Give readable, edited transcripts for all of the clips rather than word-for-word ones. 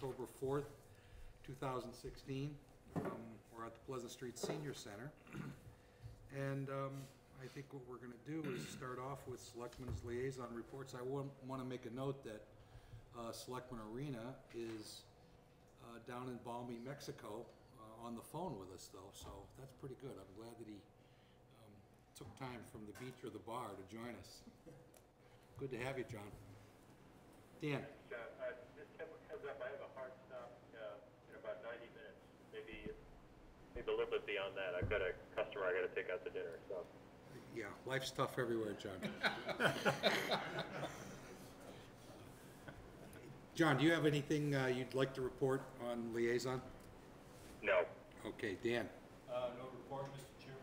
October 4th, 2016. We're at the Pleasant Street Senior Center. And I think what we're going to do is start off with Selectmen's liaison reports. I want to make a note that Selectman Arena is down in balmy Mexico on the phone with us, though, so that's pretty good. I'm glad that he took time from the beach or the bar to join us. Good to have you, John. Dan. John, just heads up, I have a hard stop in about 90 minutes, maybe a little bit beyond that. I've got a customer I got to take out to dinner, so. Yeah, life's tough everywhere, John. John, do you have anything you'd like to report on liaison? No. Okay, Dan. No report, Mr. Chairman.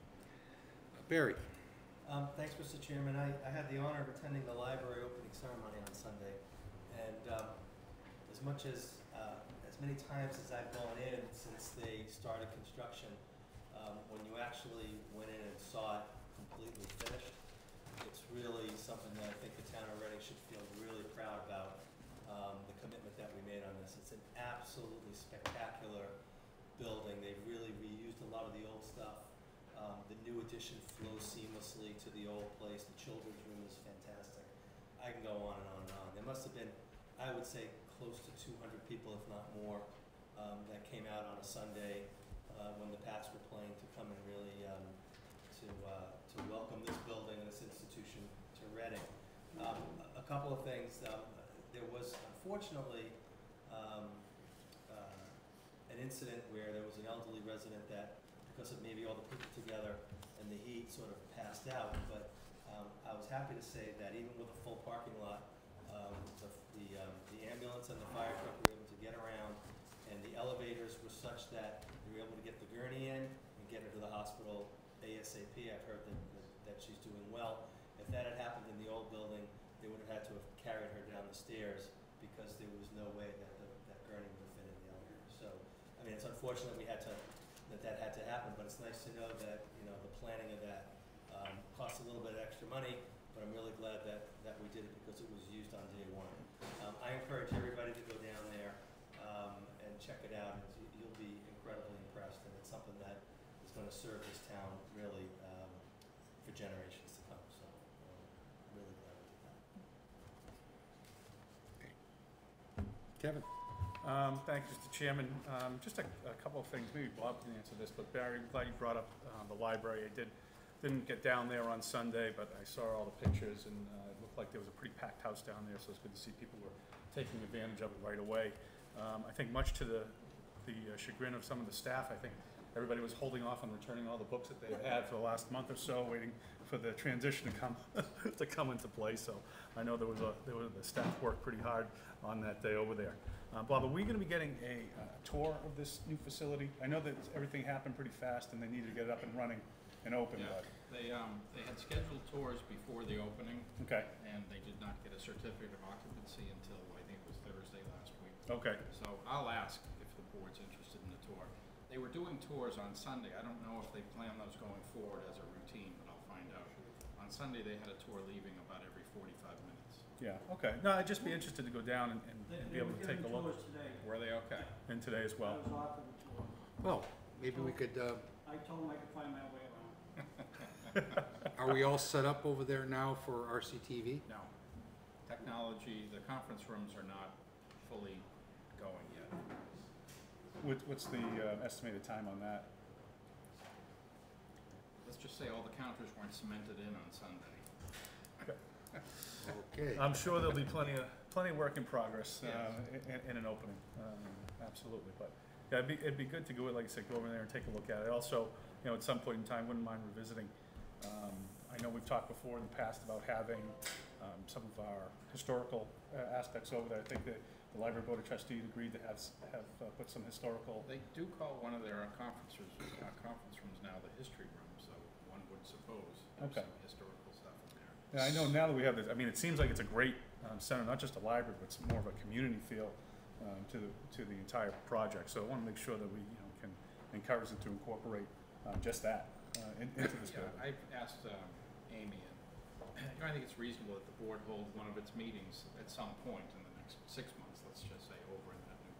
Barry. Thanks, Mr. Chairman. I had the honor of attending the library opening ceremony on Sunday, and as many times as I've gone in since they started construction, when you actually went in and saw it completely finished, it's really something that I think the town of Reading should feel really proud about. The commitment that we made on this. It's an absolutely spectacular building. They've really reused a lot of the old stuff. The new addition flows seamlessly to the old place. The children's room is fantastic. I can go on and on and on. There must have been, I would say, close to 200 people, if not more, that came out on a Sunday when the Pats were playing to come and really to welcome this building and this institution to Reading. A couple of things. There was, unfortunately, an incident where there was an elderly resident that, because of maybe all the people together and the heat, sort of passed out. But I was happy to say that even with a full parking lot, the ambulance and the fire truck were able to get around, and the elevators were such that they were able to get the gurney in and get her to the hospital ASAP. I've heard that she's doing well. If that had happened in the old building, they would have had to have carried her down the stairs because there was no way that that gurney would have fit in the elevator. So, I mean, it's unfortunate that had to happen, but it's nice to know that, you know, the planning of that cost a little bit of extra money, but I'm really glad that we did it because it was used on day one. I encourage everybody to go down there and check it out. You'll be incredibly impressed, and it's something that is going to serve this town really for generations to come. So, really glad we did that. Kevin. Thank you, Mr. Chairman. Just a couple of things. Maybe Bob can answer this, but Barry, I'm glad you brought up the library. I didn't get down there on Sunday, but I saw all the pictures, and it looked like there was a pretty packed house down there, so it's good to see people were taking advantage of it right away. I think much to the chagrin of some of the staff, I think everybody was holding off on returning all the books that they had for the last month or so, waiting for the transition to come to come into play. So I know the staff worked pretty hard on that day over there. Bob, are we going to be getting a tour of this new facility? I know that everything happened pretty fast and they needed to get it up and running and open. Yeah, they had scheduled tours before the opening. Okay. And they did not get a certificate of occupancy until I think it was Thursday last week. Okay. So I'll ask if the board's interested in the tour. They were doing tours on Sunday. I don't know if they plan those going forward as a routine, but I'll find out. On Sunday, they had a tour leaving about every 45 minutes. Yeah, okay. No, I'd just be interested to go down and be able to take a look. Today. Were they okay? And today as I well. was offered a tour. Well, maybe we could, I told him I could find my way around. are we all set up over there now for RCTV? No. Technology, the conference rooms are not fully going yet. What's the estimated time on that? Let's just say all the counters weren't cemented in on Sunday. Okay. I'm sure there'll be plenty of work in progress in an opening. Absolutely, but yeah, it'd be good to go, like I said, go over there and take a look at it. Also, you know, at some point in time, wouldn't mind revisiting. I know we've talked before in the past about having some of our historical aspects over there. I think that the Library Board of Trustees agreed to have put some historical. They do call one of their conference rooms now the history room, so one would suppose there's some historical stuff in there. Yeah, I know now that we have this. I mean, it seems like it's a great center, not just a library, but it's more of a community feel to the entire project. So I want to make sure that we can encourage them to incorporate just that into this building. I've asked Amy, and I think it's reasonable that the board hold one of its meetings at some point in the next 6 months, let's just say, over in that new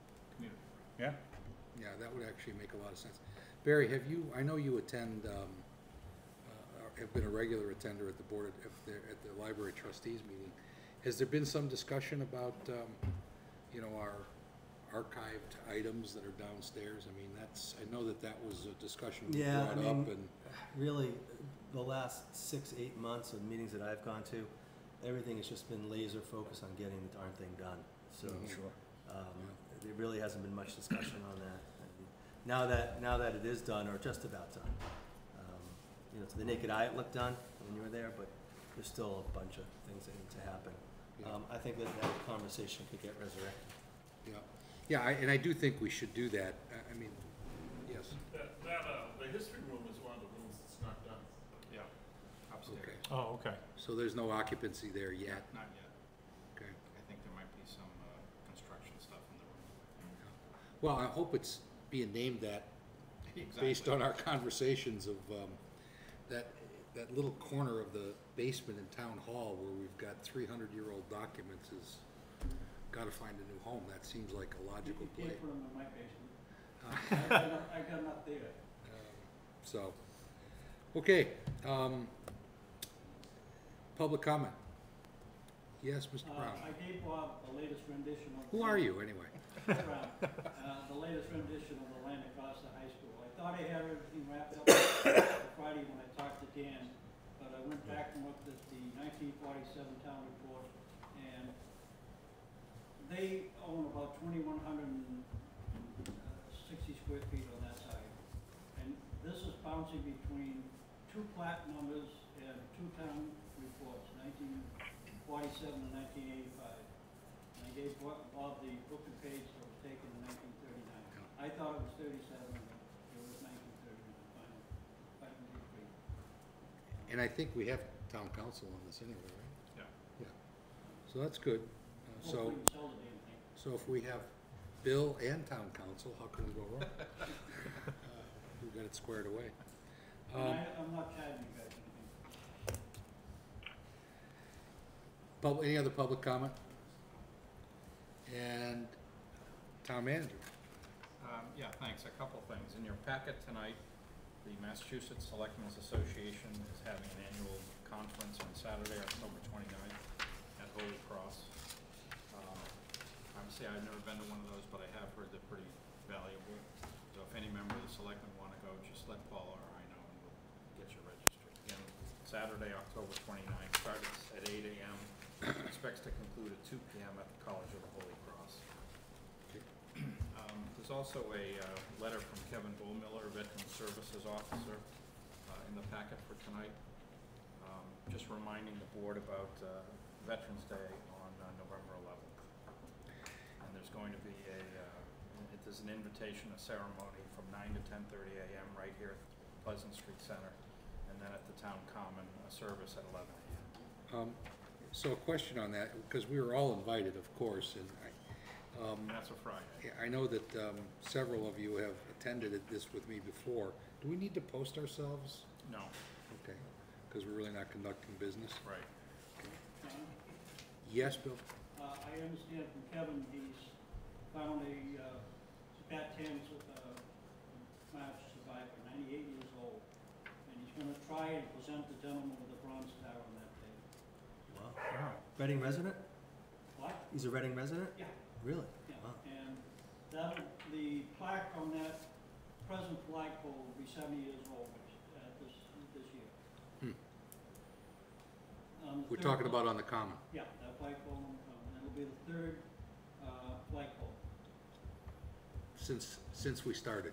Yeah? Yeah, that would actually make a lot of sense. Barry, have you, I know you attend, have been a regular attender at the board, at the library trustees meeting. Has there been some discussion about, you know, our archived items that are downstairs? I mean, that's, I know that that was a discussion we Yeah, brought I mean, up, and, really, the last 6-8 months of meetings that I've gone to, everything has just been laser focused on getting the darn thing done. So, Sure. there really hasn't been much discussion on that. Now that it is done, or just about done, you know, to the naked eye it looked done when you were there, but there's still a bunch of things that need to happen. Yeah. I think that conversation could get resurrected. yeah. Yeah, and I do think we should do that. I mean, yes, The history room is one of the rooms that's not done. Yeah, upstairs. okay. Oh, okay. So there's no occupancy there yet, Not yet. okay. I think there might be some construction stuff in the room. Well, I hope it's being named that based Exactly. on our conversations of, that little corner of the basement in Town Hall where we've got 300-year-old documents is, gotta find a new home. That seems like a logical You place. can't put them in my basement. I got enough there. So, okay, public comment. Yes, Mr. Brown. I gave Bob the latest rendition of. Who are you, anyway? Brown, the latest rendition of the land across the high school. I thought I had everything wrapped up Friday when I talked to Dan, but I went back and looked at the 1947 town report, and they own about 2,160 square feet on that side. And this is bouncing between 2 plat numbers and 2 town reports, 1947 and 1985. And I gave Bob the book and page that was taken in 1939. I thought it was 37, but it was 1939, final decree. And I think we have town council on this anyway, right? Yeah. Yeah. So that's good. So, Hopefully we can sell the damn thing. so if we have Bill and town council, how can we go wrong? We've got it squared away. And I'm not charging you guys anything. Any other public comment? And town manager. Yeah, thanks. A couple things. In your packet tonight, the Massachusetts Selectmen's Association is having an annual conference on Saturday, October 29th at Holy Cross. Obviously, I've never been to one of those, but I have heard they're pretty valuable. So if any member of the Selectmen want to go, just let Paula or I know, and we'll get you registered. Again, Saturday, October 29th, starts at 8 a.m., expects to conclude at 2 p.m. at the College of the Holy Cross. There's also a letter from Kevin Bullmiller, Veteran Services Officer, in the packet for tonight, just reminding the board about Veterans Day on November 11th. And there's going to be there's an invitation, a ceremony from 9 to 10:30 a.m. right here at Pleasant Street Center, and then at the Town Common, a service at 11 a.m. So a question on that, because we were all invited, of course, and And that's a Friday. I know that several of you have attended this with me before. Do we need to post ourselves? No, Okay, because we're really not conducting business? right. Yes, Bill? I understand from Kevin, he's found a Pat Thames March survivor, 98 years old. And he's gonna try and present the gentleman with the Bronze Star on that day. Wow. Reading resident? What? He's a Reading resident? Yeah. Really? Yeah, Wow. and the plaque on that present flagpole will be 70 years old this year. We're talking about on the common. Yeah, that flagpole, it'll be the 3rd flagpole, Since we started.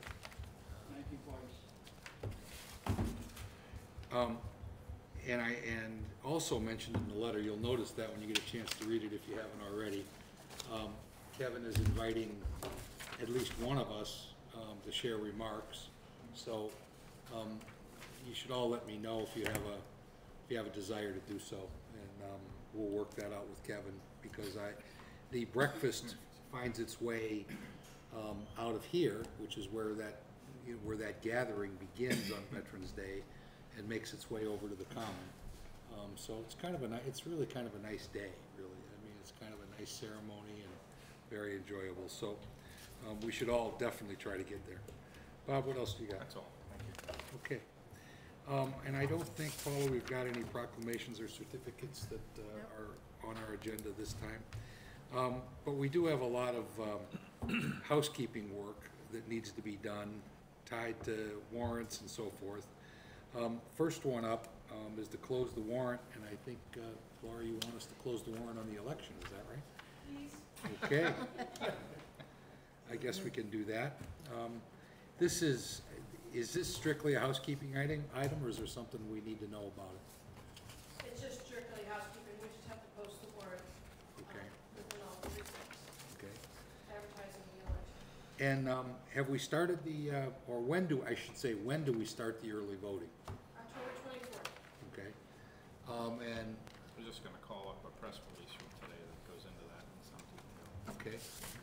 1940s. And also mentioned in the letter, you'll notice that when you get a chance to read it if you haven't already, Kevin is inviting at least one of us to share remarks. So you should all let me know if you have a desire to do so, and we'll work that out with Kevin, because the breakfast finds its way out of here, which is where that gathering begins on Veterans Day, and makes its way over to the Common. So it's really kind of a nice day, really. I mean, it's kind of a nice ceremony and very enjoyable. So We should all definitely try to get there. Bob, what else do you got? That's all, thank you. Okay. And I don't think, Paula, we've got any proclamations or certificates that are on our agenda this time. But we do have a lot of housekeeping work that needs to be done, tied to warrants and so forth. First one up is to close the warrant, and I think, Laura, you want us to close the warrant on the election, is that right? Please. Okay. I guess we can do that. This is this strictly a housekeeping item, or is there something we need to know about it? It's just strictly housekeeping, we just have to post the warrant. Okay. Within all the precincts, Okay. advertising the election. And have we started or when do we start the early voting? October 24th. Okay. And, I'm just gonna call up a press release from today that goes into that in some detail. okay.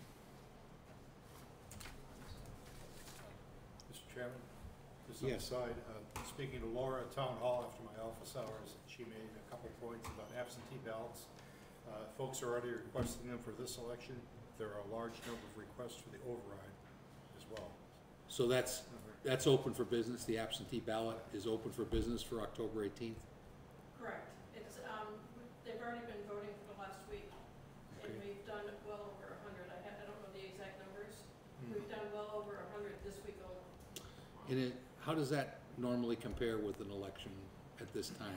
Mr. Chairman, just on the Yes. side, speaking to Laura at Town Hall after my office hours, she made a couple points about absentee ballots. Folks are already requesting them for this election. There are a large number of requests for the override as well. So that's open for business, the absentee ballot is open for business for October 18th? Correct. It's, they've already been voting for the last week, and Okay. we've done well over 100. I don't know the exact numbers. We've done well over 100 this week only. And how does that normally compare with an election at this time?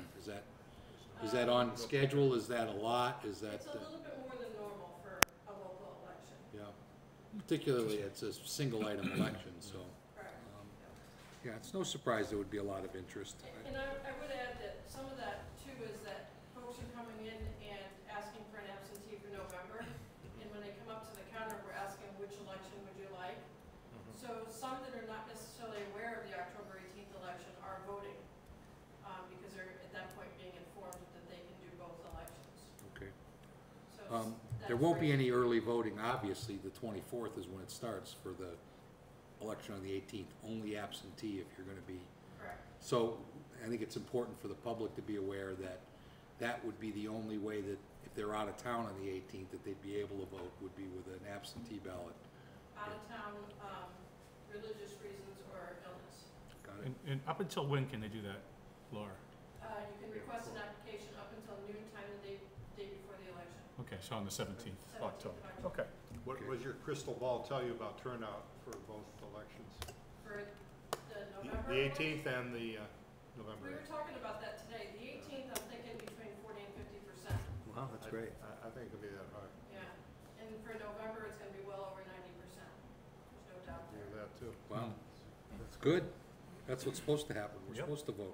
Is that on schedule? Is that a lot? Is that? It's a little bit more than normal for a local election. Yeah, particularly it's a single item election, so. Correct. Yeah, it's no surprise there would be a lot of interest. And I would add that some of that too is that folks are coming in and asking for an absentee for November. And when they come up to the counter, we're asking which election would you like? So some that are not necessarily aware of the October 18th election are voting, because they're at that point being informed that they can do both elections. Okay. So There that's won't be right. any early voting, obviously, the 24th is when it starts for the election on the 18th, only absentee if you're gonna be. Correct. So I think it's important for the public to be aware that that would be the only way that if they're out of town on the 18th, that they'd be able to vote would be with an absentee ballot. Out of town, religious reasons or illness. Got it? And up until when can they do that, Laura? You can request an application up until noon time the day before the election. Okay, so on the 17th of October. 17th. Okay. What Okay. does your crystal ball tell you about turnout for both elections? For the November. The 18th and the We November were 8th? talking about that today. The 18th, I'm thinking between 40 and 50%. Wow, that's great. I think it'll be that high. Yeah. And for November, it's gonna be well over 90%. There's no doubt Do there. that too. Wow, that's good. That's what's supposed to happen. We're Yep. supposed to vote.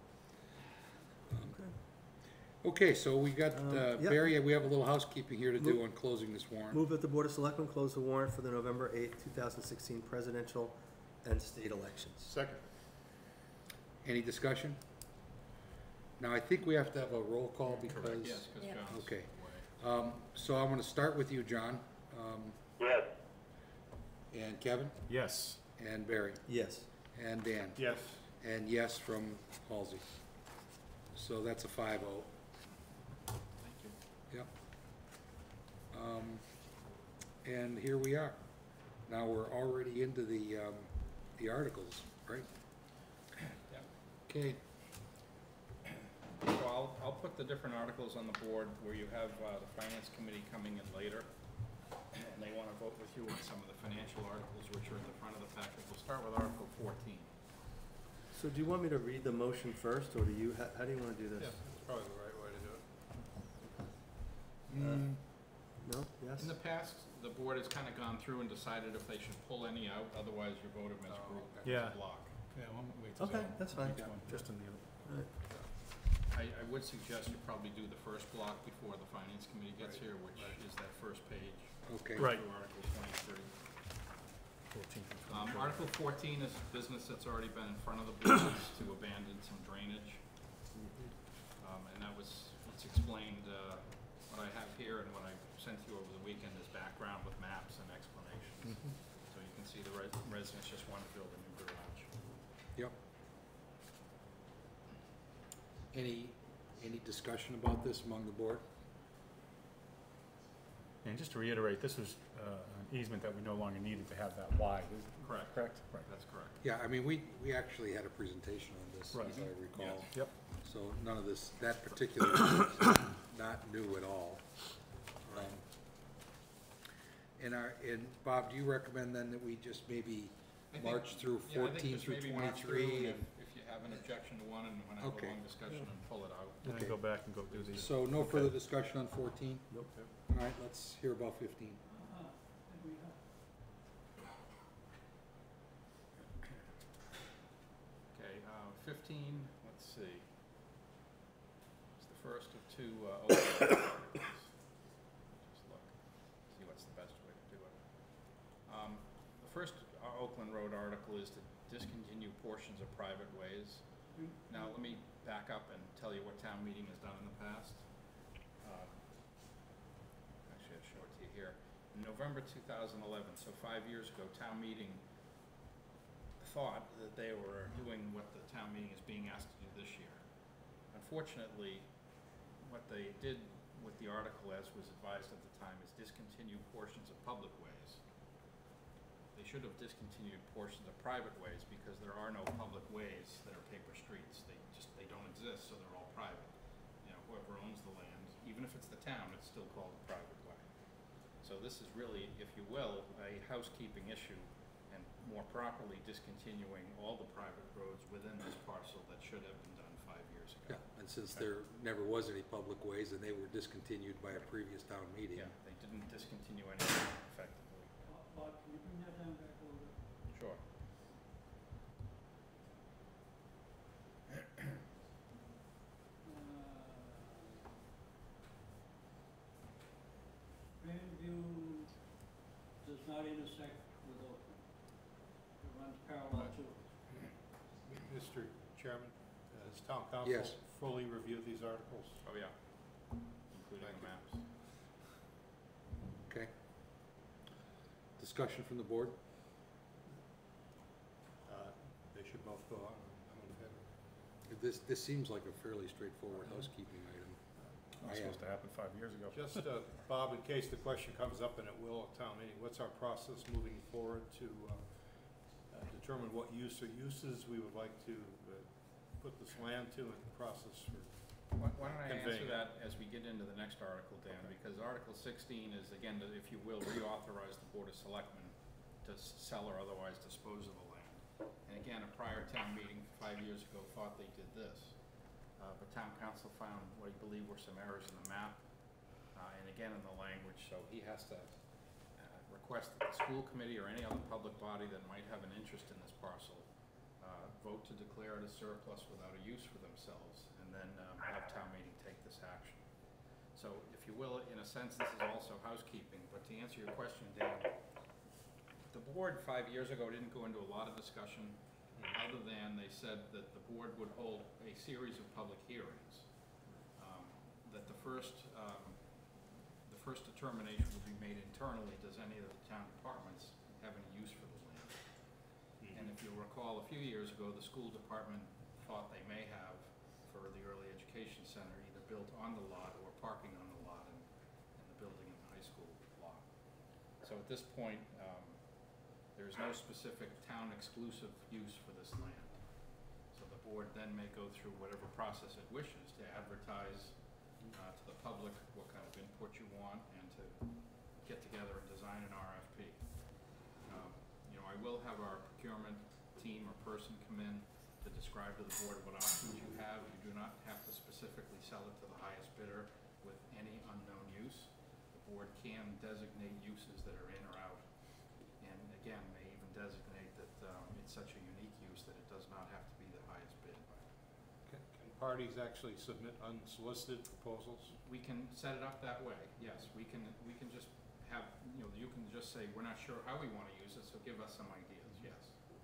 Okay, so we got, Yep. Barry, we have a little housekeeping here to do on closing this warrant. Move that the Board of Selectmen close the warrant for the November 8th, 2016 presidential and state elections. Second. Any discussion? Now, I think we have to have a roll call because. Correct, yes, because Yeah. John's Okay. away. So I'm gonna start with you, John, Yes. and Kevin, Yes. and Barry, Yes. and Dan. Yes. And yes from Halsey. So that's a 5-0. Thank you. Yep. And here we are. Now we're already into the articles, right? Yep. Okay, So I'll put the different articles on the board where you have the finance committee coming in later. And they wanna vote with you on some of the financial articles which are in the front of the packet. We'll start with Article 14. So do you want me to read the motion first, or do you, how do you want to do this? That's probably the right way to do it. No? Yes? In the past, the board has kinda gone through and decided if they should pull any out, otherwise you vote them as Oh, group, okay. Yeah. as a block. Yeah, well, wait till Okay, that's fine. next one, just in the, Alright. I would suggest you probably do the first block before the finance committee gets here, which is that first page. okay. Right. Through Article 23. 14th and 23rd. Article 14 is business that's already been in front of the board, is to abandon some drainage. And that was, it's explained, what I have here and what I sent you over the weekend is background with maps and explanations. So you can see the residents just want to build a new garage. Yep. Any discussion about this among the board? And just to reiterate, this was an easement that we no longer needed to have that wide, is Correct. correct? Right. That's correct. Yeah, I mean, we actually had a presentation on this, Right. as I recall. Yep. So none of this, that particular is not new at all. And Bob, do you recommend then that we just maybe I think- march through yeah, I think 14 just through maybe march through, 23? and if you have an objection to one, and when I have Okay. a long discussion, and pull it out. And then go back and go do these. So no further discussion on 14? Nope. All right, let's hear about 15. And we have Okay, 15, let's see. It's the first of two, Oakland articles. Just look, see what's the best way to do it. The first Oakland Road article is to discontinue portions of private ways. Now, let me back up and tell you what town meeting has done in the past. Actually, I'll show it to you here. In November 2011, so 5 years ago, town meeting thought that they were doing what the town meeting is being asked to do this year. Unfortunately, what they did with the article, as was advised at the time, is discontinue portions of public ways. They should have discontinued portions of private ways, because there are no public ways that are paper streets. They don't exist, so they're all private. You know, whoever owns the land, even if it's the town, it's still called a private way. So this is really, if you will, a housekeeping issue, and more properly discontinuing all the private roads within this parcel that should have been done 5 years ago. Yeah, and since there never was any public ways and they were discontinued by a previous town meeting. Yeah, they didn't discontinue anything effectively. Bob, can you bring that down back a little bit? Sure. Grandview does not intersect with Oakland. It runs parallel to it. Mr. Chairman, has town council Yes. fully reviewed these articles? Oh, yeah, including Thank the you. maps. Okay. Discussion from the board? They should both go on. I'm in favor. This seems like a fairly straightforward housekeeping item. That was supposed to happen 5 years ago. Just, Bob, in case the question comes up, and it will at town meeting, what's our process moving forward to determine what use or uses we would like to put this land to, and the process for Why don't I conveying answer it? that as we get into the next article, Dan, because Article 16 is, again, to, if you will, reauthorize the Board of Selectmen to sell or otherwise dispose of the land. And again, a prior town meeting 5 years ago thought they did this. But town council found what he believed were some errors in the map, and again in the language, so he has to request that the school committee or any other public body that might have an interest in this parcel vote to declare it a surplus without a use for themselves, and then have town meeting take this action. So, if you will, in a sense, this is also housekeeping, but to answer your question, Dan, the board 5 years ago didn't go into a lot of discussion, other than they said that the board would hold a series of public hearings. That the first determination would be made internally, does any of the town departments have any use for the land? And if you'll recall, a few years ago, the school department thought they may have, for the early education center, either built on the lot or parking on the lot and the building in the high school lot. So at this point, there's no specific town exclusive use for this land. So the board then may go through whatever process it wishes to advertise to the public what kind of input you want, and to get together and design an RFP. You know, I will have our procurement team or person come in to describe to the board what options you have. You do not have to specifically sell it to the highest bidder with any unknown use. The board can designate uses that are in or out, and again, may even designate that it's such a unique use that it does not have to be the highest bid. Can parties actually submit unsolicited proposals? We can set it up that way, yes. We can just have, you know, you can just say, we're not sure how we want to use it, so give us some ideas, yes.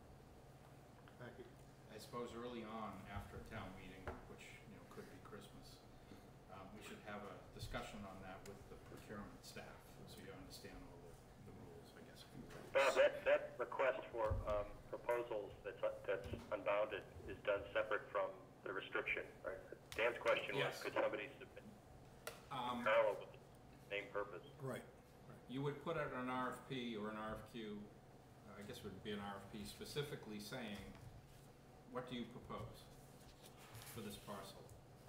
Thank you. I suppose early on, after a town meeting, which, you know, could be Christmas, we should have a discussion on that with the procurement staff, so you understand all the rules, I guess. Bob, that request for proposals that's unbounded is done separate from the restriction, right? Dan's question was, Yes. could somebody submit parallel with the same purpose? Right. You would put out an RFP or an RFQ, I guess it would be an RFP specifically saying, what do you propose for this parcel?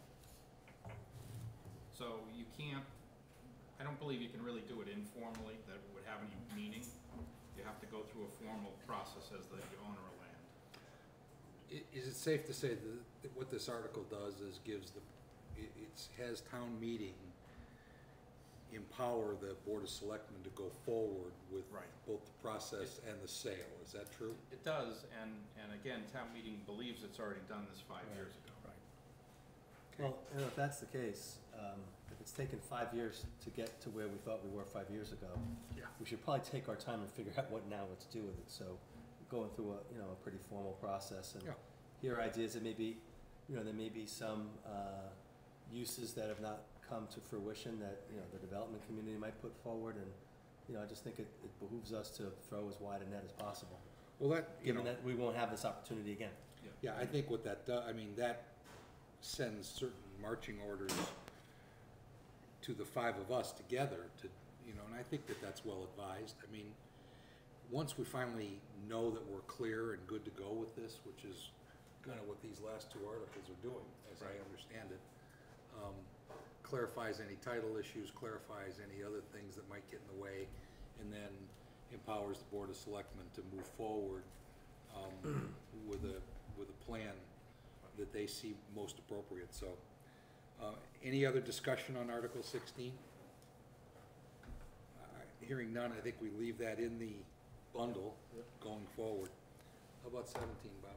So you can't, I don't believe you can really do it informally, that it would have any meaning. You have to go through a formal process as the owner of land. Is it safe to say that what this article does is gives has town meeting empower the Board of Selectmen to go forward with Right. both the process and the sale, is that true? It does, and again, town meeting believes it's already done this 5 years ago. Well, you know, if that's the case, if it's taken 5 years to get to where we thought we were 5 years ago, Yeah. we should probably take our time and figure out what to do with it. So going through a pretty formal process and Yeah. hear ideas. There may be, there may be some uses that have not come to fruition that, the development community might put forward. And, I just think it behooves us to throw as wide a net as possible, Well, that, given that we won't have this opportunity again. yeah, I think what that does, I mean, that sends certain marching orders to the five of us together to, and I think that that's well advised. I mean, once we finally know that we're clear and good to go with this, which is kind of what these last two articles are doing, as I understand it, clarifies any title issues, clarifies any other things that might get in the way, and then empowers the Board of Selectmen to move forward with a plan that they see most appropriate. So, any other discussion on Article 16? Hearing none, I think we leave that in the bundle going forward. How about 17,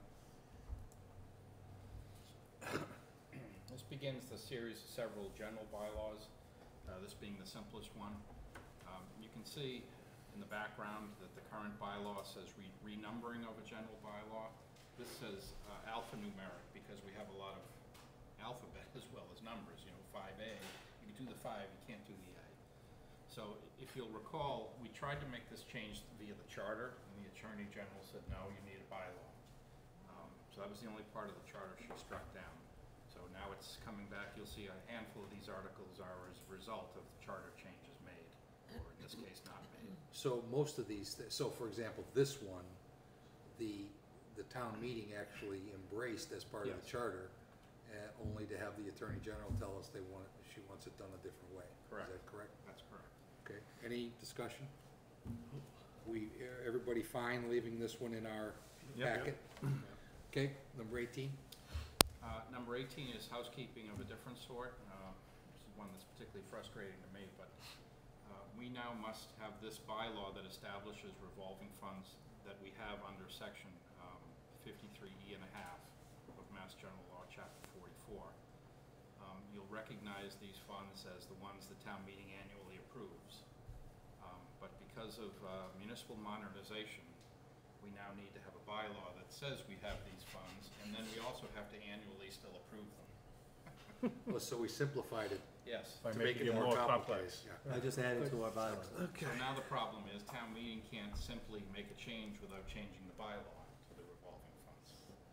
Bob? This begins the series of several general bylaws, this being the simplest one. You can see in the background that the current bylaw says renumbering of a general bylaw. This says alphanumeric because we have a lot of alphabet as well as numbers. 5A, you can do the 5, you can't do the A. So if you'll recall, we tried to make this change via the charter, and the Attorney General said, no, you need a bylaw. So that was the only part of the charter she struck down. So now it's coming back. You'll see a handful of these articles are as a result of the charter changes made, or in this case, not made. So most of these, so for example, this one, the town meeting actually embraced as part of the Yes. charter, only to have the Attorney General tell us she wants it done a different way. Correct. Is that correct? That's correct. Okay, any discussion? Everybody fine leaving this one in our packet? Okay, number 18? Number 18 is housekeeping of a different sort. This is one that's particularly frustrating to me, but we now must have this bylaw that establishes revolving funds that we have under section 53E and a half of Mass General Law, Chapter 44. You'll recognize these funds as the ones the town meeting annually approves. But because of municipal modernization, we now need to have a bylaw that says we have these funds, and then we also have to annually still approve them. Well, so we simplified it Yes. By to make it more complicated. Yeah. I just added to our bylaws. So now the problem is town meeting can't simply make a change without changing the bylaw to the revolving funds.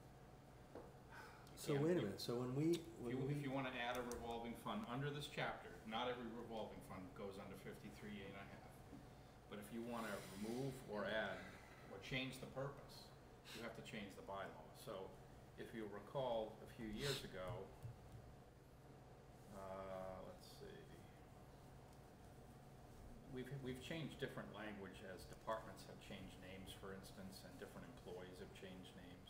So wait a minute, so If you want to add a revolving fund under this chapter, not every revolving fund goes under 53A and a half. But if you want to remove or add or change the purpose, you have to change the bylaw. So if you recall a few years ago, let's see, we've changed different language as departments have changed names, for instance, and different employees have changed names.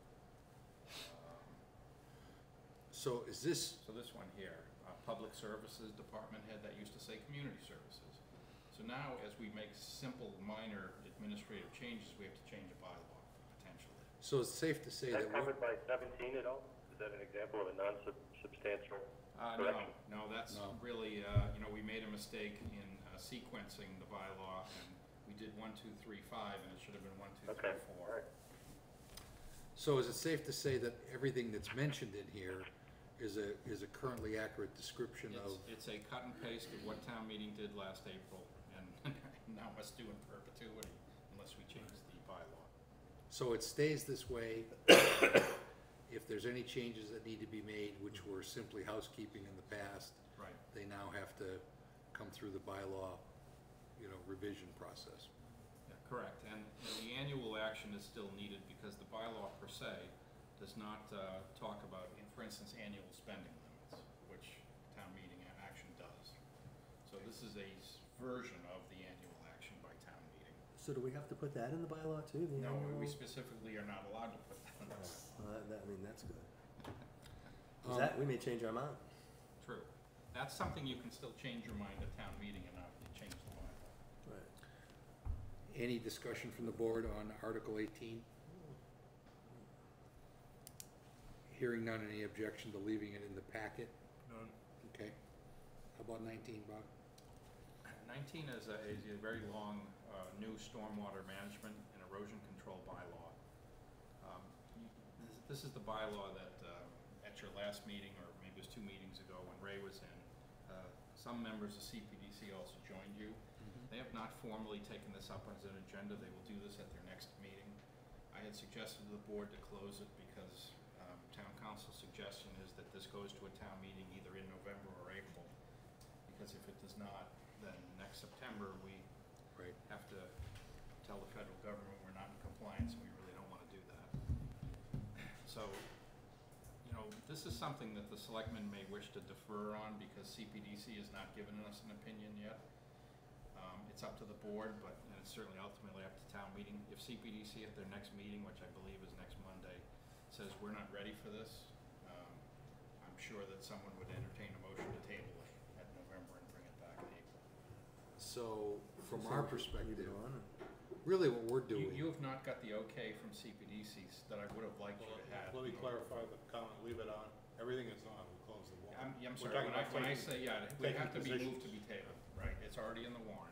So is this, So this one here, Public Services Department Head, that used to say Community Services. So now, as we make simple, minor administrative changes, we have to change a bylaw, potentially. so it's safe to say Is that that covered by 17 at all? Is that an example of a non-substantial correction? No, that's No. really, we made a mistake in sequencing the bylaw, and we did 1, 2, 3, 5, and it should have been 1, 2, 3, Okay, 4. all right. So is it safe to say that everything that's mentioned in here is a currently accurate description of? It's a cut and paste of what town meeting did last April, and now must do in perpetuity unless we change the bylaw. So it stays this way. If there's any changes that need to be made, which were simply housekeeping in the past, Right. they now have to come through the bylaw, revision process. Yeah, correct, and the annual action is still needed because the bylaw per se does not talk about, for instance, annual spending limits, which town meeting action does. So this is a version of the annual action by town meeting. So do we have to put that in the bylaw too, the No, annual? we specifically are not allowed to put that in this. I mean, that's good. 'Cause that, we may change our mind. True. That's something you can still change your mind at town meeting and not change the bylaw. Right. Any discussion from the board on Article 18? Hearing none, any objection to leaving it in the packet? None. Okay. How about 19, Bob? 19 is a very long, new stormwater management and erosion control bylaw. This is the bylaw that, at your last meeting, or maybe it was 2 meetings ago when Ray was in, some members of CPDC also joined you. They have not formally taken this up as an agenda. They will do this at their next meeting. I had suggested to the board to close it because town council's suggestion is that this goes to a town meeting either in November or April. Because if it does not, then next September, we Right. have to tell the federal government we're not in compliance, and we really don't want to do that. So, this is something that the selectmen may wish to defer on because CPDC has not given us an opinion yet. It's up to the board, and it's certainly ultimately up to town meeting. If CPDC at their next meeting, which I believe is next Monday, says we're not ready for this, I'm sure that someone would entertain a motion to table it at November and bring it back in April. So, from So our we should perspective, leave it on and- really what we're doing. You have not got the okay from CPDCs that I would have liked you to have. Let me clarify the comment, leave it on. Everything is on, we close the warrant. I'm We're sorry, talking when I about say, yeah, we taking have to be moved to positions. be tabled, right, it's already in the warrant,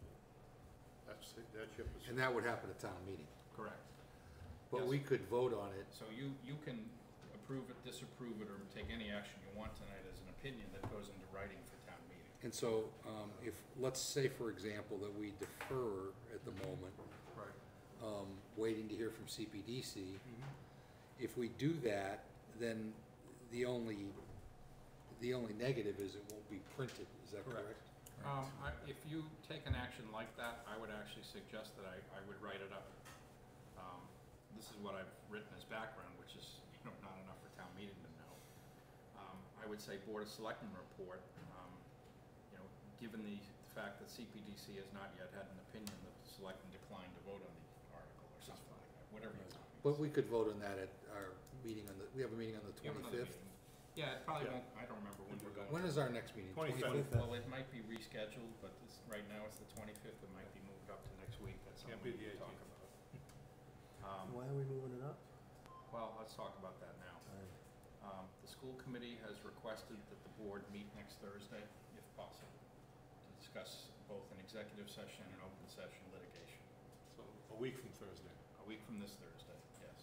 That ship is. And that would happen at town meeting. correct. But Yes. we could vote on it. So you can approve it, disapprove it, or take any action you want tonight as an opinion that goes into writing for town meeting. And so, if, let's say, for example, that we defer at the moment, Right. waiting to hear from CPDC, if we do that, then the only negative is it won't be printed, is that correct? If you take an action like that, I would actually suggest that I would write it up. This is what I've written as background, which is, not enough for town meeting to know. I would say Board of Selectmen report, given the fact that CPDC has not yet had an opinion, that the Selectmen declined to vote on the article or something like that, whatever you want. But we could vote on that at our meeting we have a meeting on the You have another 25th. meeting. Yeah, it probably Yeah. won't, I don't remember when we're going. When is our next meeting? 25th. Well, it might be rescheduled, but right now it's the 25th, it might be moved up to next week, that's Can't something be we the can talk 18th. about. Why are we moving it up? Well, let's talk about that now. The school committee has requested that the board meet next Thursday, if possible, to discuss both an executive session and open session litigation. So, a week from Thursday. A week from this Thursday, yes.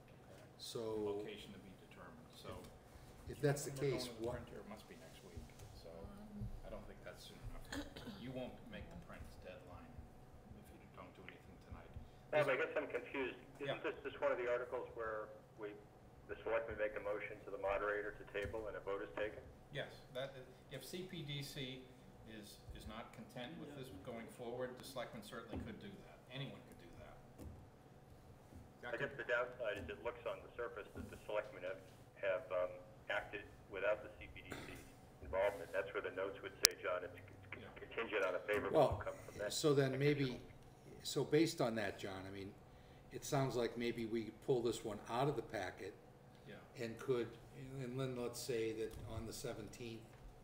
So, Location to be determined, so. if that's the When we're case, going to the what, printer, it must be next week, so I don't think that's soon enough. You won't make the print deadline if you don't do anything tonight. Bob, I guess I'm confused. Yeah. Isn't this just one of the articles where the selectmen make a motion to the moderator to table and a vote is taken? Yes, if CPDC is not content with this going forward, the selectmen certainly could do that. Anyone could do that. I guess the downside is it looks on the surface that the selectmen have acted without the CPDC involvement. That's where the notes would say, John, it's Yeah. contingent on a favorable well, outcome from that. so then maybe, so based on that, John, I mean, it sounds like maybe we could pull this one out of the packet Yeah, and then let's say that on the 17th,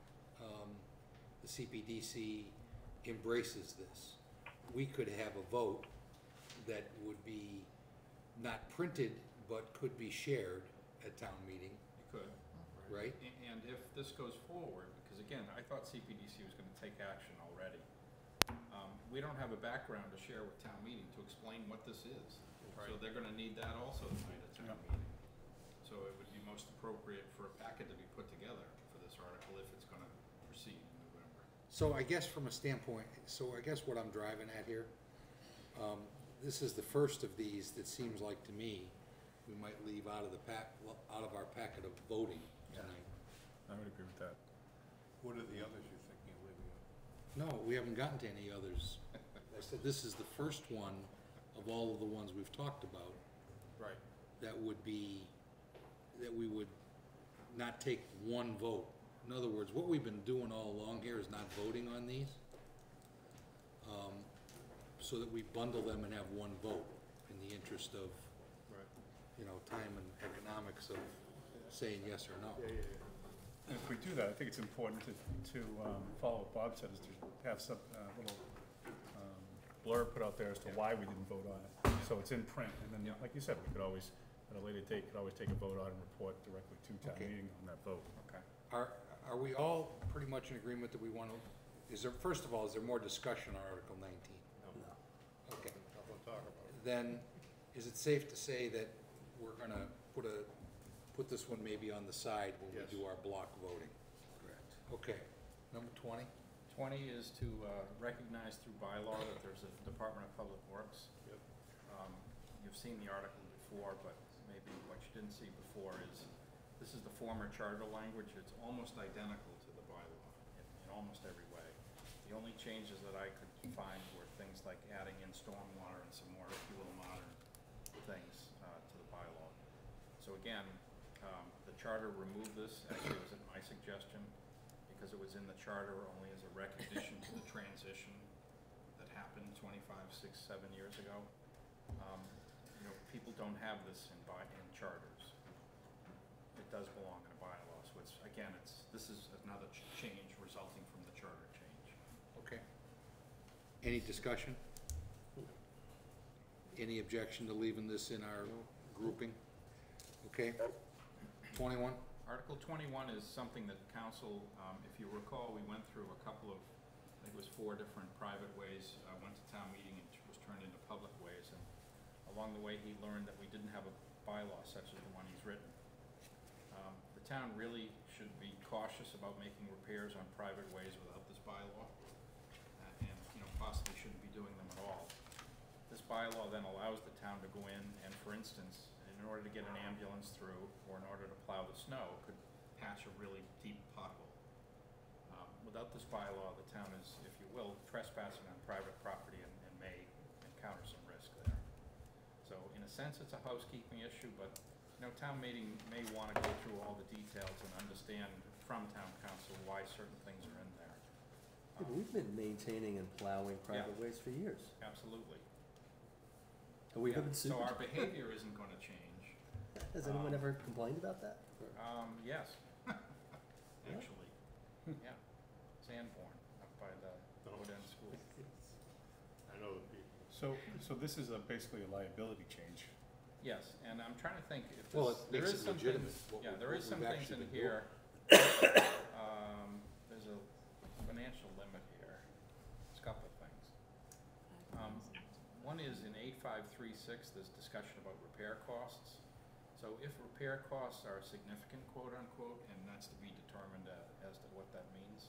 the CPDC embraces this. We could have a vote that would be not printed, but could be shared at town meeting, you could. right? And if this goes forward, because again, I thought CPDC was gonna take action already. We don't have a background to share with town meeting to explain what this is. So Right. they're gonna need that also tonight at town meeting. So it would be most appropriate for a packet to be put together for this article if it's gonna proceed in November. So I guess from a standpoint, I guess what I'm driving at here, this is the first of these that seems like to me, we might leave out of out of our packet of voting tonight. I would agree with that. What are the others you're thinking of leaving out? No, we haven't gotten to any others. I said this is the first one of all of the ones we've talked about Right. that would be, that we would not take one vote. In other words, what we've been doing all along here is not voting on these, so that we bundle them and have one vote in the interest of, Right. you know, time and economics of saying yes or no. And if we do that, I think it's important to follow what Bob said, is to have some little blurb put out there as to why we didn't vote on it. So it's in print, and then, like you said, we could always, at a later date, could always take a vote on and report directly to town Okay. meeting on that vote. Okay. Are we all pretty much in agreement that we want to, is there, first of all, is there more discussion on Article 19? No. Okay. Nothing to talk about. Then, is it safe to say that we're gonna put this one maybe on the side when we Yes. do our block voting? Correct. Okay, number 20? 20 is to recognize through bylaw that there's a Department of Public Works. Yep. You've seen the article before, but maybe what you didn't see before is, this is the former charter language. It's almost identical to the bylaw in almost every way. The only changes that I could find were things like adding in stormwater and some more, if you will, modern things to the bylaw. So again, the charter removed this, actually it was at my suggestion, because it was in the charter only as a recognition to the transition that happened 25, 6, 7 years ago. You know, people don't have this in charters. It does belong in a bylaw, so it's, again, this is another change resulting from the charter change. Okay. Any discussion? Any objection to leaving this in our grouping? Okay. 21? Article 21 is something that council, if you recall, we went through a couple of, I think it was 4 different private ways, went to town meeting and was turned into public ways, and along the way he learned that we didn't have a bylaw such as the one he's written. The town really should be cautious about making repairs on private ways without this bylaw, and, you know, possibly shouldn't be doing them at all. This bylaw then allows the town to go in and, for instance, in order to get an ambulance through, or in order to plow the snow, could patch a really deep pothole. Without this bylaw, the town is, if you will, trespassing on private property and may encounter some risk there. So in a sense, it's a housekeeping issue, but, you know, town meeting may want to go through all the details and understand from town council why certain things are in there. Yeah, but we've been maintaining and plowing private ways for years. Absolutely. Have we Yeah, ever been sued? so our behavior isn't going to change. Has anyone ever complained about that? Yes, actually, yeah. Sanborn, up by the Wood End School. I know the people. So this is basically a liability change. Yes, and I'm trying to think if Well, this, it there makes is it some legitimate, things, what yeah, we- there what is some we've things actually in been here. There's a financial limit here. There's a couple of things. One is in 8536, there's discussion about repair costs. So if repair costs are significant, quote unquote, and that's to be determined as to what that means.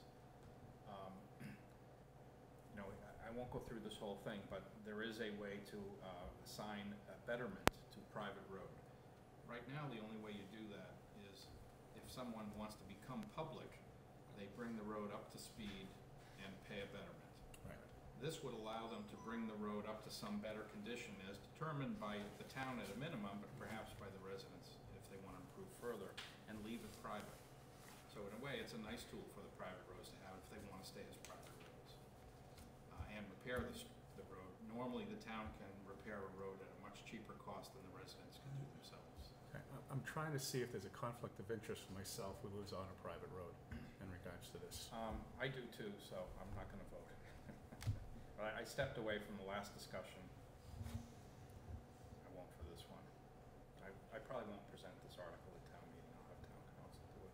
You know, I won't go through this whole thing, but there is a way to assign a betterment to private road. Right now, the only way you do that is if someone wants to become public, they bring the road up to speed and pay a betterment. Right. This would allow them to bring the road up to some better condition as determined by the town at a minimum, but perhaps by the residents if they want to improve further, and leave it private. So in a way, it's a nice tool for the private roads to have if they want to stay as private roads. And repair the road. Normally, the town can repair a road at a much cheaper cost than the residents can do themselves. Okay, I'm trying to see if there's a conflict of interest for myself who lives on a private road in regards to this. I do too, so I'm not going to vote. But I stepped away from the last discussion. I won't for this one. I probably won't present this article at town meeting. I'll have town council do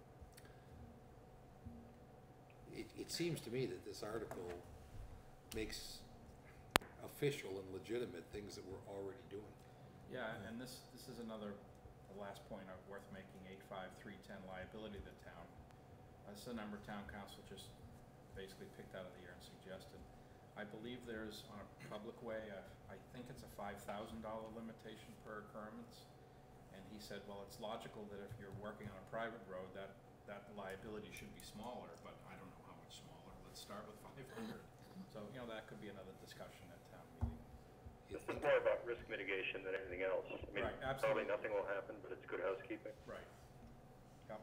it. It seems to me that this article makes official and legitimate things that we're already doing. Yeah, and this is another, the last point worth making, 85310 liability of the town. This is a number town council just basically picked out of the air and suggested. I believe there's, on a public way, I think it's a $5,000 limitation per occurrence. And he said, well, it's logical that if you're working on a private road, that liability should be smaller, but I don't know how much smaller. let's start with 500. So, you know, that could be another discussion at town meeting. This is more about risk mitigation than anything else. I mean, Right, probably absolutely. nothing will happen, but it's good housekeeping. Right. Yep.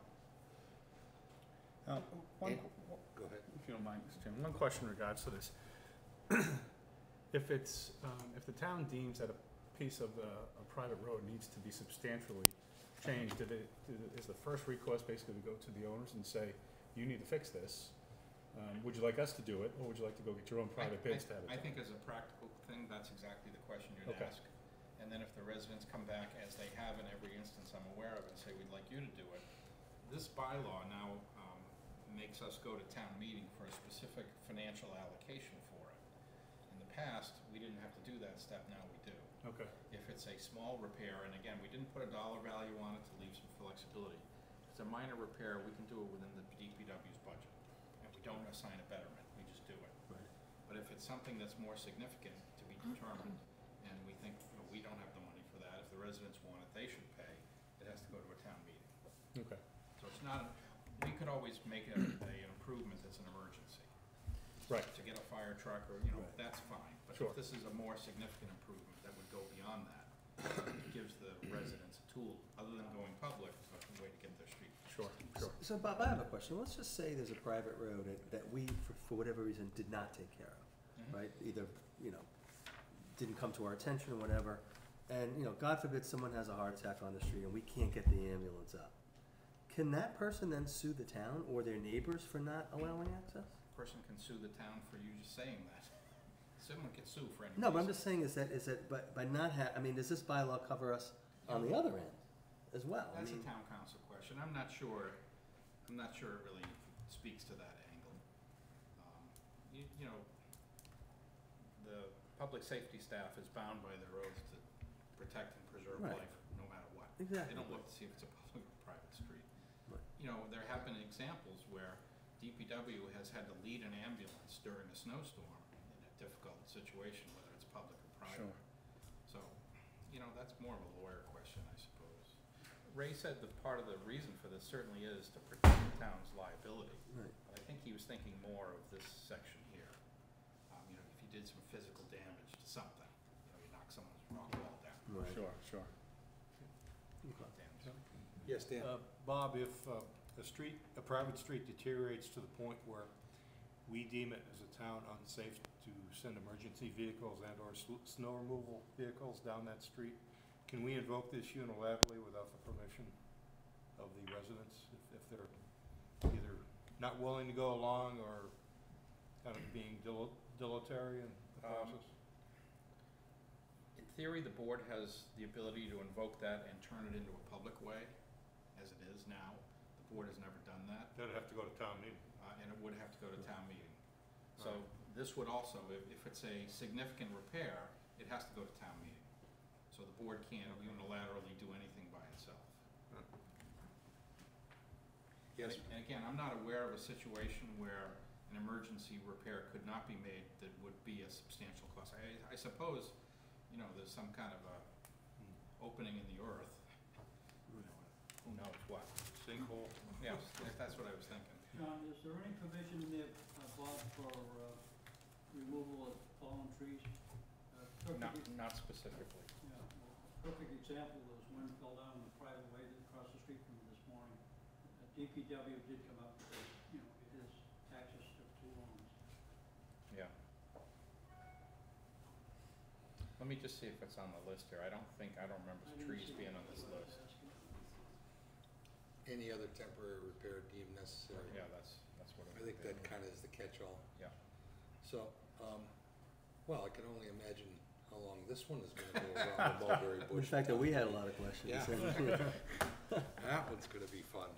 Go ahead. If you don't mind, Mr. Chairman, one question in regards to this. If it's, if the town deems that a piece of a private road needs to be substantially changed, is the first recourse basically to go to the owners and say, you need to fix this? Would you like us to do it, or would you like to go get your own private bids to have it I done? think as a practical thing, that's exactly the question you'd Okay. ask. And then if the residents come back, as they have in every instance I'm aware of, and say, we'd like you to do it, this bylaw now makes us go to town meeting for a specific financial allocation for it. In the past, we didn't have to do that step, now we do. Okay, If it's a small repair, and again, we didn't put a dollar value on it to leave some flexibility. If it's a minor repair, we can do it within the DPW's budget, and we don't assign a betterment, we just do it. right, But if it's something that's more significant to be determined, and we think, you know, we don't have the money for that, if the residents want it, they should pay, it has to go to a town meeting. okay, So it's not, we could always make an improvement that's an emergency. right, To get a fire truck or, you know, Right. that's fine. But Sure. if this is a more significant improvement that would go beyond that, it gives the residents a tool, other than going public, a way to get their street. sure, sure. So Bob, I have a question. Let's just say there's a private road that we, for whatever reason, did not take care of, Mhm. right? Either, you know, didn't come to our attention or whatever. And, you know, God forbid someone has a heart attack on the street and we can't get the ambulance up. Can that person then sue the town or their neighbors for not allowing access? Person can sue the town for you just saying that. Someone can sue for any reason. No, but I'm just saying is that by not I mean, does this bylaw cover us on the other end as well? I That's a mean, town council question. I'm not sure it really speaks to that angle. You know, the public safety staff is bound by their oaths to protect and preserve Right. life no matter what. Exactly. They don't look to see if it's a public or private street. Right. You know, there have been examples where DPW has had to lead an ambulance during a snowstorm in a difficult situation, whether it's public or private. Sure. So, you know, that's more of a lawyer question, I suppose. Ray said that part of the reason for this certainly is to protect the town's liability. Right. But I think he was thinking more of this section here. You know, if you did some physical damage to something, you know, you knock someone's rock wall down. Right. Sure, sure. Okay. Damage. Yes, Dan? Bob, if a private street deteriorates to the point where we deem it as a town unsafe to send emergency vehicles and or snow removal vehicles down that street, can we invoke this unilaterally without the permission of the residents if they're either not willing to go along or kind of being dilatory in the process? In theory, the board has the ability to invoke that and turn it into a public way, as it is now. The board has never done that, They'd have to go to town meeting. and it would have to go to town meeting. So this would also, if it's a significant repair, it has to go to town meeting. So the board can't unilaterally do anything by itself. Yes, And again, I'm not aware of a situation where an emergency repair could not be made that would be a substantial cost. I suppose, you know, there's some kind of a opening in the earth, you know, who knows what. Sinkhole. Yes, that's what I was thinking. John, is there any provision in there, Bob, for removal of fallen trees? Not specifically. Yeah, well, a perfect example is one fell down the private way across the street from me this morning. DPW did come up because, you know, his taxes took too long. Yeah. Let me just see if it's on the list here. I don't remember I didn't trees see being it. on this That's what I was list. asking. any other temporary repair deemed necessary? Yeah, that's what it I think would be. that kind of is the catch-all. Yeah. So, well, I can only imagine how long this one is gonna go around the mulberry bush. The fact that we had a lot of questions. Yeah. and- That one's gonna be fun.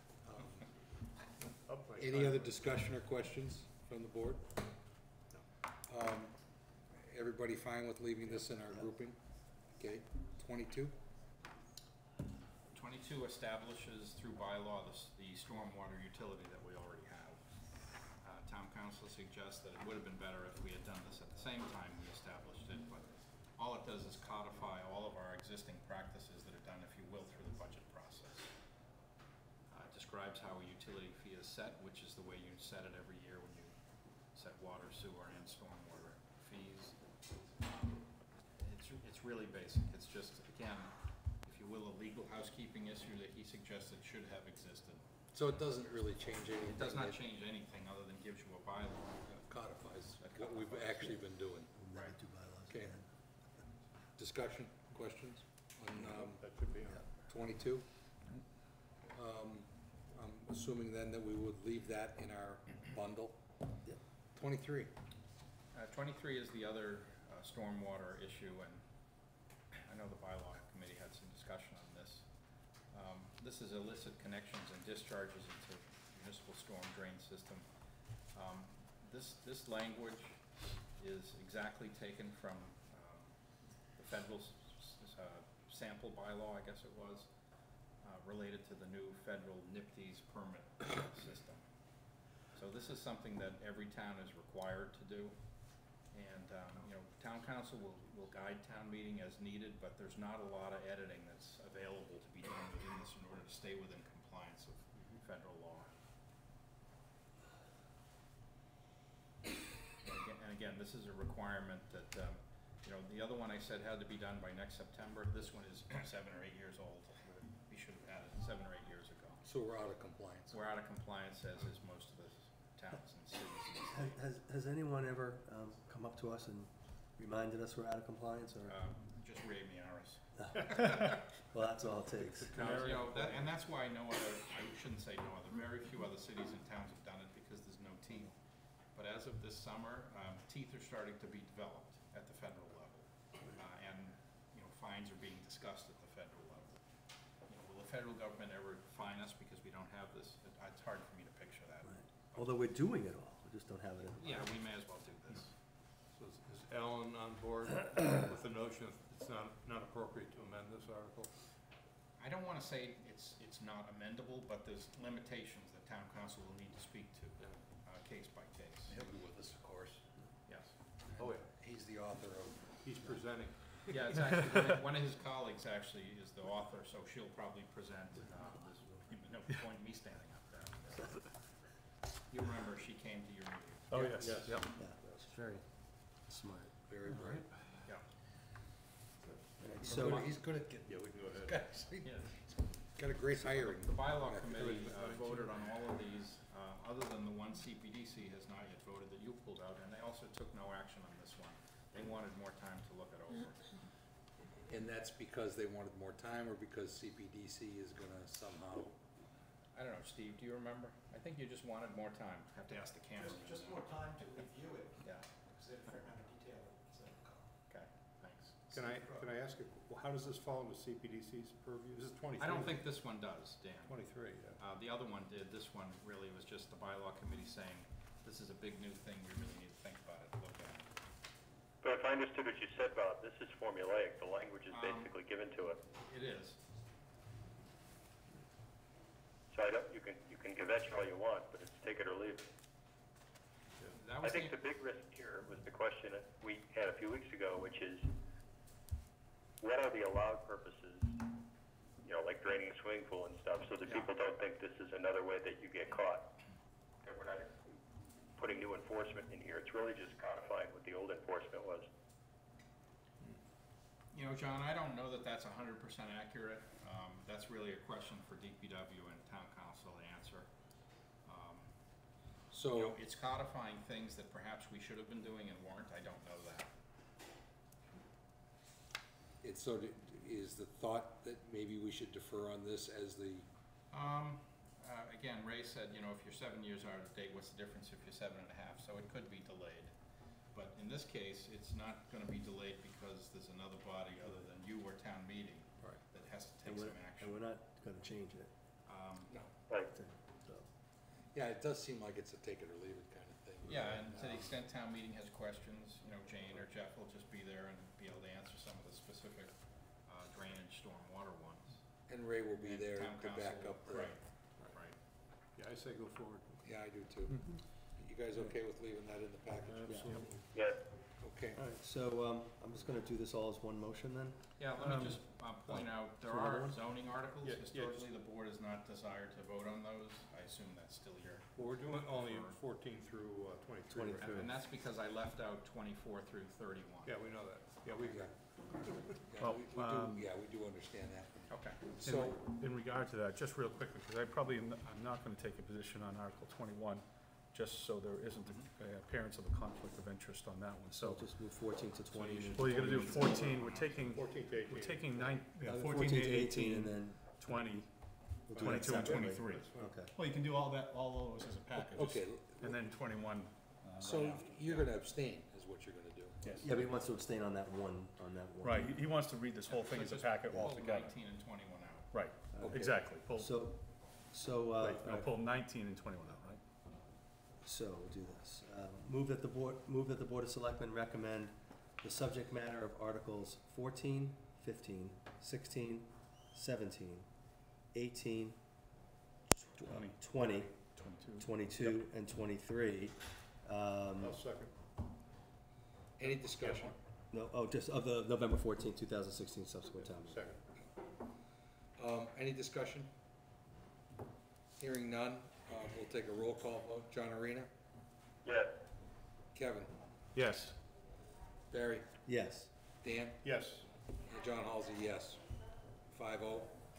Any other discussion or questions from the board? No. Everybody fine with leaving this in our grouping? Okay, 22? 22 establishes through bylaw the stormwater utility that we already have. Town council suggests that it would have been better if we had done this at the same time we established it, but all it does is codify all of our existing practices that are done, if you will, through the budget process. It describes how a utility fee is set, which is the way you set it every year when you set water, sewer, and stormwater fees. It's really basic. It's just, again, if you will, a legal housekeeping issue that he suggested should have existed. So it doesn't really change anything? It does not it change anything other than gives you a bylaw. Codifies what we've actually been doing. Never do bylaws Okay. again. Discussion, questions on That should be on. 22? I'm assuming then that we would leave that in our bundle? Yep. 23? 23 is the other stormwater issue, and I know the bylaw committee had some discussion on this. This is illicit connections and discharges into municipal storm drain system. This language is exactly taken from the federal sample bylaw, I guess it was, related to the new federal NIPD's permit system. So this is something that every town is required to do. And, you know, town council will guide town meeting as needed, but there's not a lot of editing that's available to be done within this in order to stay within compliance of federal law. And again, this is a requirement that, you know, the other one I said had to be done by next September. This one is 7 or 8 years old. We should have had it 7 or 8 years ago. So we're out of compliance. We're out of compliance, as is most of the towns and cities. Has anyone ever come up to us and reminded us we're out of compliance, or? Just Ray Miaris. Well, that's all it takes. No, you know, and that's why no other, I shouldn't say no other, very few other cities and towns have done it because there's no teeth. But as of this summer, teeth are starting to be developed at the federal level. And, you know, fines are being discussed at the federal level. You know, will the federal government ever fine us because we don't have this? It's hard for me to picture that. Right. Although we're doing it all, we just don't have it in. Yeah, we may as well do this. So is Alan on board with the notion that it's not appropriate to amend this article? I don't wanna say it's not amendable, but there's limitations that town council will need to speak to, case by case. He'll be with us, of course. Yes. Oh, yeah. He's the author of, He's presenting. Yeah, it's actually, one of his colleagues actually is the author, so she'll probably present, no point in me standing up there. You remember, she came to your meeting. Oh, yes. Yep. Yeah, she's very smart. very bright. Yeah. So, He's good at getting, Yeah, we can go ahead. Yeah. got a great hiring. The bylaw committee voted on all of these, other than the one CPDC has not yet voted that you pulled out, and they also took no action on this one. They wanted more time to look it over. And that's because they wanted more time, or because CPDC is gonna somehow? I don't know, Steve, do you remember? I think you just wanted more time. Have to ask the camera. Just more time to review it, Yeah, because they have a fair amount of detail, so. okay, thanks. Can I ask you, how does this fall into CPDC's purview? This is 23. I don't think this one does, Dan. 23, yeah. The other one did. This one really was just the bylaw committee saying, this is a big new thing, we really need to think about it, look at it. But if I understood what you said, Bob, this is formulaic. The language is basically given to it. It is. So you can kvetch all you want, but it's take it or leave it. That I was think the big risk here was the question that we had a few weeks ago, which is, what are the allowed purposes, you know, like draining a swimming pool and stuff, so that Yeah. people don't think this is another way that you get caught. And we're not putting new enforcement in here. It's really just codifying what the old enforcement was. You know, John, I don't know that that's 100% accurate. That's really a question for DPW and town council to answer. You know, So, it's codifying things that perhaps we should have been doing and weren't. I don't know that. it's sort of, is the thought that maybe we should defer on this as the, Again, Ray said, you know, if you're 7 years out of date, what's the difference if you're 7.5? So it could be delayed. But in this case, it's not gonna be delayed because there's another body other than you or town meeting Right. that has to and take we're, some and action. we're not gonna change it, no. Right. so. Yeah, it does seem like it's a take it or leave it kind of thing. Yeah, and to the extent town meeting has questions, you know, Jane or Jeff will just be there and be able to answer some of the specific drainage, stormwater ones. And Ray will be And there town to back council- up the, Right, right. Yeah, I say go forward. yeah, I do too. You guys okay with leaving that in the package? Absolutely. Yeah. Okay. All right, so, I'm just gonna do this all as one motion then? Yeah, let me just point out, there so another are one? zoning articles. Yeah, yeah, Historically, the board has not desired to vote on those. I assume that's still your. Well, we're doing only 14 through 23. 23. And that's because I left out 24 through 31. Yeah, we know that. Yeah, we got. Yeah, Well, we do understand that. Okay. So, In regard to that, just real quickly, because I'm not gonna take a position on Article 21, just so there isn't a appearance of a conflict of interest on that one, So so. just move 14 to 20. Well, you're gonna do 14, we're taking, 14 to 18. we're taking 14 to 18 and then 20, we'll do 22 and that separately. 23. Okay. Well, you can do all those as a package. okay, And then 21, so right after. you're gonna abstain, is what you're gonna do. Yes. Yeah, but he wants to abstain on that one, Right, he wants to read this whole thing as a packet Pull altogether. 19 and 21 out. Right, Okay. exactly. Pull, So, right, no, pull 19 and 21 out, right? so we'll do this. Move that the Board of Selectmen recommend the subject matter of Articles 14, 15, 16, 17, 18, 20. 20, 22. 22, and 23. I'll second. Any discussion? No, just of the November 14, 2016 subsequent town meeting. Second. Any discussion? Hearing none, we'll take a roll call vote. John Arena? Yes. Kevin? Yes. Barry? Yes. Dan? Yes. And John Halsey, yes. 5-0.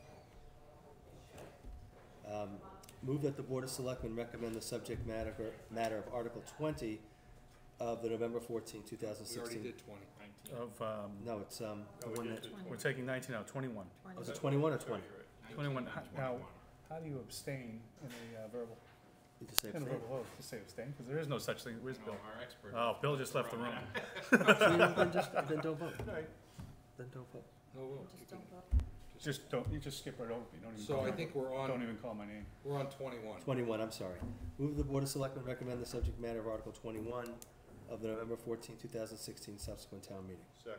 Move that the Board of Selectmen recommend the subject matter of Article 20 of the November 14, We already 2016. did 20. 19. Of, No, it's, the we one did that, do we're taking 19 out, 21. was it 21 or 20? 21, 19 and now, 21. how do you abstain in a verbal, You just say in a abstain. verbal vote? Just say abstain, because there is no such thing. Where's No, Bill? our expert. Oh, Bill just left the room. So then don't vote. Then don't vote. No vote. Just You can- don't vote. Just don't, you just skip right over. You don't even. So call I my- think we're Don't on, even call my name. we're on 21. 21, I'm sorry. Move the Board of Selectmen recommend the subject matter of Article 21 of the November 14, 2016 subsequent town meeting. Second.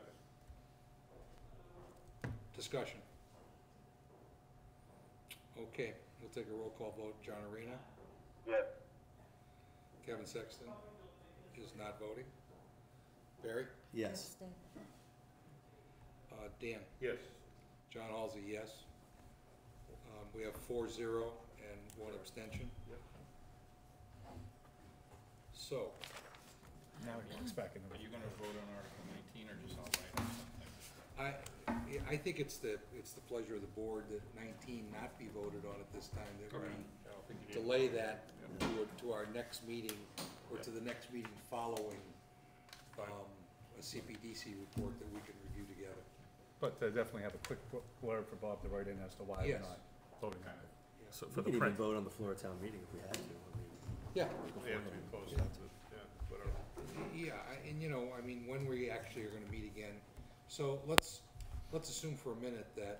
Discussion. Okay, we'll take a roll call vote. John Arena? Yes. Kevin Sexton is not voting. Barry? Yes. Dan? Yes. John Halsey, yes. We have 4-0 and 1 abstention. Yep. So, Now he gets back in the Are room. you gonna vote on Article 19 or just outright or something? I think it's the pleasure of the board that 19 not be voted on at this time, that Okay. we I don't think you need. delay that to our next meeting, or to the next meeting following, a CPDC report that we can review together. But definitely have a quick blurb for Bob to write in as to why we're Yes. not voting on it. So We for could the even print. vote on the floor of town meeting if we had to. I mean, Yeah. They have to be posted, yeah, whatever. Yeah, and I mean, when we actually are gonna meet again, so let's assume for a minute that,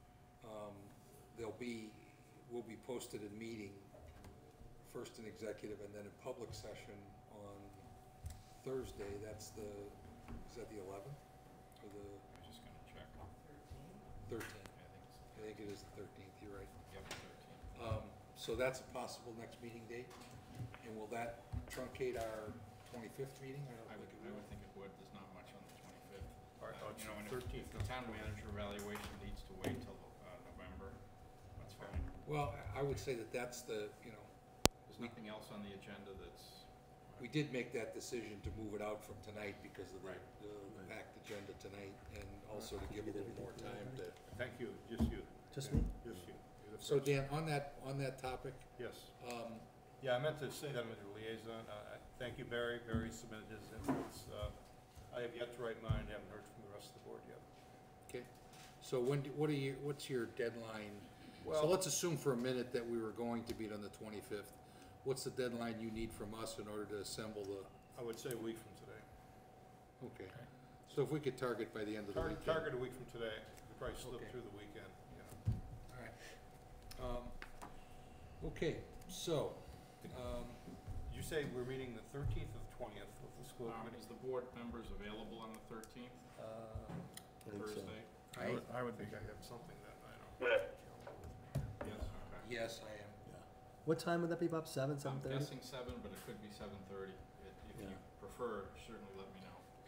we'll be posted in meeting, first in executive and then in public session on Thursday, is that the 11th? Or the I'm just gonna check. 13th? I think it's, I think it is the 13th, you're right. yep, 13. So that's a possible next meeting date, and will that truncate our 25th meeting? I would think it would, there's not much on the 25th. All right, You know, and if 13th. the town manager evaluation needs to wait till November, that's fine. Well, I would say that that's the, There's nothing else on the agenda that's, we did make that decision to move it out from tonight because of the Right. the packed agenda tonight, and also to give a little more time to. Thank you, just you. Just me? Just you. You're the So first. Dan, on that topic, Yes. um, Yeah, I meant to say that I'm the liaison. Thank you, Barry. Barry submitted his inputs. I have yet to write mine, haven't heard from the rest of the board yet. okay, so what's your deadline? So Well- let's assume for a minute that we were going to meet on the 25th. What's the deadline you need from us in order to assemble the, I would say a week from today. okay. So if we could target by the end of the weekend. Target a week from today. We probably slip Okay. through the weekend, you know. All right. Okay, so, Did you say we're meeting the 13th or the 20th with the school committee? is the board members available on the 13th, I think so. Thursday? I would I be. think I have something that night. Yes. Yes. Okay. yes, I am. What time would that be, Bob? 7, I'm 7:30? guessing 7, but it could be 7:30. If you Yeah. prefer, certainly let me know.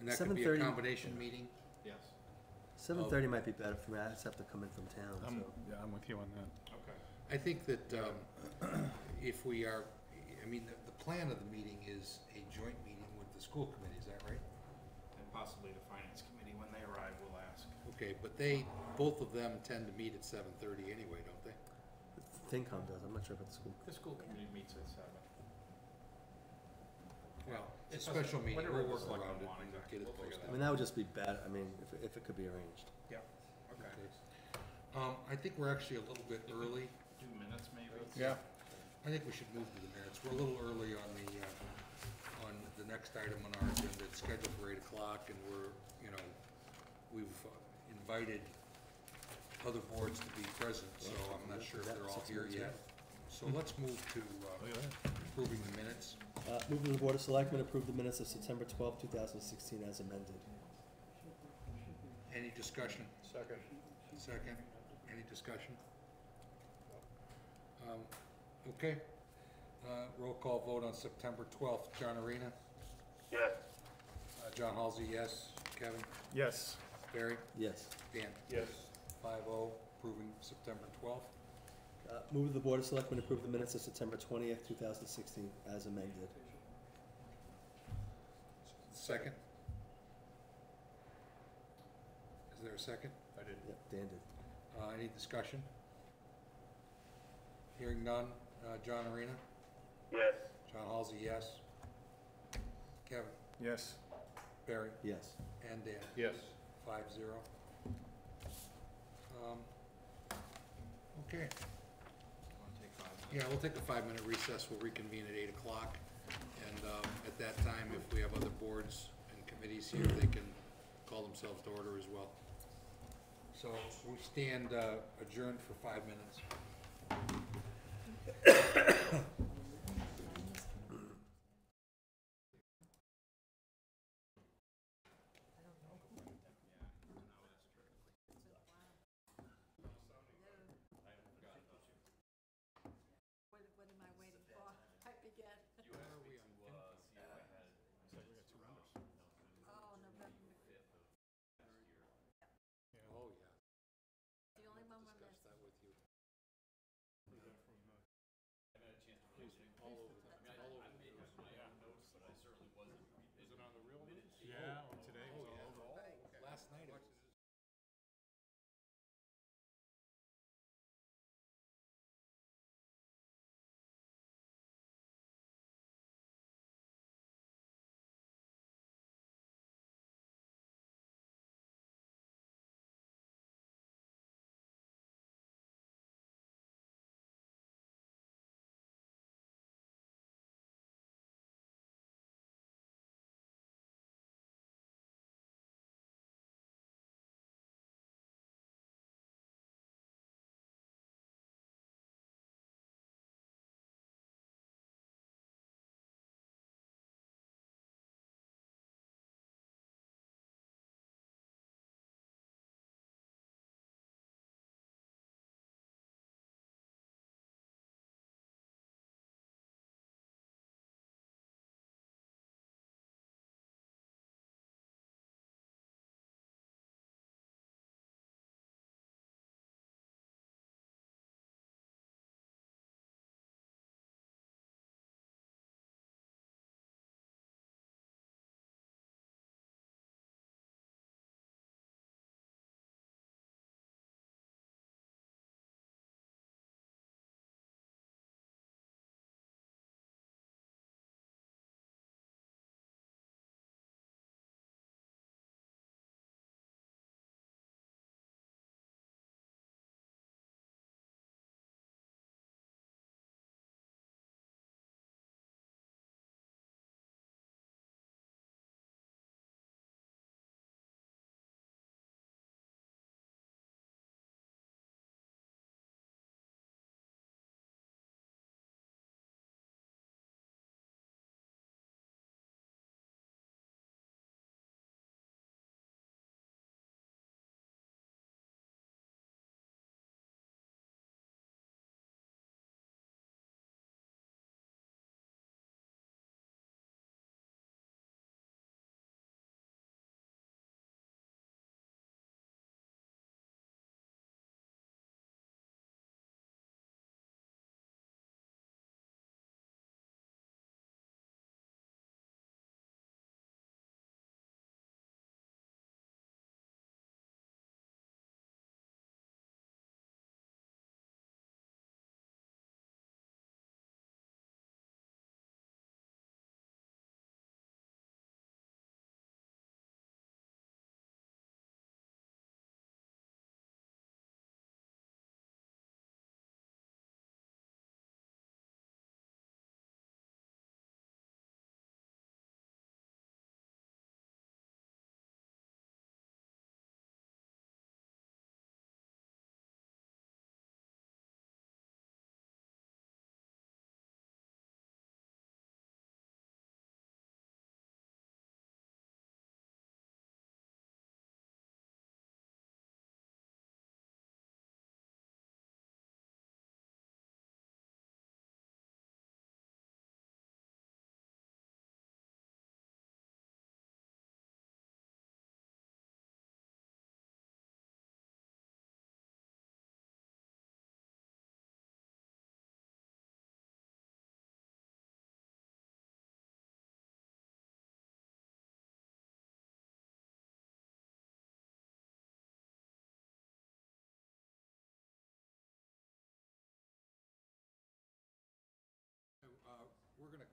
And that could be a 7:30. combination meeting? Yes. 7:30 might be better for me. I just have to come in from town, so. Yeah, I'm with you on that. Okay. I think that if we are, I mean, the plan of the meeting is a joint meeting with the school committee, is that right? And possibly the finance committee, when they arrive, will ask. Okay, but both of them tend to meet at 7:30 anyway, don't they? FinCom does. I'm not sure about the school. The school committee meets at 7. Well, It it's a special doesn't- meeting, whatever we'll the work selectmen around it want, and exactly. get it We'll figure posted. I mean, that would just be bad. I mean, if it could be arranged. Yeah. Okay. I think we're actually a little bit early. Do minutes maybe? Yeah. I think we should move to the minutes. We're a little early on the next item on our agenda. It's scheduled for 8 o'clock, and we've invited other boards to be present, so I'm not sure if they're all here yet. So let's move to approving the minutes. Moving the Board of Selectmen approve the minutes of September 12, 2016 as amended. Any discussion? Second. Any discussion? Okay. Roll call vote on September 12th. John Arena? Yes. John Halsey, yes. Kevin? Yes. Barry? Yes. Dan? Yes. 5-0, approving September 12th. Move the Board of Selectmen approve the minutes of September 20th, 2016 as amended. Second? Is there a second? I did. Yep, Dan did. Any discussion? Hearing none. John Arena? Yes. John Halsey, yes. Kevin? Yes. Barry? Yes. And Dan? Yes. 5-0. Okay. Want to take 5 minutes? Yeah, we'll take a 5-minute recess. We'll reconvene at 8 o'clock. And at that time, if we have other boards and committees here, they can call themselves to order as well. So we stand adjourned for 5 minutes.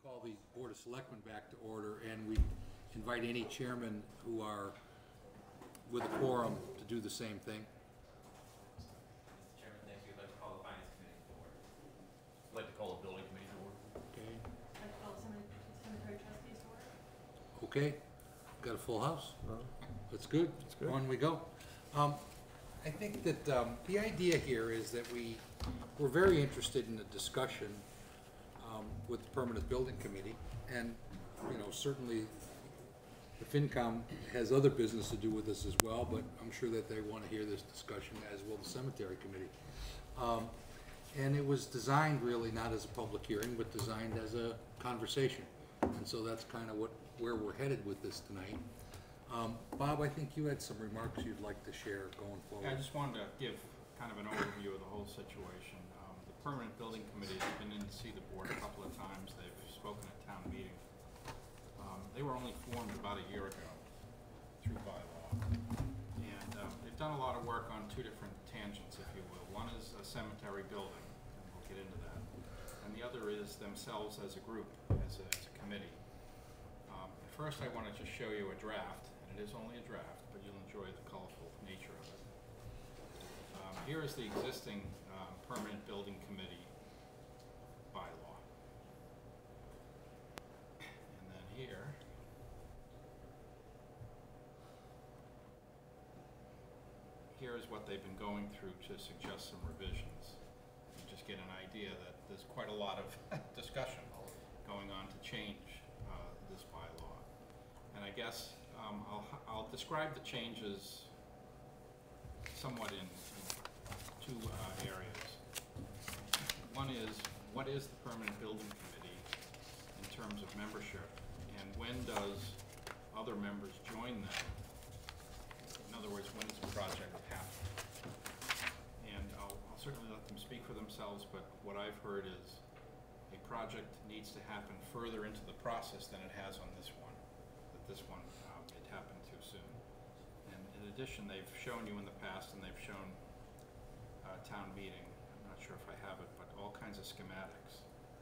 call the Board of Selectmen back to order, and we invite any chairmen who are with a quorum to do the same thing. Mr. Chairman, thank you. I'd like to call the Finance Committee to order. I'd like to call the Building Committee to order. Okay. I'd call the cemetery trustees to order. Okay, got a full house? That's good. That's good. On we go. I think that the idea here is that we're very interested in the discussion with the Permanent Building Committee, and, you know, certainly the FinCom has other business to do with this as well, but I'm sure that they want to hear this discussion, as will the Cemetery Committee. And it was designed really not as a public hearing, but designed as a conversation. And so that's kind of where we're headed with this tonight. Bob, I think you had some remarks you'd like to share going forward. Yeah, I just wanted to give kind of an overview of the whole situation. The Permanent Building Committee has been in to see the board a couple of times. They've spoken at town meeting. They were only formed about a year ago through bylaw. And they've done a lot of work on two different tangents, if you will. One is a cemetery building, and we'll get into that. And the other is themselves as a group, as a committee. At first, I wanted to show you a draft, and it is only a draft, but you'll enjoy the colorful nature of it. Here is the existing Permanent Building Committee bylaw. And then here is what they've been going through to suggest some revisions. You just get an idea that there's quite a lot of discussion going on to change this bylaw. And I guess I'll describe the changes somewhat in two areas. One is, what is the Permanent Building Committee in terms of membership, and when does other members join them? In other words, when does the project happen? And I'll certainly let them speak for themselves, but what I've heard is a project needs to happen further into the process than it has on this one. That this one, it happened too soon. And in addition, they've shown you in the past, and they've shown town meeting, I'm not sure if I have it, but all kinds of schematics.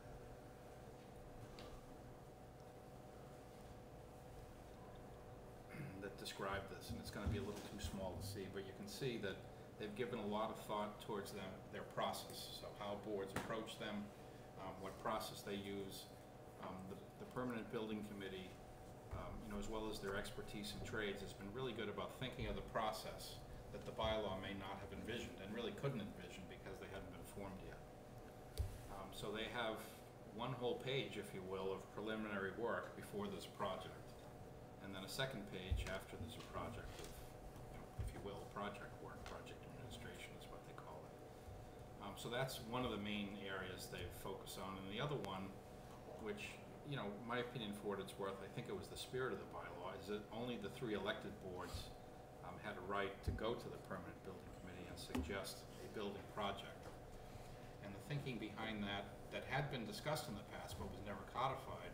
That describe this, and it's going to be a little too small to see, but you can see that they've given a lot of thought towards their process, so how boards approach them, what process they use. The Permanent Building Committee, you know, as well as their expertise in trades, has been really good about thinking of the process that the bylaw may not have envisioned, and really couldn't envision because they hadn't been formed yet. So they have one whole page, if you will, of preliminary work before this project, and then a second page after there's a project of, you know, if you will, project work, project administration is what they call it. So that's one of the main areas they focus on, and the other one, which, you know, my opinion for what it's worth, I think it was the spirit of the bylaw, is that only the 3 elected boards had a right to go to the Permanent Building Committee and suggest a building project. And the thinking behind that had been discussed in the past but was never codified,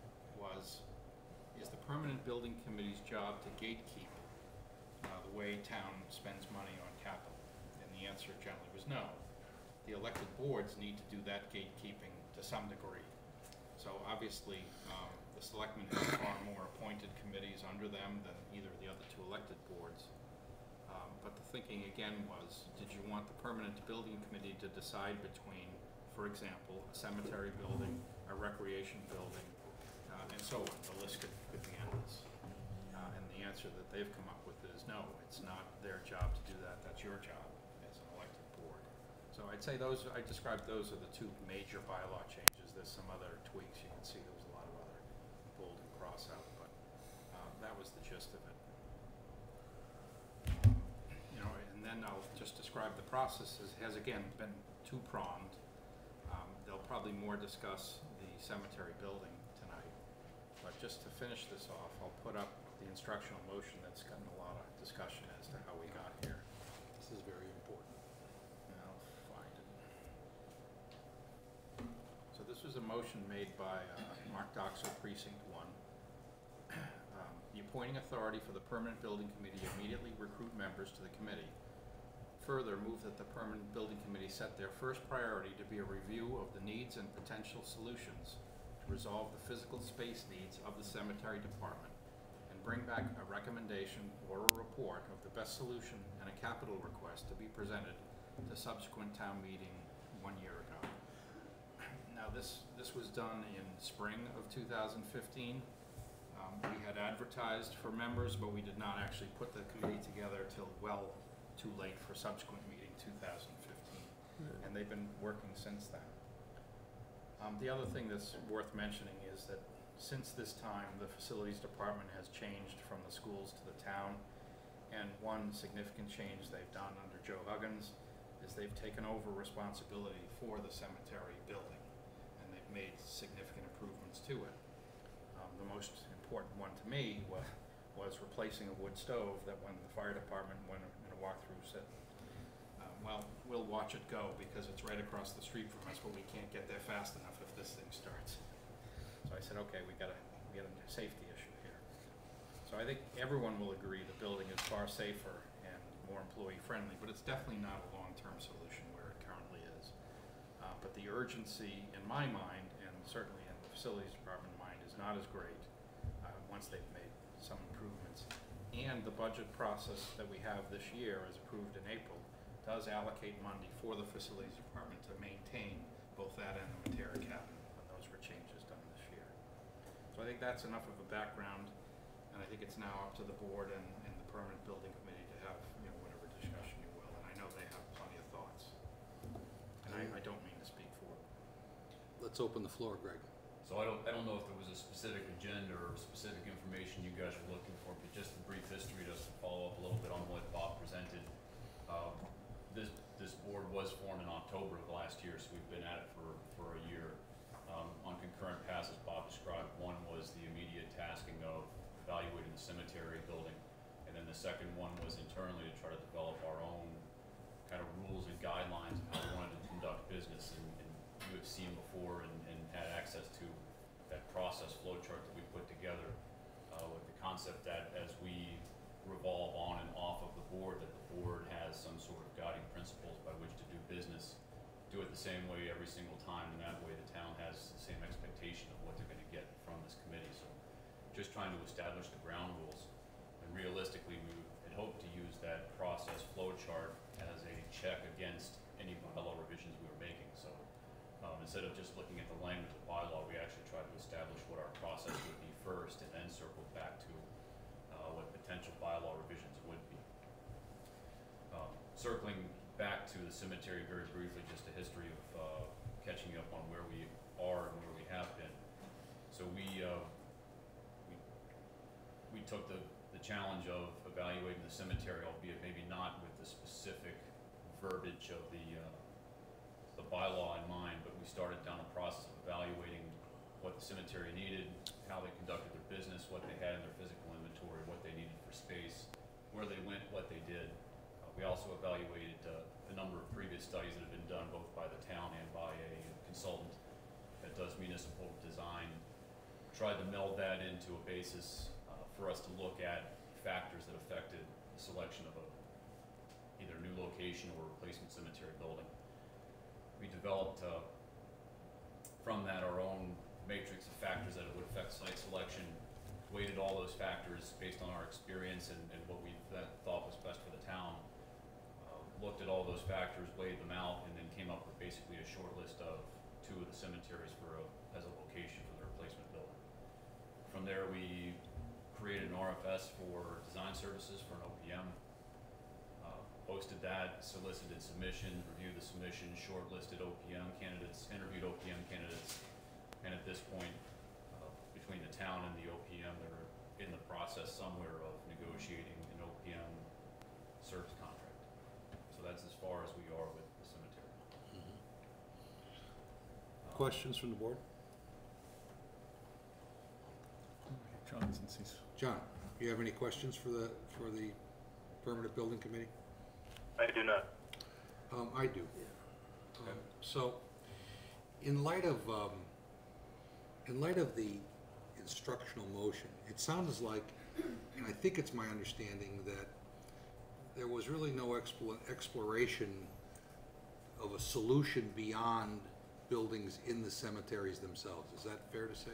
is the Permanent Building Committee's job to gatekeep the way town spends money on capital? And the answer generally was no. The elected boards need to do that gatekeeping to some degree. So obviously, the Selectmen have far more appointed committees under them than either of the other 2 elected boards. But the thinking again was, did you want the Permanent Building Committee to decide between, for example, a cemetery building, a recreation building, and so on? The list could be endless. And the answer that they've come up with is no, it's not their job to do that, that's your job as an elected board. So I'd say those, I described those are the 2 major bylaw changes. There's some other tweaks. You can see there was a lot of other bold and cross out, but that was the gist of it. You know, and then I'll just describe the process has again been 2-pronged. They'll probably more discuss the cemetery building tonight, but just to finish this off, I'll put up the instructional motion that's gotten a lot of discussion as to how we got here. This is very important. And I'll find it. So this was a motion made by Mark Doxer, Precinct 1. The appointing authority for the Permanent Building Committee immediately recruit members to the committee. Further, move that the Permanent Building Committee set their first priority to be a review of the needs and potential solutions to resolve the physical space needs of the cemetery department, and bring back a recommendation or a report of the best solution and a capital request to be presented to subsequent town meeting 1 year ago. Now, this was done in spring of 2015. We had advertised for members, but we did not actually put the committee together till well too late for subsequent meeting 2015. And they've been working since then. The other thing that's worth mentioning is that since this time, the facilities department has changed from the schools to the town. And one significant change they've done under Joe Huggins is they've taken over responsibility for the cemetery building. And they've made significant improvements to it. The most important one to me was replacing a wood stove that when the fire department went in a walkthrough said, well, we'll watch it go because it's right across the street from us, but we can't get there fast enough if this thing starts. So I said, okay, we got a safety issue here. So I think everyone will agree the building is far safer and more employee friendly, but it's definitely not a long-term solution where it currently is. But the urgency in my mind, and certainly in the facilities department mind, is not as great once they've made some improvements. And the budget process that we have this year, as approved in April, does allocate money for the facilities department to maintain both that and the Matera cabin when those were changes done this year. So I think that's enough of a background, and I think it's now up to the board and the permanent building committee to have, you know, whatever discussion you will, and I know they have plenty of thoughts. And I don't mean to speak for them. Let's open the floor, Greg. So I don't know if there was a specific agenda or specific information you guys were looking for, but just a brief history just to follow up a little bit on what Bob presented. This board was formed in October of last year, so we've been at it for a year. On concurrent paths, as Bob described, one was the immediate tasking of evaluating the cemetery building, and then the second one was internally to try to develop our own kind of rules and guidelines of how we wanted to conduct business. And you have seen before and had access to that process flow chart that we put together with the concept that as we revolve on and off of the board, that the board has some sort of guiding principles by which to do business, do it the same way every single time, and that way the town has the same expectation of what they're going to get from this committee. So just trying to establish the ground rules, and realistically we had hoped to use that process flow chart as a check against any bylaw revisions we were making. So instead of just looking at the language of the bylaw, we actually tried to establish what our process would be first, and then circle back to what potential bylaw revisions would be. Circling back to the cemetery very briefly, just a history of catching up on where we are and where we have been. So we took the challenge of evaluating the cemetery, albeit maybe not with the specific verbiage of the bylaw in mind, but we started down a process of evaluating what the cemetery needed, how they conducted their business, what they had in their physical inventory, what they needed for space, where they went, what they did. We also evaluated a number of previous studies that have been done both by the town and by a consultant that does municipal design. Tried to meld that into a basis for us to look at factors that affected the selection of either new location or replacement cemetery building. We developed from that our own matrix of factors that would affect site selection, weighted all those factors based on our experience and what we thought was best for the town, looked at all those factors, weighed them out, and then came up with basically a short list of 2 of the cemeteries as a location for the replacement building. From there we created an RFS for design services for an OPM, posted that, solicited submissions, reviewed the submission, shortlisted OPM candidates, interviewed OPM candidates, and at this point, between the town and the OPM, they're in the process somewhere of negotiating an OPM service contract. So that's as far as we are with the cemetery. Questions from the board? John, since he's... John, do you have any questions for the permanent building committee? I do not. I do. So, in light of the instructional motion, it sounds like, and I think it's my understanding that there was really no exploration of a solution beyond buildings in the cemeteries themselves. Is that fair to say?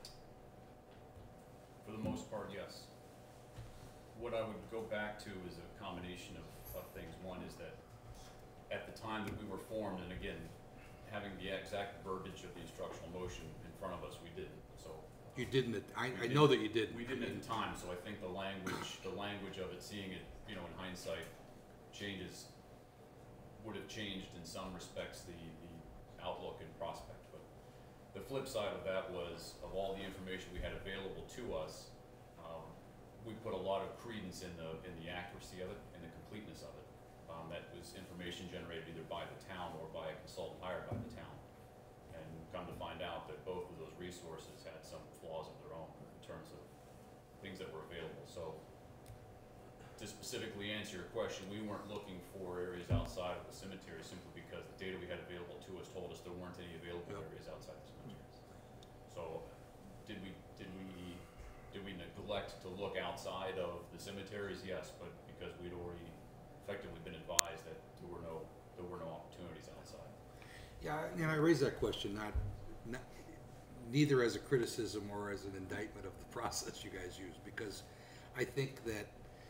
For the most part, yes. What I would go back to is a combination of things. One is that at the time that we were formed, and again, having the exact verbiage of the instructional motion in front of us, we didn't, so. You didn't, I We know didn't. that you didn't. We didn't at the time, so I think the language of it, seeing it, you know, in hindsight, changes, would have changed in some respects the outlook and prospect. But the flip side of that was, of all the information we had available to us, we put a lot of credence in the accuracy of it and the completeness of it. That was information generated either by the town or by a consultant hired by the town. And come to find out that both of those resources had some flaws of their own in terms of things that were available. So to specifically answer your question, we weren't looking for areas outside of the cemetery simply because the data we had available to us told us there weren't any available areas outside the cemeteries. So did we neglect to look outside of the cemeteries? Yes, but because we'd already effectively been advised that there were no opportunities outside. Yeah, and I raise that question not neither as a criticism or as an indictment of the process you guys use, because I think that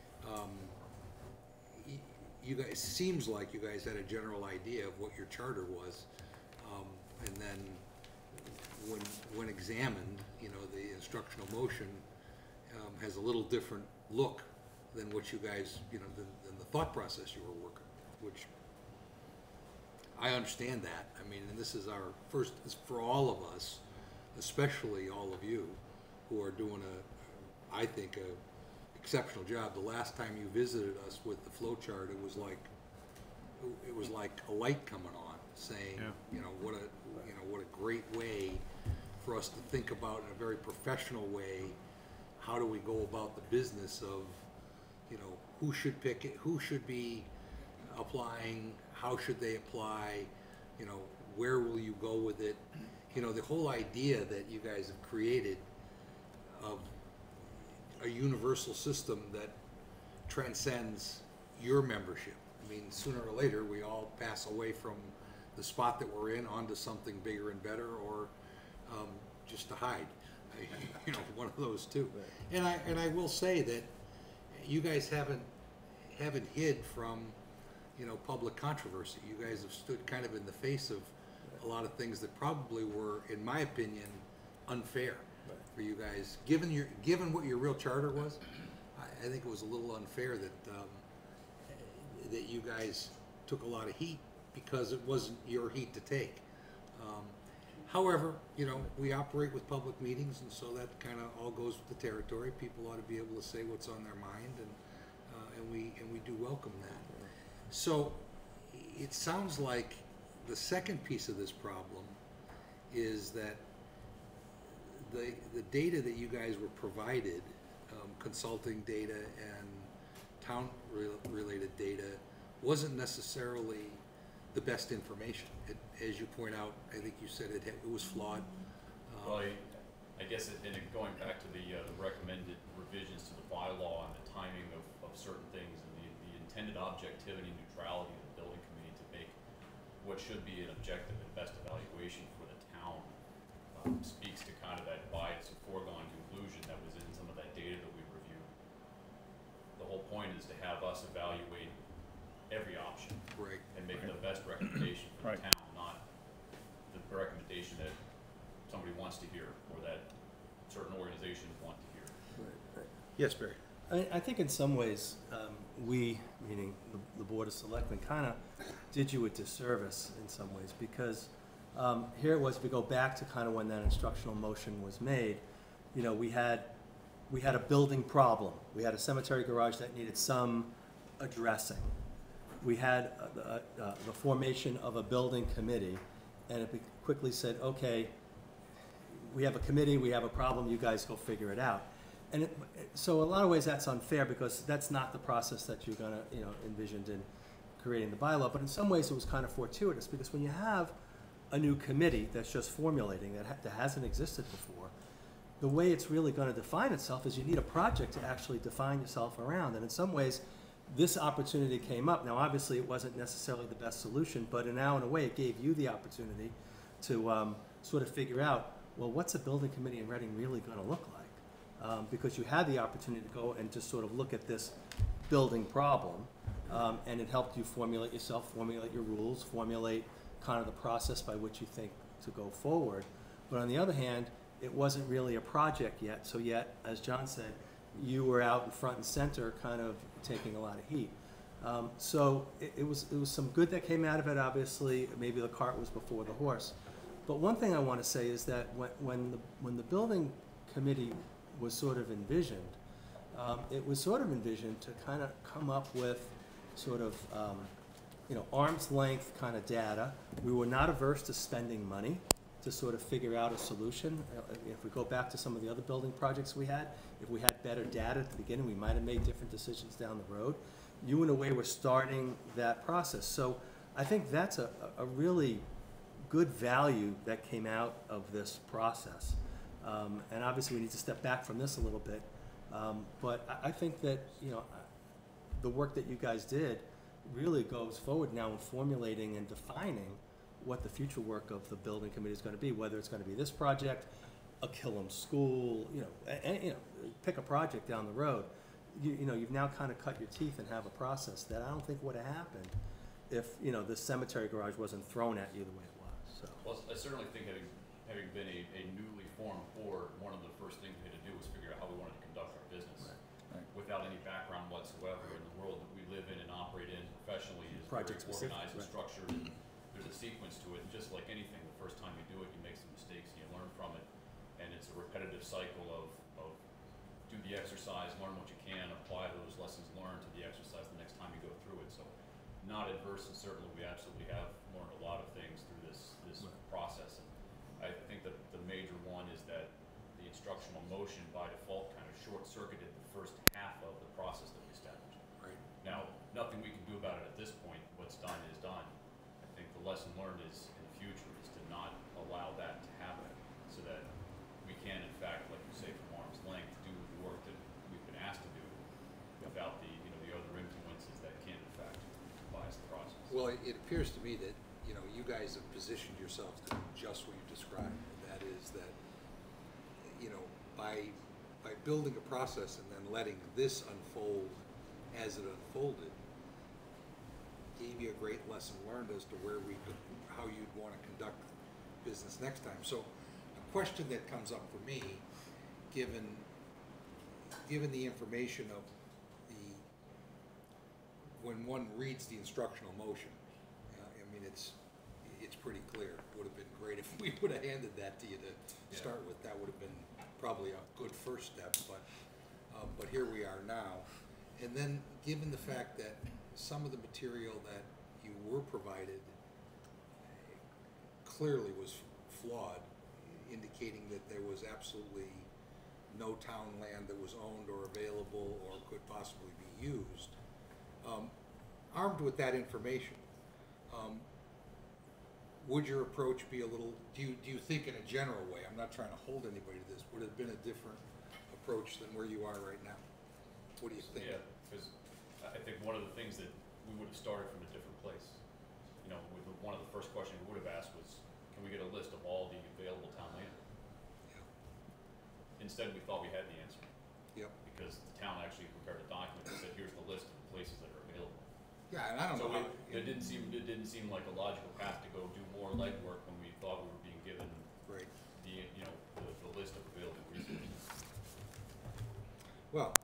you guys, seems like you guys had a general idea of what your charter was, and then when examined, you know, the instructional motion has a little different look than what you guys, you know, than the thought process you were working, which I understand that. I mean, and this is our first, for all of us, especially all of you, who are doing I think, a exceptional job. The last time you visited us with the flow chart, it was like a light coming on, saying, you know, what a great way for us to think about in a very professional way. How do we go about the business of, you know, who should pick it, who should be applying, how should they apply, you know, where will you go with it? You know, the whole idea that you guys have created of a universal system that transcends your membership. I mean, sooner or later, we all pass away from the spot that we're in onto something bigger and better, or just to hide. You know, one of those two. And I will say that you guys haven't hid from, you know, public controversy. You guys have stood kind of in the face of a lot of things that probably were, in my opinion, unfair for you guys. Given what your real charter was, I think it was a little unfair that you guys took a lot of heat because it wasn't your heat to take. However, you know, we operate with public meetings, and so that kind of all goes with the territory. People ought to be able to say what's on their mind, and we do welcome that. So it sounds like the second piece of this problem is that the data that you guys were provided, consulting data and town-related data, wasn't necessarily the best information. As you point out, I think you said it was flawed. Well, I guess going back to the recommended revisions to the bylaw and the timing of certain things and the intended objectivity and neutrality of the building committee to make what should be an objective and best evaluation for the town speaks to kind of that bias of foregone conclusion that was in some of that data that we reviewed. The whole point is to have us evaluate every option and make the best recommendation for the town, not the recommendation that somebody wants to hear or that certain organizations want to hear. Yes, Barry. I think in some ways, we, meaning the Board of Selectmen, kind of did you a disservice in some ways, because here it was, if we go back to kind of when that instructional motion was made, you know, we had a building problem. We had a cemetery garage that needed some addressing. We had the formation of a building committee, and it quickly said, okay, we have a committee, we have a problem, you guys go figure it out. And so in a lot of ways that's unfair, because that's not the process that you're gonna, you know, envisioned in creating the bylaw. But in some ways it was kind of fortuitous, because when you have a new committee that's just formulating, that hasn't existed before, the way it's really gonna define itself is you need a project to actually define yourself around. And in some ways, this opportunity came up. Now, obviously, it wasn't necessarily the best solution, but now, in a way, it gave you the opportunity to sort of figure out, well, what's a building committee in Reading really going to look like? Because you had the opportunity to go and just sort of look at this building problem, and it helped you formulate yourself, formulate your rules, formulate kind of the process by which you think to go forward. But on the other hand, it wasn't really a project yet, so yet, as John said, you were out in front and center kind of taking a lot of heat. So it was some good that came out of it, obviously. Maybe the cart was before the horse. But one thing I want to say is that when the building committee was sort of envisioned, it was sort of envisioned to kind of come up with sort of arm's length kind of data. We were not averse to spending money to sort of figure out a solution. If we go back to some of the other building projects we had, if we had better data at the beginning, we might have made different decisions down the road. You, in a way, were starting that process. So I think that's a really good value that came out of this process. And obviously we need to step back from this a little bit. But I think that, the work that you guys did really goes forward now in formulating and defining what the future work of the building committee is going to be, whether it's going to be this project, a Killam school, pick a project down the road. You've now kind of cut your teeth and have a process that I don't think would have happened if, the cemetery garage wasn't thrown at you the way it was, so. Well, I certainly think having been a newly formed board, one of the first things we had to do was figure out how we wanted to conduct our business. Right. Without any background whatsoever in the world that we live in and operate in professionally is very Project specific, organized and right. structured, and there's a sequence to it, and just like anything, the first time you do it, you make some mistakes and you learn from it, and it's a repetitive cycle of do the exercise, learn what you can, apply those lessons learned to the exercise the next time you go through it. So not adverse, and certainly we absolutely have learned a lot of things through this process. And I think that the major one is that the instructional motion by default kind of short-circuited the first half of the process that we established. Right. Now, nothing we can do about it at this point. What's done is done. I think the lesson learned is in the future is to not allow that to happen, so that we can, in fact, like you say, from arm's length, do the work that we've been asked to do without the other influences that can, in fact, bias the process. Well, it appears to me that, you guys have positioned yourself to do just what you described. And that is that, by building a process and then letting this unfold as it unfolded, gave you a great lesson learned as to how you'd want to conduct business next time. So a question that comes up for me, given the information of when one reads the instructional motion, it's pretty clear. It would have been great if we would have handed that to you to start with. That would have been probably a good first step, but here we are now. And then, given the fact that some of the material that you were provided clearly was flawed, indicating that there was absolutely no town land that was owned or available or could possibly be used. Armed with that information, would your approach be a little, do you think in a general way, I'm not trying to hold anybody to this, would it have been a different approach than where you are right now? What do you think? Yeah, because I think one of the things that we would have started from a different place. One of the first questions we would have asked was, can we get a list of all the available town land? Yeah. Instead, we thought we had the answer. Yep. Because the town actually prepared a document that said, here's the list of the places that are available. Yeah, and I don't So know. it didn't seem like a logical path to go do more legwork when we thought we were being given Right. the list of available resources. Well,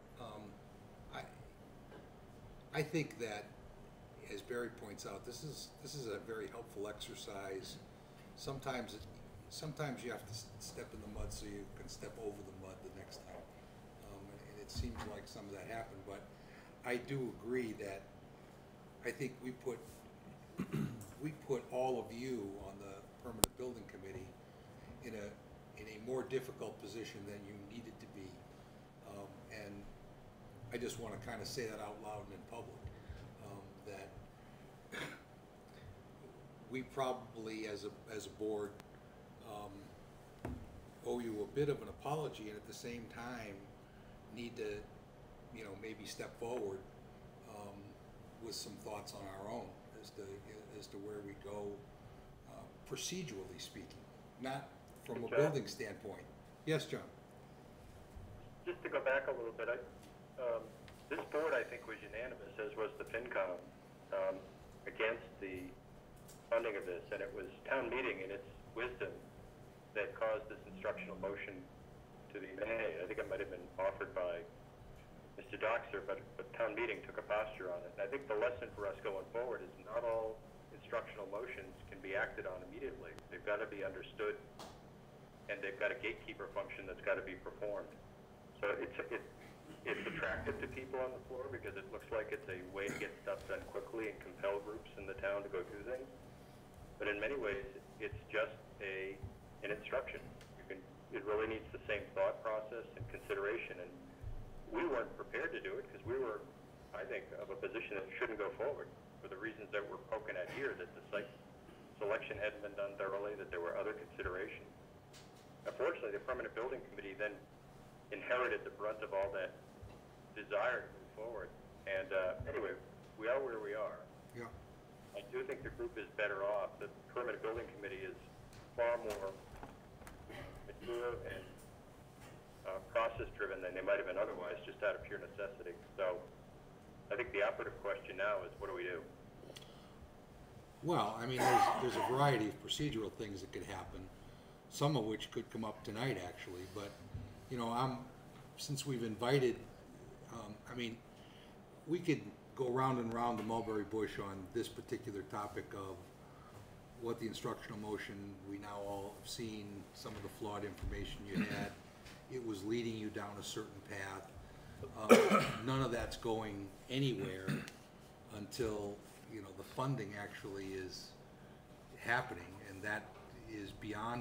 I think that, as Barry points out, this is a very helpful exercise. Sometimes you have to step in the mud so you can step over the mud the next time, and it seems like some of that happened. But I do agree that I think we put all of you on the permanent building committee in a more difficult position than you needed to be, and I just want to kind of say that out loud and in public, that we probably as a board owe you a bit of an apology, and at the same time need to maybe step forward with some thoughts on our own as to where we go procedurally speaking, not from a Okay. building standpoint. Yes, John? Just to go back a little bit, this board, I think, was unanimous, as was the FinCom, against the funding of this, and it was town meeting in its wisdom that caused this instructional motion to be made. I think it might have been offered by Mr. Doxer, but town meeting took a posture on it. And I think the lesson for us going forward is not all instructional motions can be acted on immediately. They've got to be understood, and they've got a gatekeeper function that's got to be performed. So it's attractive to people on the floor because it looks like it's a way to get stuff done quickly and compel groups in the town to go do things. But in many ways, it's just an instruction. It really needs the same thought process and consideration. And we weren't prepared to do it because we were, I think, of a position that shouldn't go forward for the reasons that we're poking at here, that the site selection hadn't been done thoroughly, that there were other considerations. Unfortunately, the Permanent Building Committee then inherited the brunt of all that desire to move forward. And anyway, we are where we are. Yeah. I do think the group is better off. The Permanent Building Committee is far more mature and process-driven than they might have been otherwise, just out of pure necessity. So I think the operative question now is, what do we do? Well, I mean, there's a variety of procedural things that could happen, some of which could come up tonight, actually. But, you know, since we've invited, I mean, we could go round and round the mulberry bush on this particular topic of what the instructional motion, we now all have seen some of the flawed information you had. It was leading you down a certain path. None of that's going anywhere until, you know, the funding actually is happening, and that is beyond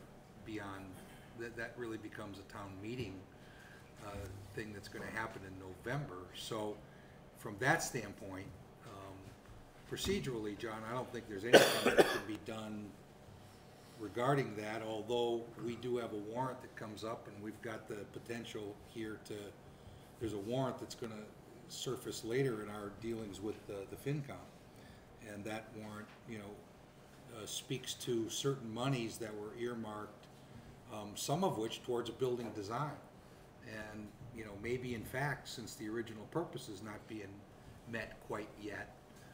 that really becomes a town meeting thing that's going to happen in November. So from that standpoint, procedurally, John, I don't think there's anything that can be done regarding that, although we do have a warrant that comes up, and we've got the potential here there's a warrant that's going to surface later in our dealings with the FinCom. And that warrant, you know, speaks to certain monies that were earmarked, some of which towards a building design. And, you know, maybe in fact, since the original purpose is not being met quite yet,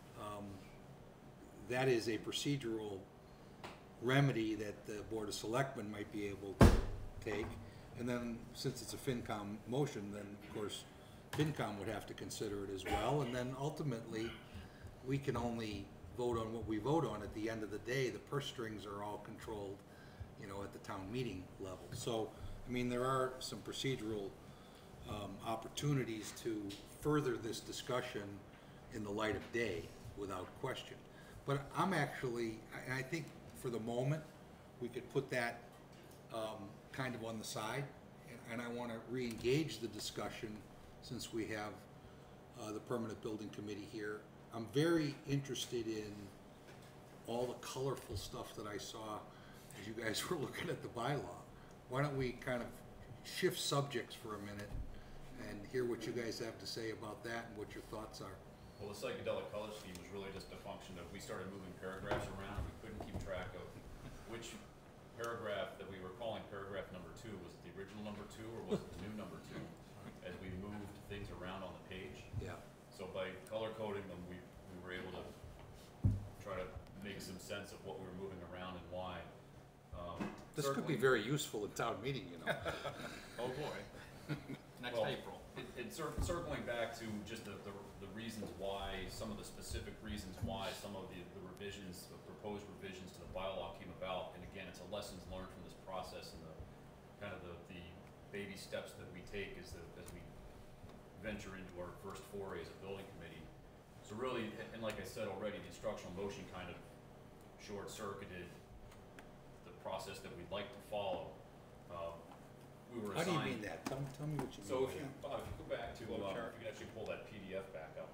that is a procedural remedy that the Board of Selectmen might be able to take. And then, since it's a FinCom motion, then of course FinCom would have to consider it as well. And then ultimately, we can only vote on what we vote on. At the end of the day, the purse strings are all controlled, you know, at the town meeting level. So, I mean, there are some procedural opportunities to further this discussion in the light of day, without question. But I'm actually, I think for the moment, we could put that kind of on the side, and I want to re-engage the discussion since we have the Permanent Building Committee here. I'm very interested in all the colorful stuff that I saw as you guys were looking at the bylaw. Why don't we kind of shift subjects for a minute and hear what you guys have to say about that and what your thoughts are. Well, the psychedelic color scheme was really just a function of, we started moving paragraphs around and we couldn't keep track of which paragraph that we were calling paragraph number 2. Was it the original number 2 or was it the new number 2? As we moved things around on the page. Yeah. So by color coding them, we were able to try to make some sense of what we were moving around and why. This could be very useful in town meeting, you know. Oh, boy. Next Well, April. Circling back to just the reasons why, some of the specific reasons why some of the revisions, the proposed revisions to the bylaw came about. And again, it's a lessons learned from this process and the kind of the baby steps that we take as we venture into our first foray as a building committee. So really, and like I said already, the instructional motion kind of short-circuited the process that we'd like to follow. We were How do assigned. you mean that? Tell me what you mean. So by if you, that. Bob, if you go back to, if you can actually pull that PDF back up.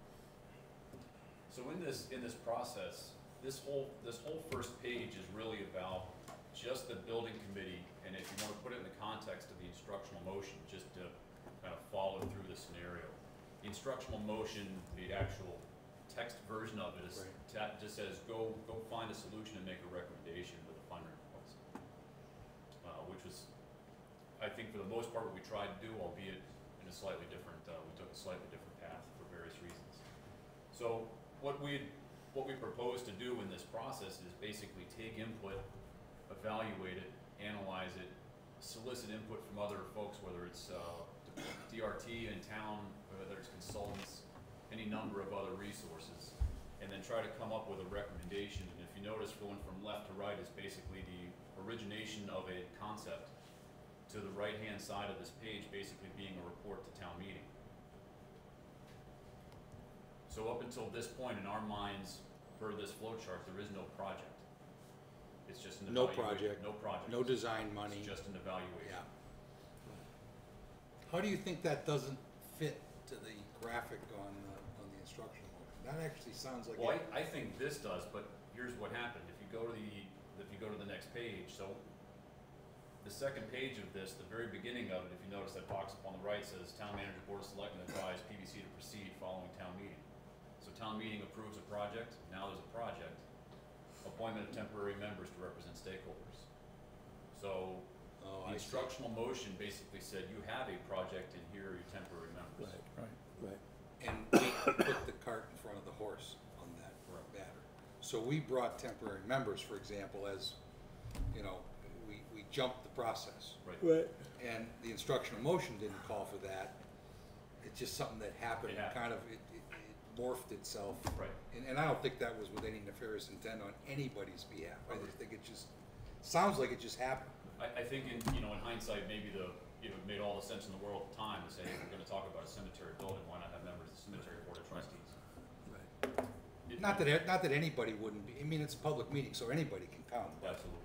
So in this process, this whole first page is really about just the building committee, and if you want to put it in the context of the instructional motion, just to kind of follow through the scenario. The instructional motion, the actual text version of it is, just says, go find a solution and make a recommendation with a funding proposal. Which was, I think for the most part, what we tried to do, albeit in a slightly different, we took a slightly different path for various reasons. So what we propose to do in this process is basically take input, evaluate it, analyze it, solicit input from other folks, whether it's DRT in town, whether it's consultants, any number of other resources, and then try to come up with a recommendation. And if you notice, going from left to right is basically the origination of a concept, to the right-hand side of this page basically being a report to town meeting. So up until this point in our minds, per this flow chart, there is no project. It's just an No evaluation. project. No project. No design money. It's just an evaluation. Yeah. How do you think that doesn't fit to the graphic on the instructional motion? That actually sounds like. Well, I think this does, but here's what happened. If you go to the next page, so the second page of this, the very beginning of it, if you notice that box up on the right says Town Manager Board of Selectmen advise PBC to proceed following town meeting. So town meeting approves a project, now there's a project, appointment of temporary members to represent stakeholders. So the instructional motion basically said you have a project and here are your temporary members. Right. And we put the cart in front of the horse on that matter. So we brought temporary members, for example, as, you know, we jumped the process. Right. And the instructional motion didn't call for that. It's just something that happened, It happened. kind of, it morphed itself. Right. And I don't think that was with any nefarious intent on anybody's behalf. I just think it just, sounds like it just happened. I think in hindsight, maybe it made all the sense in the world at the time to say, hey, we're gonna talk about a cemetery building, why not have members of the cemetery board of trustees? Not that anybody wouldn't be, I mean, it's a public meeting, so anybody can come. Absolutely.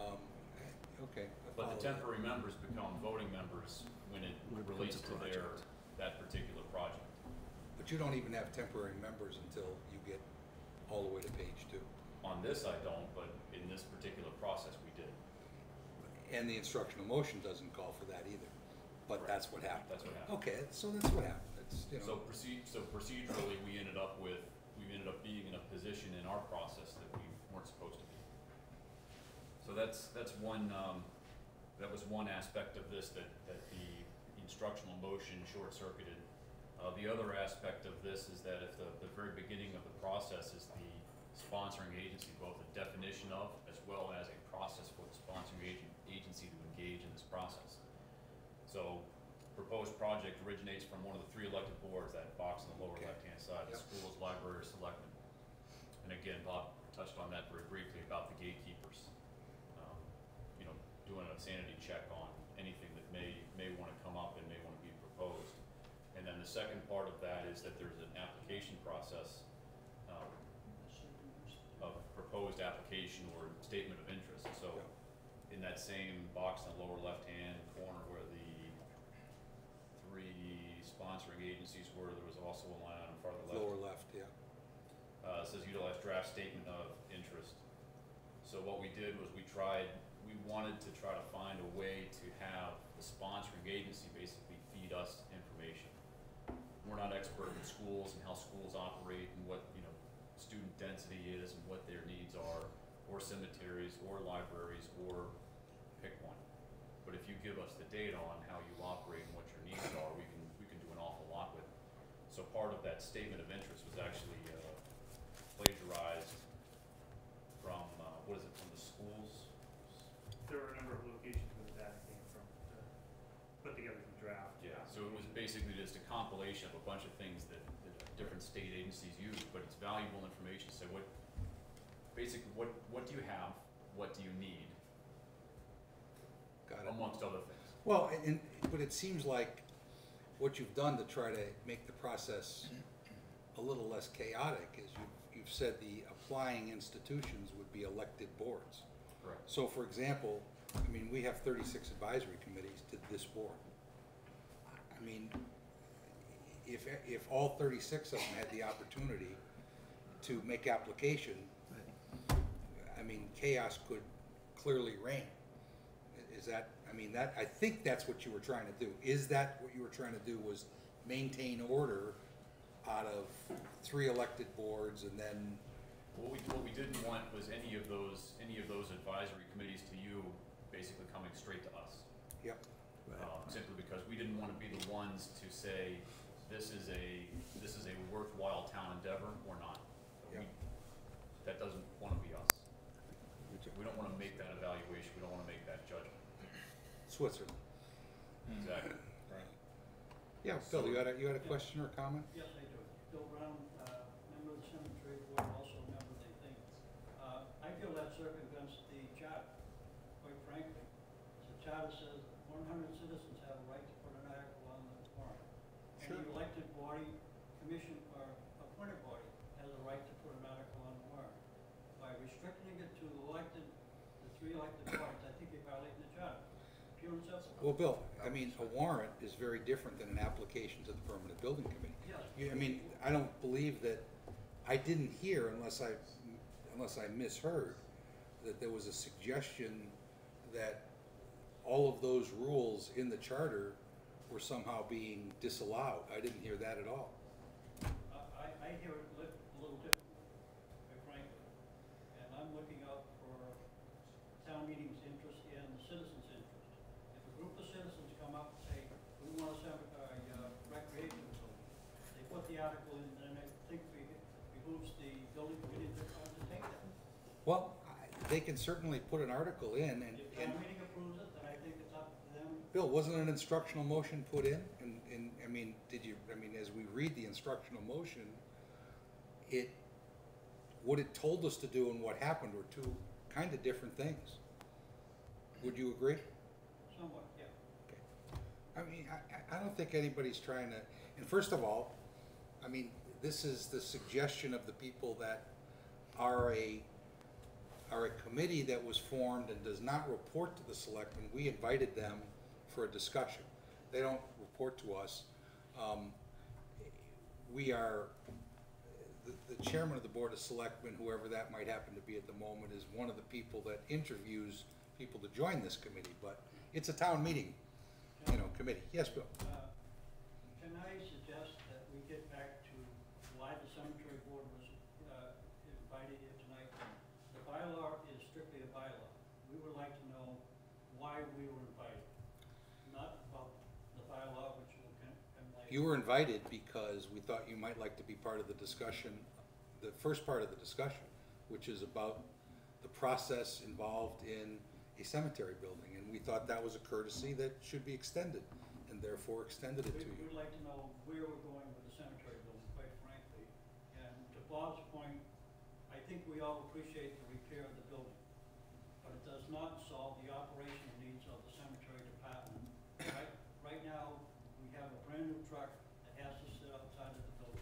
Okay. But the temporary members become voting members when it relates to that particular project. But you don't even have temporary members until you get all the way to page 2. On this, I don't, but in this particular process, we did. And the instructional motion doesn't call for that either. But Correct. that's what happened. That's what happened. Okay, so that's what happened. It's, So procedurally, we ended up being in a position in our process that we weren't supposed to be. So that's one, that was one aspect of this that the instructional motion short-circuited. The other aspect of this is that if the very beginning of the process is the sponsoring agency, both a definition of as well as a process for the sponsoring agency to engage in this process. So proposed project originates from one of the 3 elected boards, that box on the lower left-hand side, the schools, library, or selectmen. And again, Bob touched on that very briefly about the gatekeepers. Doing a sanity check on anything that may want to come up and may want to be proposed. And then the second part of that is that there's an application process of proposed application or statement of interest. So in that same box in the lower left-hand corner where the 3 sponsoring agencies were, there was also a line on the farther left. lower left, yeah. It says utilize draft statement of interest. So what we did was we wanted to try to find a way to have the sponsoring agency basically feed us information. We're not expert in schools and how schools operate and what, student density is and what their needs are, or cemeteries, or libraries, or pick one. But if you give us the data on how you operate and what your needs are, we can do an awful lot with it. So part of that statement of interest was actually plagiarized from, from the schools? There were a number of locations where the data came from to put together the draft. Yeah, so it was basically just a compilation of a bunch of things that different state agencies use, but it's valuable information. So what do you have? What do you need? Got it. Amongst other things. Well, but it seems like what you've done to try to make the process a little less chaotic is you've said the applying institutions would be elected boards. Correct. So for example, I mean, we have 36 advisory committees to this board. I mean, if all 36 of them had the opportunity to make application, I mean, chaos could clearly reign. Is that, I think that's what you were trying to do. Is that what you were trying to do, was maintain order out of 3 elected boards and then, What we didn't want was any of those advisory committees to you basically coming straight to us. yep, Simply because we didn't want to be the ones to say, this is a worthwhile town endeavor or not. Yep. That doesn't want to be us. We don't want to make that evaluation, we don't want to make that judgment. Switzerland. Exactly. Yeah, Phil, you had a question or comment? Yes, I do. Bill Brown, member of the cemetery board, also a member of the thing. I feel that circumvents the charter, quite frankly. The charter says 100 citizens have a right to put an article on the warrant. Sure. Any elected body, commission, or appointed body has a right to put an article on the warrant. By restricting it to the 3 elected bodies, I think you're violating the charter. Pure and simple. Well, Bill, I mean, a warrant is very different than an application to the Permanent Building Committee. Yes. I mean, I don't believe that, I didn't hear, unless I misheard, that there was a suggestion that all of those rules in the charter were somehow being disallowed. I didn't hear that at all. I hear it a little different, quite frankly. And I'm looking out for town meeting's interest and the citizens' interest. If a group of citizens come up and say, we want to have a recreation facility, they put the article in, and I think behooves the building committee to take that. Well, they can certainly put an article in and, If town meeting approves it, then I think it's up to them. Bill, wasn't an instructional motion put in? And, I mean, as we read the instructional motion, what it told us to do and what happened were 2 kind of different things. Would you agree? Somewhat, yeah. Okay. I mean, I don't think anybody's trying to, and first of all, I mean, this is the suggestion of the people that are a committee that was formed and does not report to the selectmen. We invited them for a discussion. They don't report to us. We are, the chairman of the Board of Selectmen, whoever that might happen to be at the moment, is one of the people that interviews people to join this committee, but it's a town meeting, committee. Yes, Bill? Can I suggest that we get back to why the cemetery board was invited here tonight? The bylaw is strictly a bylaw. We would like to know why we were invited, not about the bylaw, which will come later. You were invited because we thought you might like to be part of the discussion, the first part of the discussion, which is about the process involved in a cemetery building, and we thought that was a courtesy that should be extended, and therefore extended it to you. We'd like to know where we're going with the cemetery building, quite frankly. And to Bob's point, I think we all appreciate the repair of the building, but it does not solve the operational needs of the cemetery department. Right now, we have a brand new truck that has to sit outside of the building.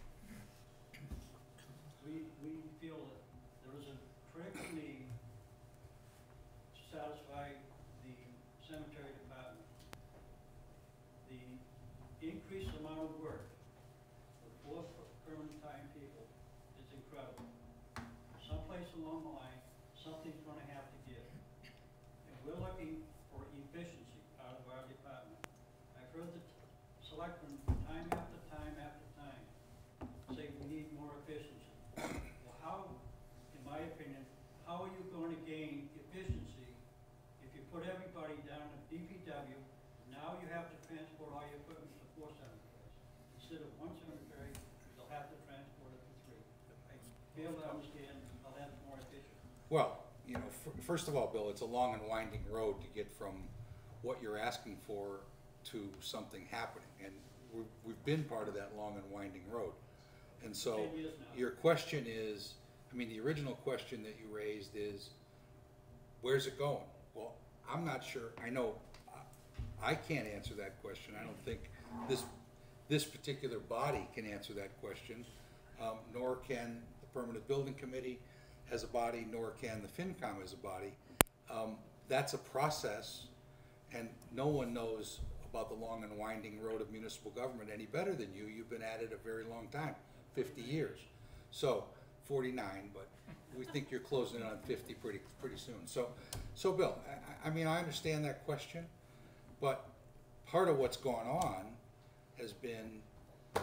We feel that there is a critical need to satisfy the cemetery department. The increased amount of work for 4 permanent time people is incredible. Someplace along the line, something's gonna have to give. And we're looking for efficiency out of our department. I've heard the selectmen time after time after time say we need more efficiency. Well, how, in my opinion, how are you going to gain efficiency if you put everybody down at DPW, now you have to transport all your equipment to 4 cemeteries? Instead of 1 cemetery, you'll have to transport it to 3. I fail to understand how that's more efficient. Well, first of all, Bill, it's a long and winding road to get from what you're asking for to something happening, and we've been part of that long and winding road. And so, 10 years now. your question is, the original question that you raised is, where's it going? Well, I'm not sure. I know I can't answer that question. I don't think this particular body can answer that question, nor can the Permanent Building Committee as a body, nor can the FinCom as a body. That's a process, and no one knows about the long and winding road of municipal government any better than you. You've been at it a very long time, 50 years. So, 49, but we think you're closing in on 50 pretty soon. So Bill, I understand that question, but part of what's gone on has been,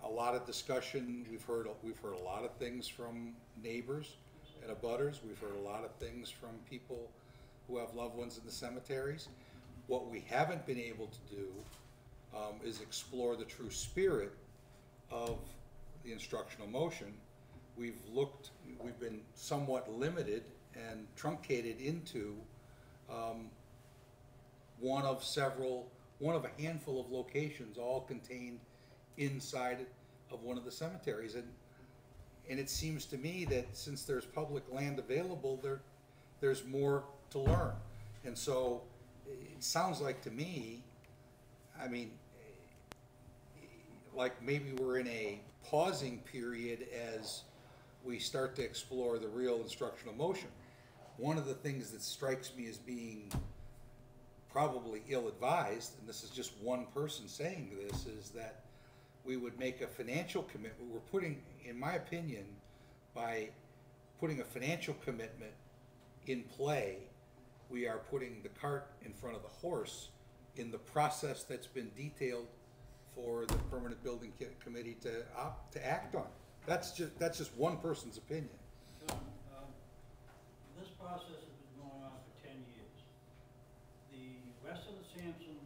a lot of discussion, we've heard a lot of things from neighbors and abutters, we've heard a lot of things from people who have loved ones in the cemeteries. What we haven't been able to do is explore the true spirit of the instructional motion. We've been somewhat limited and truncated into one of a handful of locations, all contained inside of one of the cemeteries. And it seems to me that since there's public land available, there's more to learn. And so it sounds like to me, I mean, like maybe we're in a pausing period as we start to explore the real instructional motion. One of the things that strikes me as being probably ill-advised, and this is just one person saying this, is that we would make a financial commitment. We're putting, in my opinion, by putting a financial commitment in play, we are putting the cart in front of the horse in the process that's been detailed for the permanent building committee to act on. That's just one person's opinion. John, this process has been going on for 10 years. The rest of the Sampson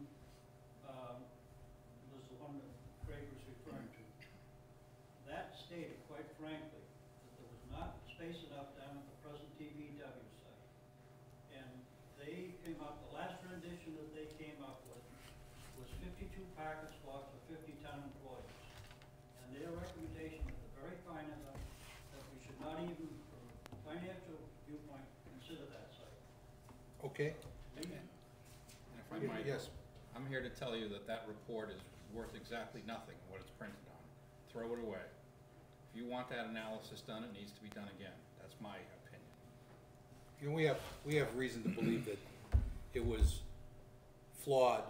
was the one that Craig was referring to. That stated, quite frankly, that there was not space enough down at the present DVW site. And they came up, the last rendition that they came up with was 52 parking spots for 50 town employees. And their recommendation at the very fine end of that we should not even, from a financial viewpoint, consider that site. Okay. And if I might, Yes. I'm here to tell you that that report is worth exactly nothing, what it's printed on. Throw it away. If you want that analysis done, it needs to be done again. That's my opinion. You know, we have reason to believe that it was flawed,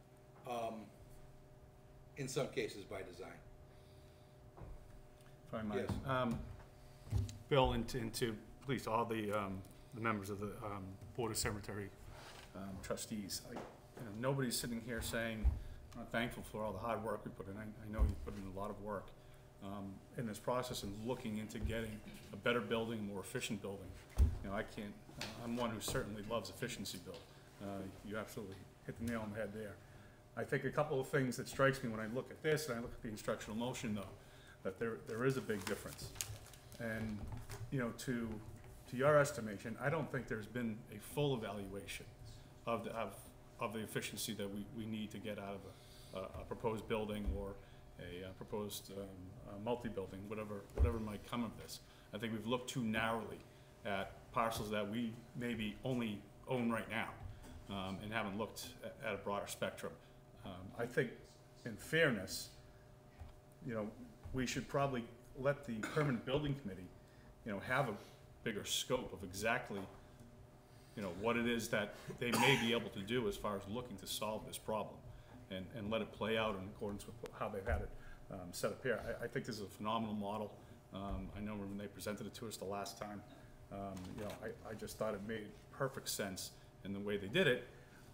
in some cases by design. If I might. Yes. Bill, and to at least all the members of the Board of Cemetery trustees, nobody's sitting here saying, I'm not thankful for all the hard work we put in. I know you put in a lot of work in this process and looking into getting a better building, more efficient building. You know, I'm one who certainly loves efficiency, Bill. You absolutely hit the nail on the head there. I think a couple of things that strikes me when I look at this and I look at the instructional motion, though, that there is a big difference. And, you know, to your estimation, I don't think there's been a full evaluation of the efficiency that we need to get out of a proposed building or a proposed multi-building, whatever might come of this. I think we've looked too narrowly at parcels that we maybe only own right now and haven't looked at a broader spectrum. I think, in fairness, you know, we should probably let the permanent building committee, you know, have a bigger scope of exactly, you know, what it is that they may be able to do as far as looking to solve this problem, and let it play out in accordance with how they've had it set up here. I think this is a phenomenal model. I know when they presented it to us the last time, you know, I just thought it made perfect sense in the way they did it.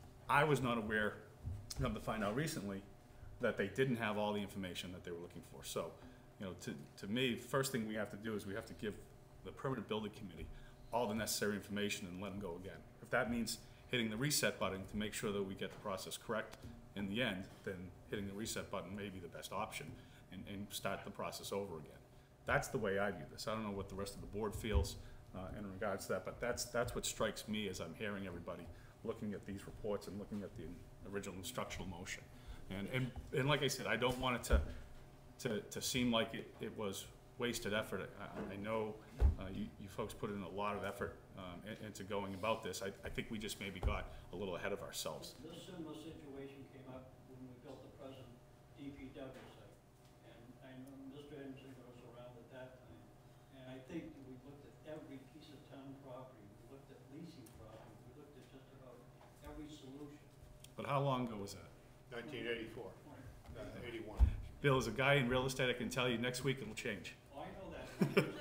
I was not aware, come to find out recently, that they didn't have all the information that they were looking for. So, you know, to me, the first thing we have to do is we have to give the permanent building committee all the necessary information and let them go again. If that means hitting the reset button to make sure that we get the process correct in the end, then hitting the reset button may be the best option and start the process over again. That's the way I view this. I don't know what the rest of the board feels in regards to that, but that's what strikes me as I'm hearing everybody looking at these reports and looking at the original instructional motion. And like I said, I don't want it to seem like it was wasted effort. I know you folks put in a lot of effort into going about this. I think we just maybe got a little ahead of ourselves. This similar situation came up when we built the present DPW site. And I know Mr. Emerson was around at that time. And I think we looked at every piece of town property. We looked at leasing property. We looked at just about every solution. But how long ago was that? 1984, 81. Bill, as a guy in real estate, I can tell you next week it'll change. Oh, I know that.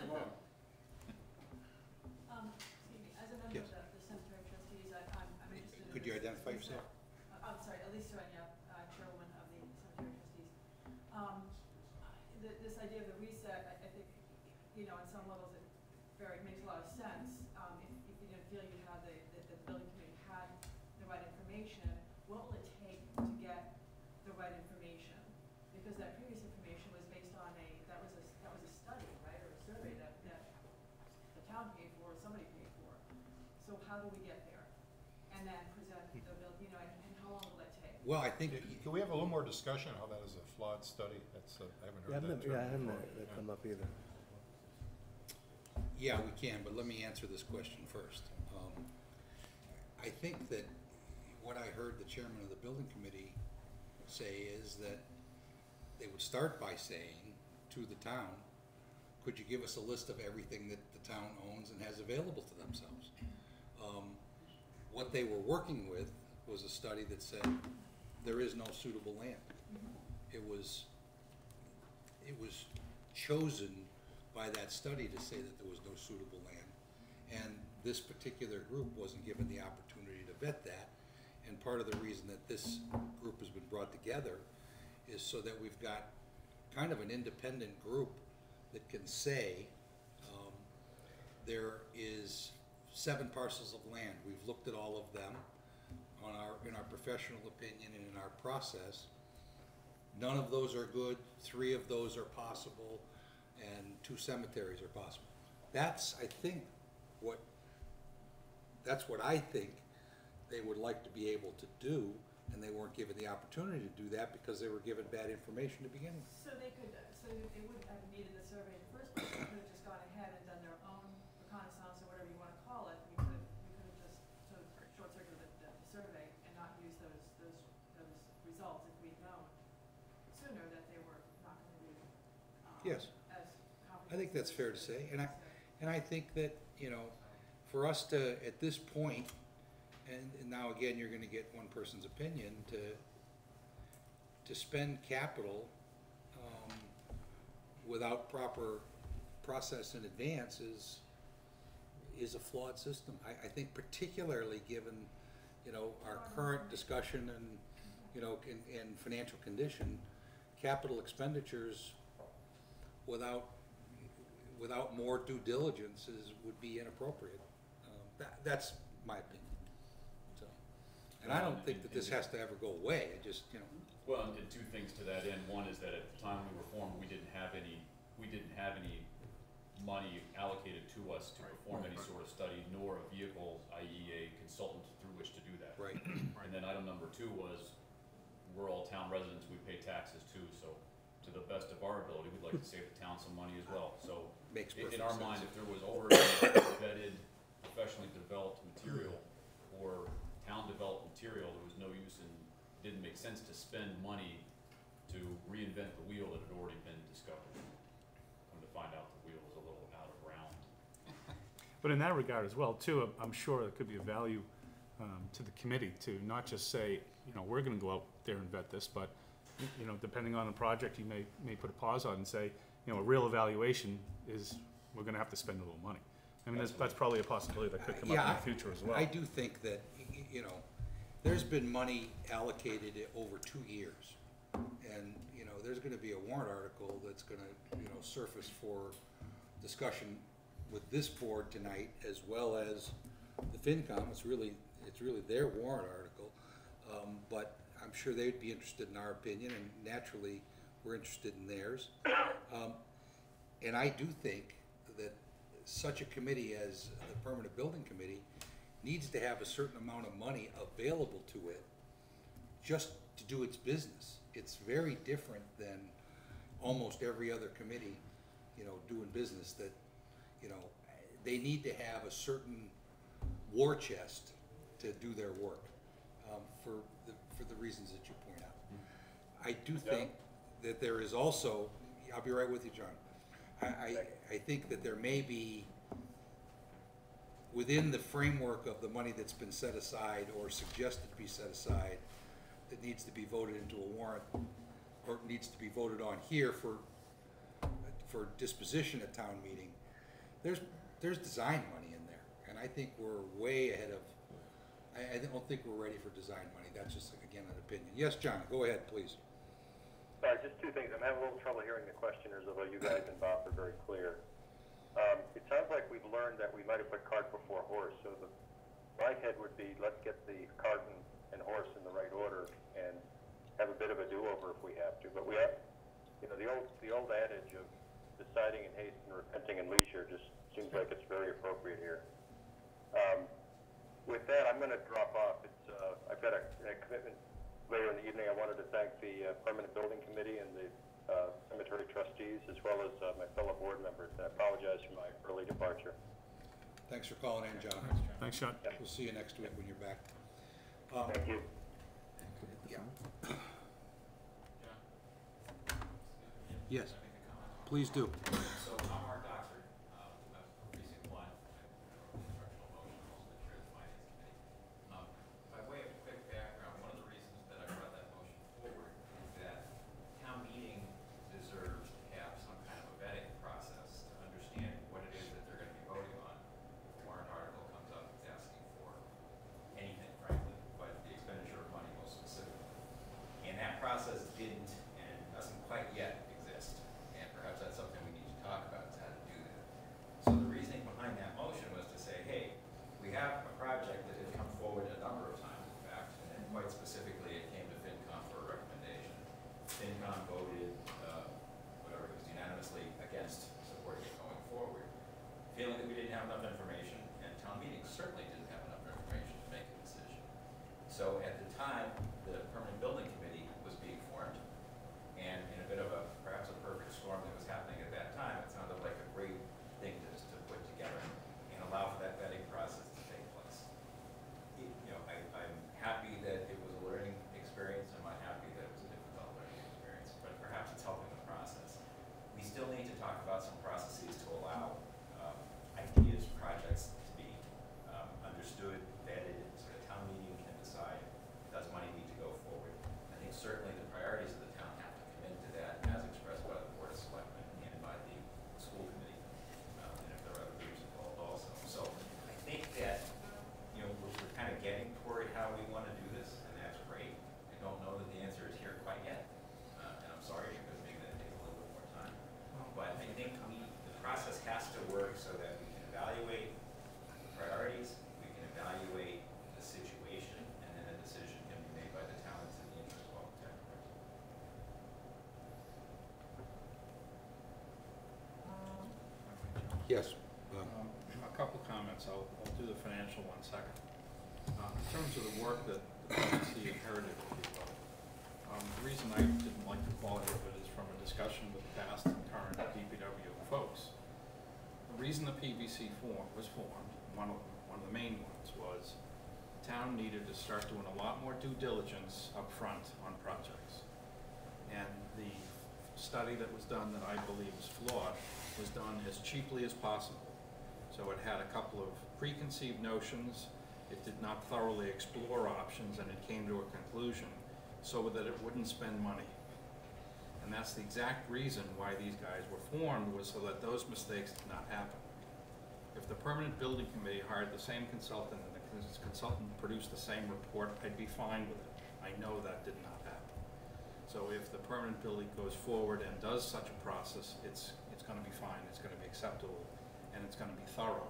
Excuse me, as a member Yes. of the cemetery trustees, I'm interested in. Could you identify yourself? I'm sorry, Elisa Renia, chairwoman of the cemetery trustees. idea of the reset, I think, you know, on some levels it makes a lot of sense. If you didn't feel you had the building committee had the right information, what will it take to get the right information? Because that previous information was based on that was a study, right, or a survey that the town paid for or somebody paid for. So how do we get there? And then present the bill, you know, and how long will that take? Well, I think, Can we have a little more discussion on how that is a flawed study? That's, I haven't heard that term. I haven't before. heard that come up either. yeah, we can, but let me answer this question first. I think that what I heard the chairman of the building committee say is that they would start by saying to the town, could you give us a list of everything that the town owns and has available to themselves? What they were working with was a study that said there is no suitable land. It was chosen by that study to say that there was no suitable land. And this particular group wasn't given the opportunity to vet that. And part of the reason that this group has been brought together is so that we've got kind of an independent group that can say, there is 7 parcels of land. We've looked at all of them in our professional opinion and in our process. None of those are good, 3 of those are possible, and 2 cemeteries are possible. That's what I think they would like to be able to do, and they weren't given the opportunity to do that because they were given bad information to begin with. So they wouldn't have needed the survey in the first place. They could have just gone ahead and done their own reconnaissance or whatever you want to call it. We could have just sort of short-circuited the survey and not used those results if we'd known sooner that they were not going to be Yes. as comprehensive. I think that's fair to say, and I think that, you know, for us to, at this point, and now again, you're gonna get one person's opinion, to spend capital, without proper process in advance is a flawed system. I think particularly given, you know, our current discussion and, you know, and financial condition, capital expenditures without more due diligence would be inappropriate. That's my opinion. So, and I don't think that this has to ever go away. It just, you know. Well, and 2 things to that end. One is that at the time we were formed, we didn't have any money allocated to us to perform any sort of study, nor a vehicle, i.e. a consultant through which to do that. Right. And then item number 2 was, we're all town residents, we pay taxes too, so to the best of our ability, we'd like to save the town some money as well. So Makes perfect in our sense. mind, if there was already vetted, professionally developed material or town developed material, there was no use in, didn't make sense to spend money to reinvent the wheel that had already been discovered. Come to find out the wheel was a little out of round. But in that regard as well, too, I'm sure there could be a value to the committee to not just say, you know, we're gonna go out there and vet this, but, you know, depending on the project, you may put a pause on and say, you know, a real evaluation is, we're gonna have to spend a little money. I mean, that's probably a possibility that could come up in the future as well. I do think that, you know, there's been money allocated over 2 years. And, you know, there's gonna be a warrant article that's gonna, you know, surface for discussion with this board tonight, as well as the FinCom. It's really their warrant article. But I'm sure they'd be interested in our opinion, and naturally, we're interested in theirs. And I do think that such a committee as the Permanent Building Committee needs to have a certain amount of money available to it just to do its business. It's very different than almost every other committee, you know, doing business, that, you know, they need to have a certain war chest to do their work, for the reasons that you point out. I do think that there is also, I'll be right with you, John. I think that there may be, within the framework of the money that's been set aside or suggested to be set aside, that needs to be voted into a warrant, or needs to be voted on here for disposition at town meeting, there's design money in there, and I think we're way ahead of, I don't think we're ready for design money. That's just, again, an opinion. Yes, John, go ahead, please. Just two things. I'm having a little trouble hearing the questioners, although you guys and Bob are very clear. It sounds like we've learned that we might have put cart before horse, so my head would be, let's get the cart and horse in the right order and have a bit of a do-over if we have to. But we have, you know, the old adage of deciding in haste and repenting in leisure just seems like it's very appropriate here. With that, I'm going to drop off. I've got a commitment later in the evening. I wanted to thank the Permanent Building Committee and the cemetery trustees, as well as my fellow board members. I apologize for my early departure. Thanks for calling in, John. Thanks, John. We'll see you next week when you're back. Thank you. Yes, please do. So I'm Mark Doxer, I'm precinct one, I'm the instructional motion, also the chair of the finance committee. By way of quick background, one of the reasons that I brought that motion forward is that town meeting deserves to have some kind of a vetting process to understand what it is that they're gonna be voting on. If a warrant article comes up asking for anything, frankly, but the expenditure of money most specifically. And that process didn't and doesn't quite yet exist. And perhaps that's something we need to talk about, is how to do that. So the reasoning behind that motion was to say, hey, we have a project that has come forward a number of times, in fact, and then quite specifically, it came to FinCom for a recommendation. FinCom voted, whatever, it was unanimously against supporting it going forward, feeling that we didn't have enough information, and town meeting certainly didn't have enough information to make a decision. So at the time, the Permanent Building Committee was being formed, and in a bit of a, perhaps a perfect storm that was happening at that time, it sounded like a great thing to put together and allow for that vetting process to take place. I'm happy that it was a learning experience. I'm not happy that it was a difficult learning experience, but perhaps it's helping the process. We still need to talk about some processes to allow ideas, projects to be understood, vetted, so the town meeting can decide, does money need to go forward? I think certainly the priorities of the town have to commit to that, as expressed by the Board of Selectmen and by the school committee, and if there are other groups involved also. So I think that, we're kind of getting toward how we want to do this, and that's great. I don't know that the answer is here quite yet, and I'm sorry, because maybe that takes a little bit more time. But I think the process has to work so that we can evaluate priorities, we can evaluate the situation, and then a decision can be made by the town that's in the interest of all the taxpayers. Yes. A couple comments, I'll do the financial one second. In terms of the work that the PBC inherited, if you will, the reason I didn't like the quality of it is from a discussion with past and current DPW folks. The reason the PBC was formed, one of the main ones, was the town needed to start doing a lot more due diligence up front on projects. And the study that was done that I believe is flawed was done as cheaply as possible. So it had a couple of preconceived notions, it did not thoroughly explore options, and it came to a conclusion so that it wouldn't spend money. And that's the exact reason why these guys were formed, was so that those mistakes did not happen. If the Permanent Building Committee hired the same consultant and the consultant produced the same report, I'd be fine with it. I know that did not happen. So if the Permanent Building goes forward and does such a process, it's going to be fine, it's going to be acceptable, and it's going to be thorough.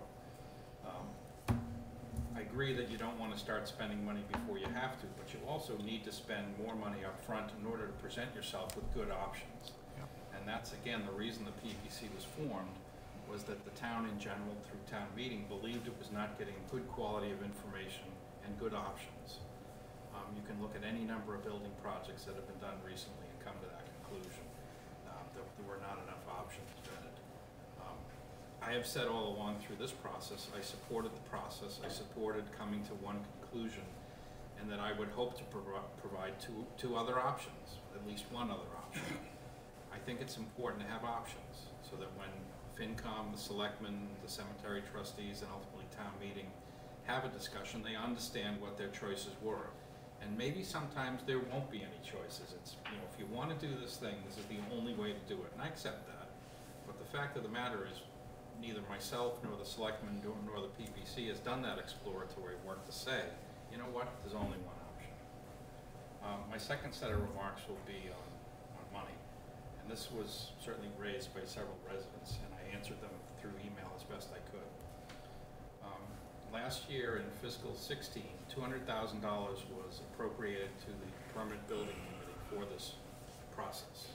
I agree that you don't want to start spending money before you have to, but you also need to spend more money up front in order to present yourself with good options. Yep. And that's, again, the reason the PPC was formed, was that the town in general, through town meeting, believed it was not getting good quality of information and good options. You can look at any number of building projects that have been done recently and come to that conclusion, that there were not enough options vetted. I have said all along through this process, I supported the process, I supported coming to one conclusion, and that I would hope to provide two other options, at least one other option. I think it's important to have options, so that when FinCom, the Selectmen, the cemetery trustees, and ultimately town meeting have a discussion, they understand what their choices were. And maybe sometimes there won't be any choices. It's, if you want to do this thing, this is the only way to do it, and I accept that. But the fact of the matter is, neither myself nor the Selectmen nor the PPC has done that exploratory work to say, you know what, there's only one option. My second set of remarks will be on money. And this was certainly raised by several residents, and I answered them through email as best I could. Last year in fiscal 16, $200,000 was appropriated to the Permanent Building Committee for this process.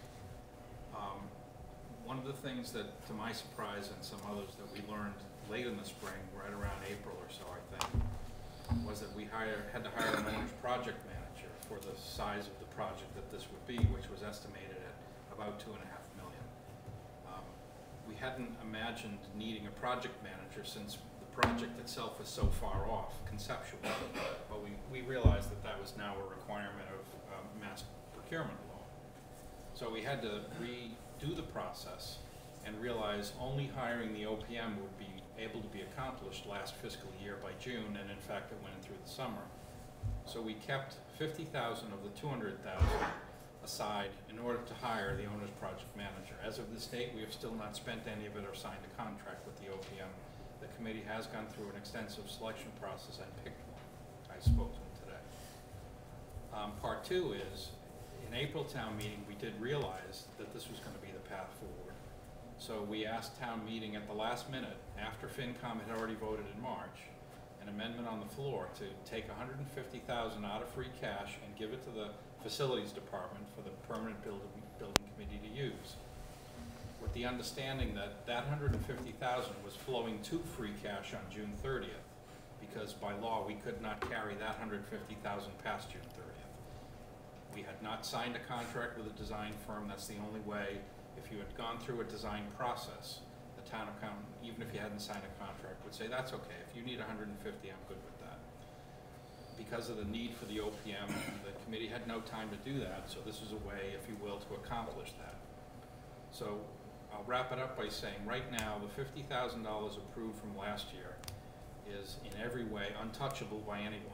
One of the things that, to my surprise and some others, that we learned late in the spring, right around April or so, I think, was that we had to hire an owner's project manager for the size of the project that this would be, which was estimated at about $2.5 million. We hadn't imagined needing a project manager since the project itself was so far off conceptually, but we realized that that was now a requirement of mass procurement law. So we had to redo the process and realize only hiring the OPM would be able to be accomplished last fiscal year by June, and in fact it went in through the summer. So we kept $50,000 of the $200,000 aside in order to hire the owner's project manager. As of this date, we have still not spent any of it or signed a contract with the OPM. The committee has gone through an extensive selection process and picked one. I spoke to him today. Part two is, in April town meeting, we did realize that this was going to be the path forward. So we asked town meeting at the last minute, after FinCom had already voted in March, an amendment on the floor to take $150,000 out of free cash and give it to the facilities department for the permanent building committee to use, with the understanding that that $150,000 was flowing to free cash on June 30th, because by law we could not carry that $150,000 past June 30th. We had not signed a contract with a design firm. That's the only way. If you had gone through a design process, the town accountant, even if you hadn't signed a contract, would say, that's okay. If you need $150, I'm good with that. Because of the need for the OPM, the committee had no time to do that, so this is a way, if you will, to accomplish that. So I'll wrap it up by saying right now the $50,000 approved from last year is in every way untouchable by anyone.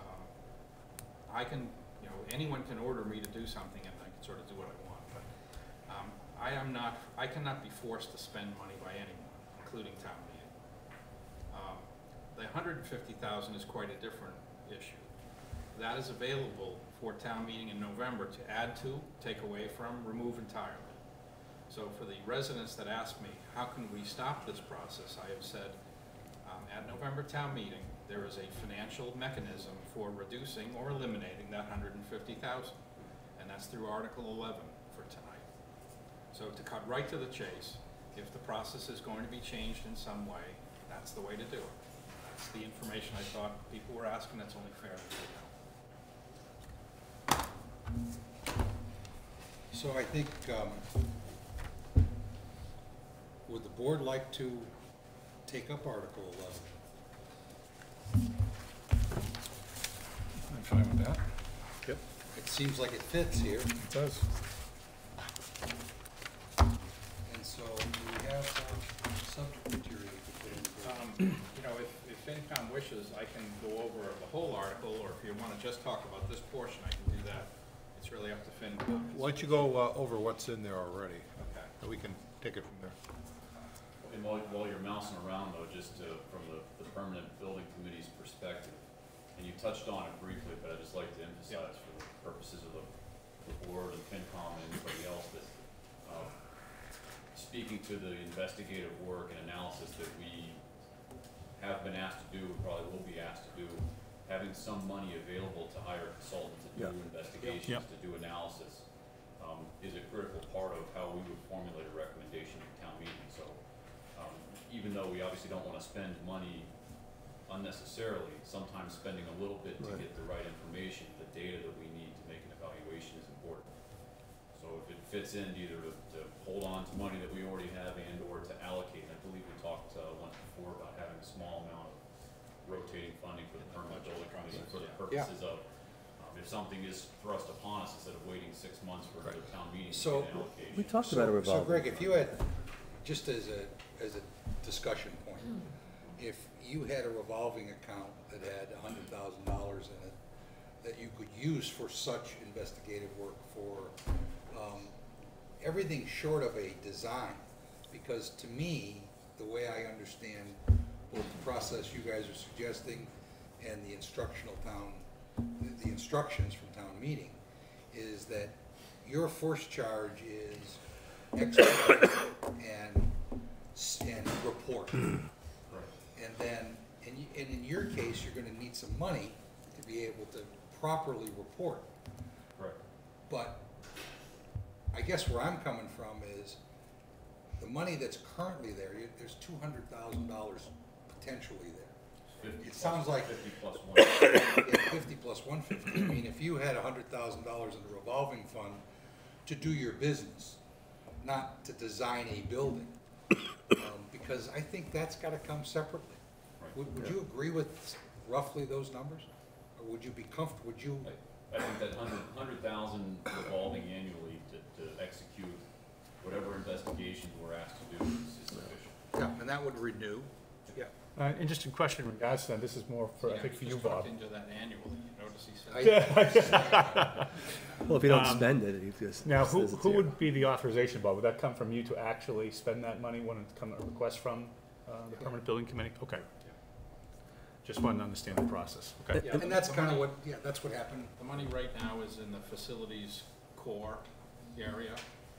Anyone can order me to do something and I can sort of do what I want, but I cannot be forced to spend money by anyone, including town meeting. The $150,000 is quite a different issue. That is available for town meeting in November to add to, take away from, remove entirely. So for the residents that ask me, how can we stop this process, I have said, at November town meeting, there is a financial mechanism for reducing or eliminating that $150,000, and that's through Article 11 for tonight. So to cut right to the chase, if the process is going to be changed in some way, that's the way to do it. That's the information I thought people were asking. That's only fair that they know. So I think, would the board like to take up Article 11? I'm fine with that. Yep. It seems like it fits here, It does. and so we have subject material to put in. If FinCom wishes, I can go over the whole article, or if you want to just talk about this portion, I can do that. It's really up to FinCom. Why don't you go over what's in there already, Okay. and we can take it from there. And while you're mousing around though, just from the permanent building committee's perspective, and you touched on it briefly, but I'd just like to emphasize for the purposes of the board and FinCom and anybody else that, speaking to the investigative work and analysis that we have been asked to do, and probably will be asked to do, having some money available to hire a consultant to do investigations, to do analysis, is a critical part of how we would formulate a recommendation for town meeting. So even though we obviously don't want to spend money unnecessarily, sometimes spending a little bit to get the right information, the data that we need to make an evaluation is important. So if it fits in either to hold on to money that we already have and or to allocate, I believe we talked once before about having a small amount of rotating funding for the permanent building committee for the purposes of if something is thrust upon us, instead of waiting 6 months for the town meeting to get an allocation. We talked about a So revolving. Greg, if you had, just as a discussion point, if you had a revolving account that had $100,000 in it that you could use for such investigative work for everything short of a design, because to me, the way I understand both the process you guys are suggesting and the instructions from town meeting, is that your first charge is expedite and report. And then, and in your case, you're gonna need some money to be able to properly report. Correct. But I guess where I'm coming from is, the money that's currently there, there's $200,000 potentially there. 50 It sounds like 50 plus 1. Yeah, 50 plus 150. I mean, if you had $100,000 in the revolving fund to do your business, not to design a building, because I think that's got to come separately. Right. Would you agree with roughly those numbers, or would you be comfortable? Would you? I think that 100,000 revolving annually to execute whatever investigations we're asked to do is sufficient. Yeah, and that would renew. Yeah. And just a question in regards to that, this is more for, I think for you, Just Bob. talked into that annually, you notice he said. Well, if you don't spend it, you just. Now, it who says it's here. would be the authorization, Bob? Would that come from you to actually spend that money when it comes a request from the permanent building committee? Okay. Just wanted to understand the process. Okay. Yeah, And that's the kind of money- what, yeah, that's what happened. The money right now is in the facilities core area.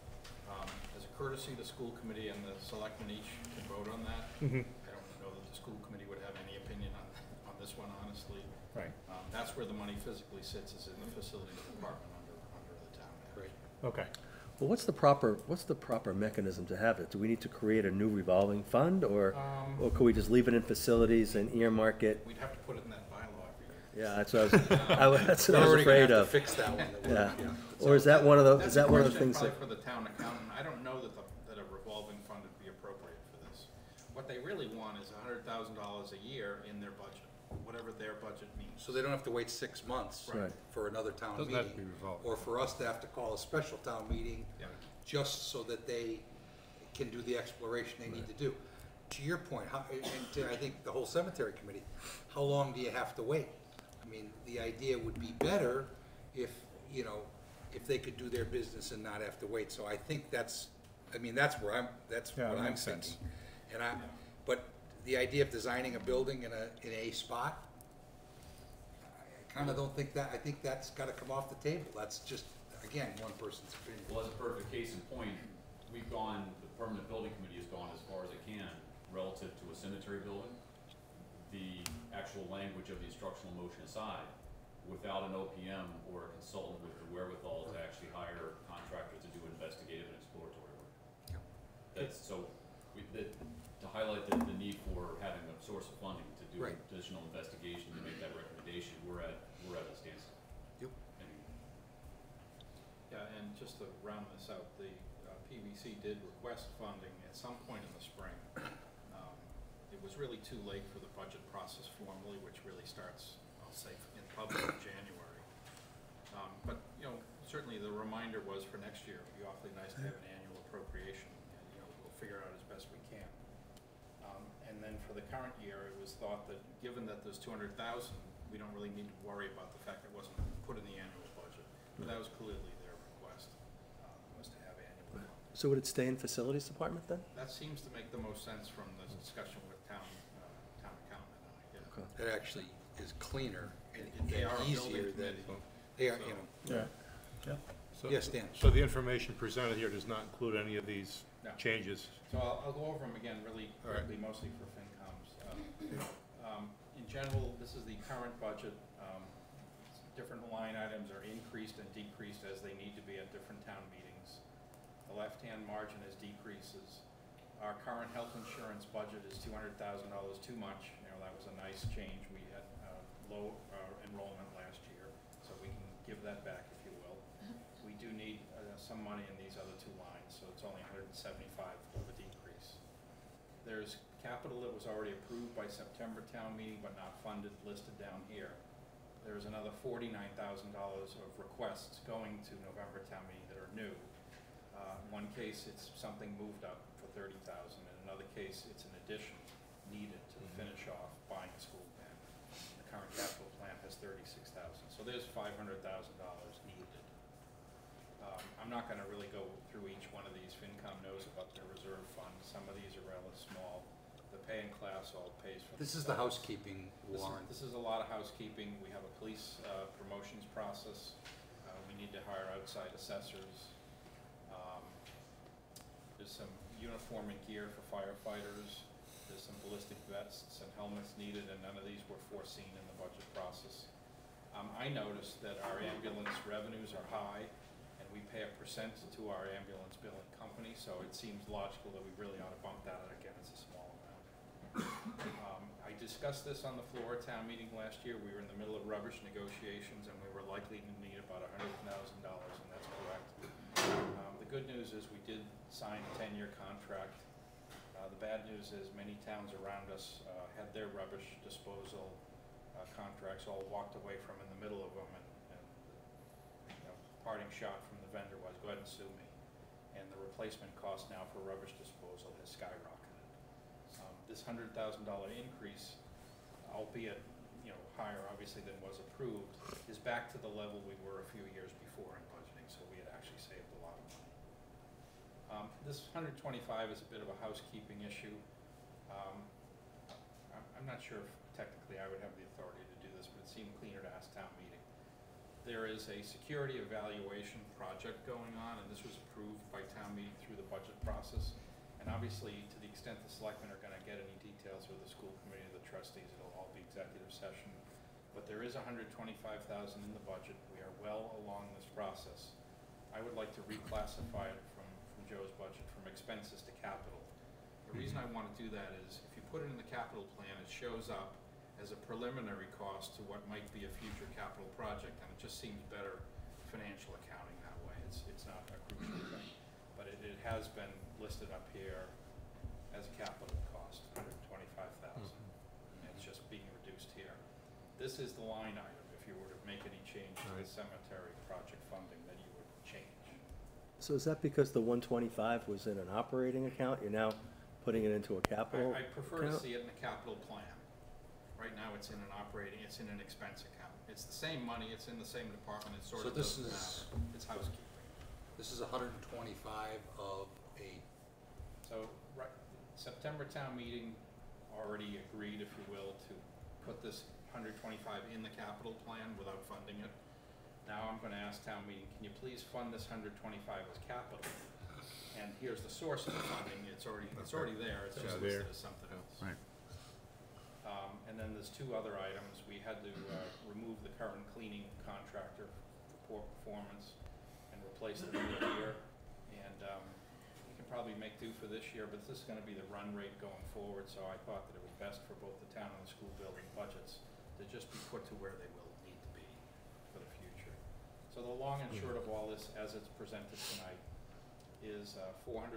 As a courtesy, the school committee and the selectmen each can vote on that. Mhm. I don't know that the school committee would have any opinion on this one, honestly. Right. That's where the money physically sits, is in the facilities department under the town manager. Okay. Well, what's the proper mechanism to have it? Do we need to create a new revolving fund, or could we just leave it in facilities and earmark it? We'd have to put it in that bylaw every year. Yeah, that's what that's what I We're was already gonna afraid have to of. fix that one. Yeah. Or is that one of the, That's is that a one of the question things that? probably for the town accountant. I don't know that a revolving fund would be appropriate for this. What they really want is $100,000 a year in their budget, whatever their budget means. So they don't have to wait 6 months Right. for another town Doesn't have to meeting. be revolving. Or for us to have to call a special town meeting Yeah. just so that they can do the exploration they need to do. To your point, and to, I think, the whole cemetery committee, how long do you have to wait? I mean, the idea would be better if, you know, if they could do their business and not have to wait. So I think that's what Yeah, that I'm makes thinking. sense. And but the idea of designing a building in a spot, I kind of don't think that, I think that's got to come off the table. That's just, again, one person's opinion. Well, as a perfect case in point, the permanent building committee has gone as far as it can relative to a cemetery building. The actual language of the instructional motion aside, without an OPM or a consultant with the wherewithal to actually hire contractors to do investigative and exploratory work. That's, so, to highlight the need for having a source of funding to do Right. additional investigation to make that recommendation, we're at a standstill. Yep. Yeah, and just to round this out, the PVC did request funding at some point in the spring. It was really too late for the budget process formally, which really starts, I'll say, in public in January. But, you know, certainly the reminder was for next year, it'd be awfully nice to have an annual appropriation, and, you know, we'll figure it out as best we can. And then for the current year, it was thought that, given that there's 200,000, we don't really need to worry about the fact that it wasn't put in the annual budget. But that was clearly their request, was to have annual funding. So would it stay in facilities department then? That seems to make the most sense from the discussion with town accountant and I, yeah. Okay. That actually is cleaner and They are a easier building than, committee. they are, So- you know. Yeah. So- Yes, Dan. So the information presented here does not include any of these No. changes? So I'll go over them again really All right. quickly, mostly for FinComs. In general, this is the current budget. Different line items are increased and decreased as they need to be at different town meetings. The left-hand margin is decreases. Our current health insurance budget is $200,000 too much. You know, that was a nice change. We had low enrollment last year, so we can give that back, if you will. We do need some money in these other two lines, so it's only 175 of a decrease. There's capital that was already approved by September town meeting but not funded, listed down here. There's another $49,000 of requests going to November town meeting that are new. In one case, it's something moved up for $30,000. In another case, it's an addition needed to finish off buying a school van. The current capital plan has $36,000, so there's $500,000 needed. I'm not going to really go through each one of these. FinCom knows about their reserve fund. Some of these are rather small. The pay and class all pays for This is the housekeeping this warrant. This is a lot of housekeeping. We have a police promotions process. We need to hire outside assessors. There's some uniform and gear for firefighters. There's some ballistic vests and helmets needed, and none of these were foreseen in the budget process. I noticed that our ambulance revenues are high, and we pay a percent to our ambulance billing company, so it seems logical that we really ought to bump that out again. It's a small amount. I discussed this on the floor at town meeting last year. We were in the middle of rubbish negotiations, and we were likely to need about $100,000, and that's correct. The good news is we did sign a 10-year contract. The bad news is many towns around us had their rubbish disposal contracts all walked away from in the middle of them, and the parting shot from the vendor was, go ahead and sue me. And the replacement cost now for rubbish disposal has skyrocketed. This $100,000 increase, albeit higher obviously than was approved, is back to the level we were a few years before in budgeting, so we had actually saved a lot of money. This 125 is a bit of a housekeeping issue. I'm not sure if technically I would have the authority to do this, but it seemed cleaner to ask town meeting. There is a security evaluation project going on, and this was approved by town meeting through the budget process. And obviously, to the extent the selectmen are going to get any details with the school committee or the trustees, it'll all be executive session. But there is $125,000 in the budget. We are well along this process. I would like to reclassify it from Joe's budget from expenses to capital. The reason I want to do that is if you put it in the capital plan, it shows up as a preliminary cost to what might be a future capital project, and it just seems better financial accounting that way. It's not a crucial thing, but it has been listed up here as a capital cost, $125,000. It's just being reduced here. This is the line item. If you were to make any change to the cemetery project funding, that you would change. So is that because the 125 was in an operating account? You're now putting it into a capital I prefer to account? see it in the capital plan. Right now, it's in an operating, it's in an expense account. It's the same money, it's in the same department, it sort of doesn't matter. It's housekeeping. This is 125 of a, So, right, September town meeting already agreed, if you will, to put this 125 in the capital plan without funding it. Now I'm gonna ask town meeting, can you please fund this 125 as capital? And here's the source of the funding, it's already there, it's just listed as something else. Right. And then there's two other items. We had to remove the current cleaning contractor for poor performance and replace them with a year. And we can probably make do for this year, but this is gonna be the run rate going forward, so I thought that it was best for both the town and the school building budgets to just be put to where they will need to be for the future. So the long and short of all this, as it's presented tonight, is $440,000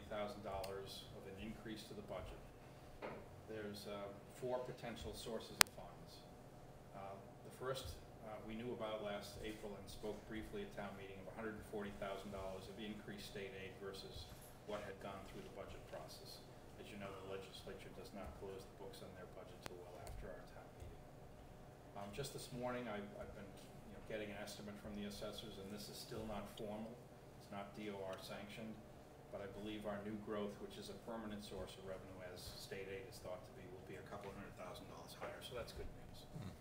of an increase to the budget. There's 4 potential sources of funds. The first we knew about last April and spoke briefly at town meeting of $140,000 of increased state aid versus what had gone through the budget process. As you know, the legislature does not close the books on their budget till well after our town meeting. Just this morning, I've been getting an estimate from the assessors, and this is still not formal. It's not DOR sanctioned, but I believe our new growth, which is a permanent source of revenue as state aid is thought to be, will be a couple $100,000 higher, so that's good news.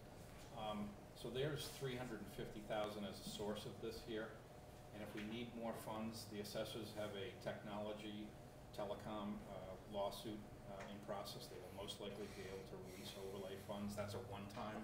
So there's $350,000 as a source of this here, and if we need more funds, the assessors have a technology telecom lawsuit in process. They will most likely be able to release overlay funds. That's a one-time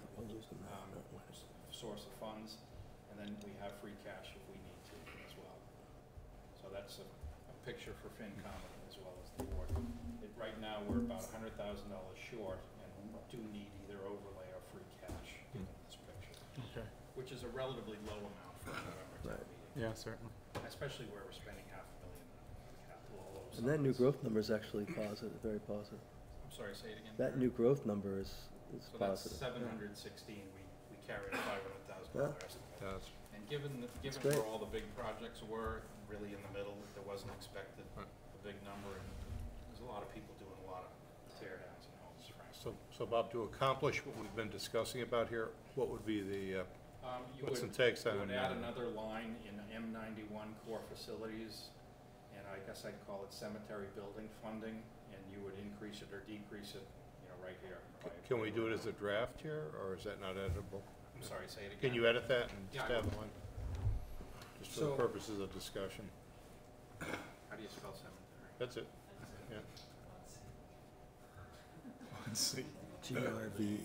source of funds, and then we have free cash if we need to as well. So that's a picture for FinCom as well as the board. Right now, we're about $100,000 short, and we do need either overlay or free cash in this picture. Okay. Which is a relatively low amount for a November town meeting. Yeah, certainly. Especially where we're spending $500,000 on capital, although And that new some of growth number is actually positive, very positive. I'm sorry, say it again. That new growth number is So that's positive. 716, we carried a $500,000 estimate. And given great. where all the big projects were, really in the middle, there wasn't expected a big number, and there's a lot of people doing a lot of tear downs and homes, frankly. So Bob, to accomplish what we've been discussing about here, what would be the puts and takes on? You would add another line in M91 core facilities, and I guess I'd call it cemetery building funding, and you would increase it or decrease it, right here. Can we do it as a draft here, or is that not editable? I'm sorry, say it again. Can you edit that and just Yeah, I have will. one? Just for the purposes of discussion. How do you spell cemetery? That's it. Yeah. Let's see. GRVEYARD.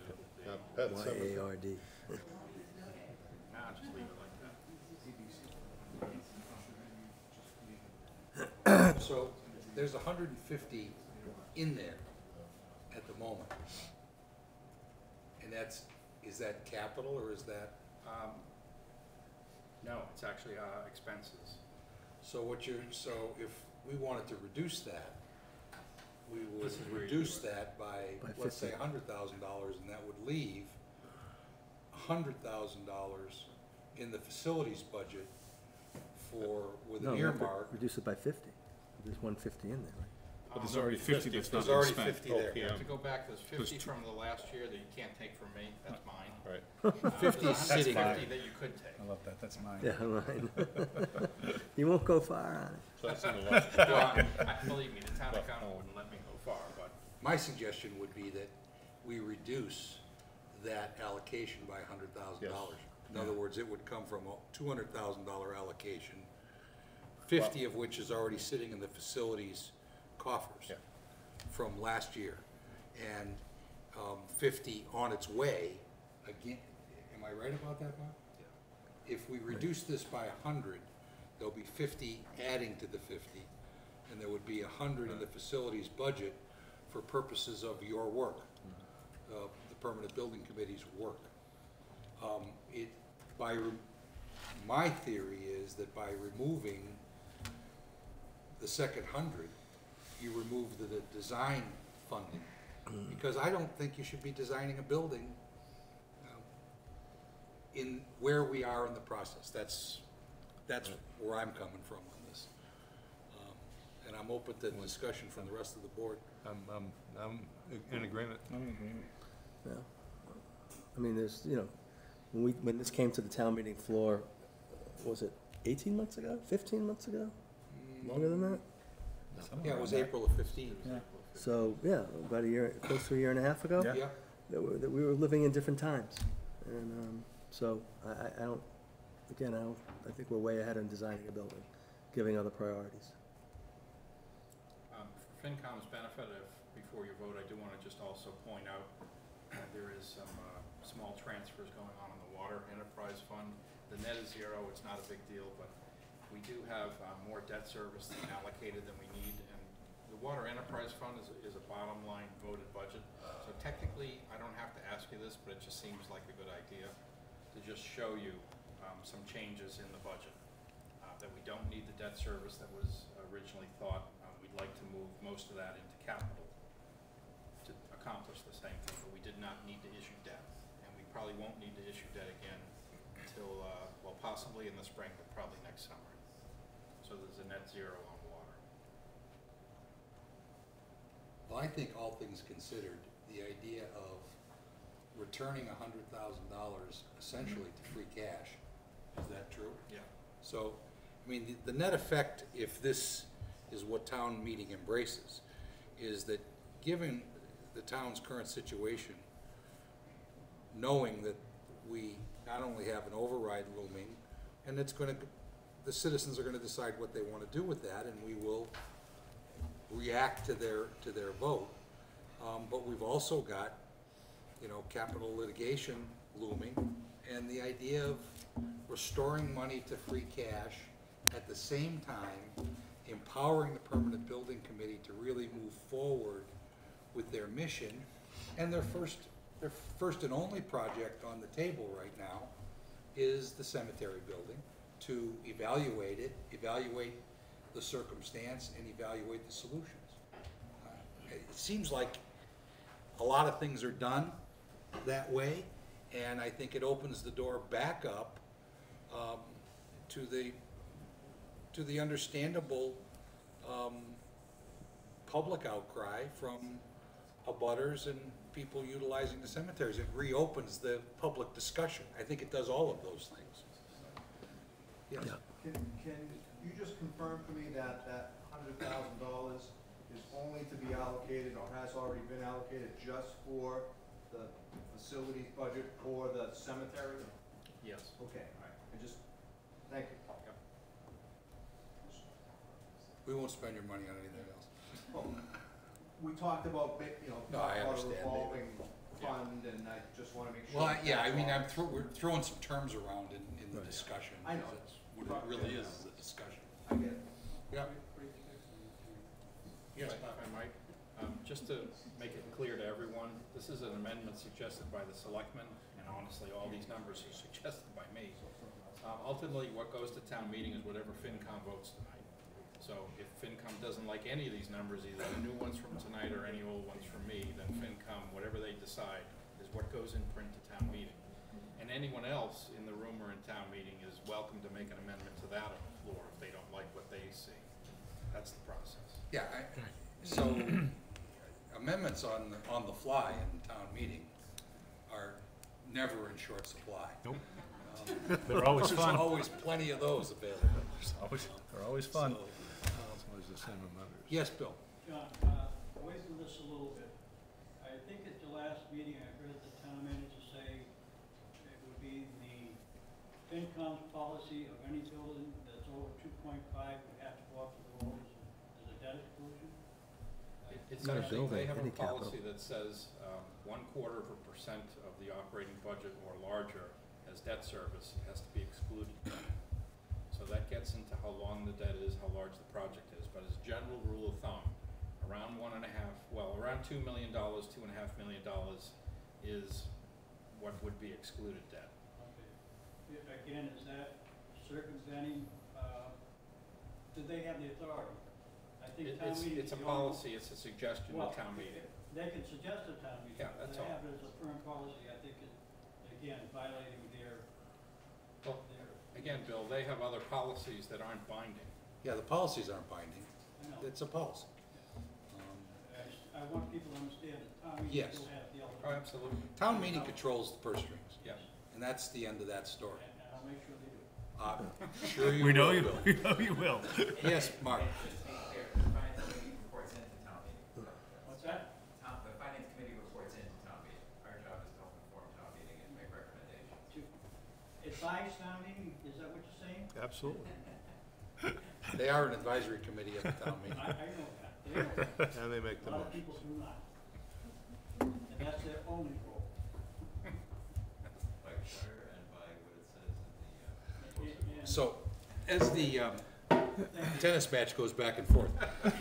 Nah, just leave it like that. So there's 150 in there at the moment. And is that capital or is that, No, it's actually, expenses. so if we wanted to reduce that, we would This is where you reduce do it. that by, By let's say, 50. $100,000, and that would leave $100,000 in the facilities budget with No, an we have to earmark. reduce it by 50. There's 150 in there, right? But there's already 50 that's not There's been already spent. 50 there. To go back, there's 50 from the last year that you can't take from me, that's mine. Right. 50 There's sitting there. 150 that you could take. I love that, that's mine. Yeah, right. You won't go far on it. So that's in the last. Believe me, the town accountant wouldn't let me go far, but My suggestion would be that we reduce that allocation by $100,000. In other words, it would come from a $200,000 allocation, 50 of which is already sitting in the facilities coffers Yeah. from last year, and 50 on its way. Again, am I right about that, Bob? If we reduce this by 100, there'll be 50 adding to the 50, and there would be 100 in the facilities budget for purposes of your work, the permanent building committee's work. My theory is that by removing the second 100, you remove the design funding, because I don't think you should be designing a building in where we are in the process. That's where I'm coming from on this. And I'm open to discussion from the rest of the board. I'm in agreement. I'm in agreement. Yeah. I mean, there's, when this came to the town meeting floor, was it 18 months ago, 15 months ago? Longer than that? Yeah, it was April of 15. Yeah. So, yeah, about a year, close to a year and a half ago? Yeah. Yeah, That we were living in different times. And so I don't, again, I think we're way ahead in designing a building, giving other priorities. For FinCom's benefit, before you vote, I do want to just also point out there is some small transfers going on in the Water Enterprise Fund. The net is zero, it's not a big deal, but we do have more debt service than allocated than we need, and the Water Enterprise Fund is a bottom line voted budget. So technically, I don't have to ask you this, but it just seems like a good idea to just show you some changes in the budget. That we don't need the debt service that was originally thought. We'd like to move most of that into capital to accomplish the same thing, but we did not need to issue debt. And we probably won't need to issue debt again until, well, possibly in the spring, but probably next summer. So there's a net zero on water. well, I think all things considered, the idea of returning $100,000 essentially to free cash, is that true? Yeah. So, I mean, the net effect, if this is what town meeting embraces, is that given the town's current situation, knowing that we not only have an override looming, and the citizens are gonna decide what they wanna do with that, and we will react to their vote. But we've also got, capital litigation looming, and the idea of restoring money to free cash, at the same time empowering the permanent building committee to really move forward with their mission. And their first and only project on the table right now is the cemetery building, to evaluate it, evaluate the circumstance, and evaluate the solutions. It seems like a lot of things are done that way, and I think it opens the door back up to the understandable public outcry from abutters and people utilizing the cemeteries. It reopens the public discussion. I think it does all of those things. Yes. Yeah. Can you just confirm for me that that $100,000 is only to be allocated or has already been allocated just for the facilities budget for the cemetery? Yes. Okay, all right, thank you. We won't spend your money on anything else. Well, we talked about, No, I about a understand, revolving fund, and I just wanna make sure. Well, yeah, I that's mean, all. we're throwing some terms around in the discussion. I know. That's what it really is a discussion. I get it. Yeah. Yes, If I might, just to make it clear to everyone, this is an amendment suggested by the selectmen, and honestly, all these numbers are suggested by me. Ultimately, what goes to town meeting is whatever FinCom votes tonight. So if FinCom doesn't like any of these numbers, either the new ones from tonight or any old ones from me, then FinCom, whatever they decide, is what goes in print to town meeting. And anyone else in the room or in town meeting is welcome to make an amendment to that on the floor if they don't like what they see. That's the process. Yeah, so amendments on the fly in town meeting are never in short supply. Nope. They're always fun. There's always plenty of those available. They're always fun. Yes, Bill? John, away from this a little bit. I think at the last meeting, I heard the town manager say it would be the FinCom's policy of any building that's over 2.5 would have to go up to the voters as a debt exclusion. It's Not a actually, they building, have a any capital. policy that says 1/4% of the operating budget or larger as debt service has to be excluded. So that gets into how long the debt is, how large the project is, but as a general rule of thumb, around around $2 million, $2.5 million is what would be excluded debt. Okay. Again, is that circumventing, do they have the authority? I think town meeting. It's a policy, it's a suggestion to town meeting. They can suggest a town meeting. Yeah, that's They all. have it as a firm policy, I think, again, violating their. Well, again, Bill, they have other policies that aren't binding. Yeah, the policies aren't binding. I know. It's a policy. I want people to understand that town meeting Yes. still have the Oh, ultimate. absolutely. Town meeting controls the purse strings, Yes. and that's the end of that story. And I'll make sure they do. Sure you We know will, you, Bill. we know you will. Yes, Mark? Just to be clear, the finance committee reports into town meeting. What's that? The finance committee reports into town meeting. Our job is to help inform town meeting and make recommendations. Advise town meeting, is that what you're saying? Absolutely. They are an advisory committee at the town meeting. I know that. They know that. And they make A lot of people do not. And that's their only role. By charter and by what it says in the, And- So, as the tennis match goes back and forth,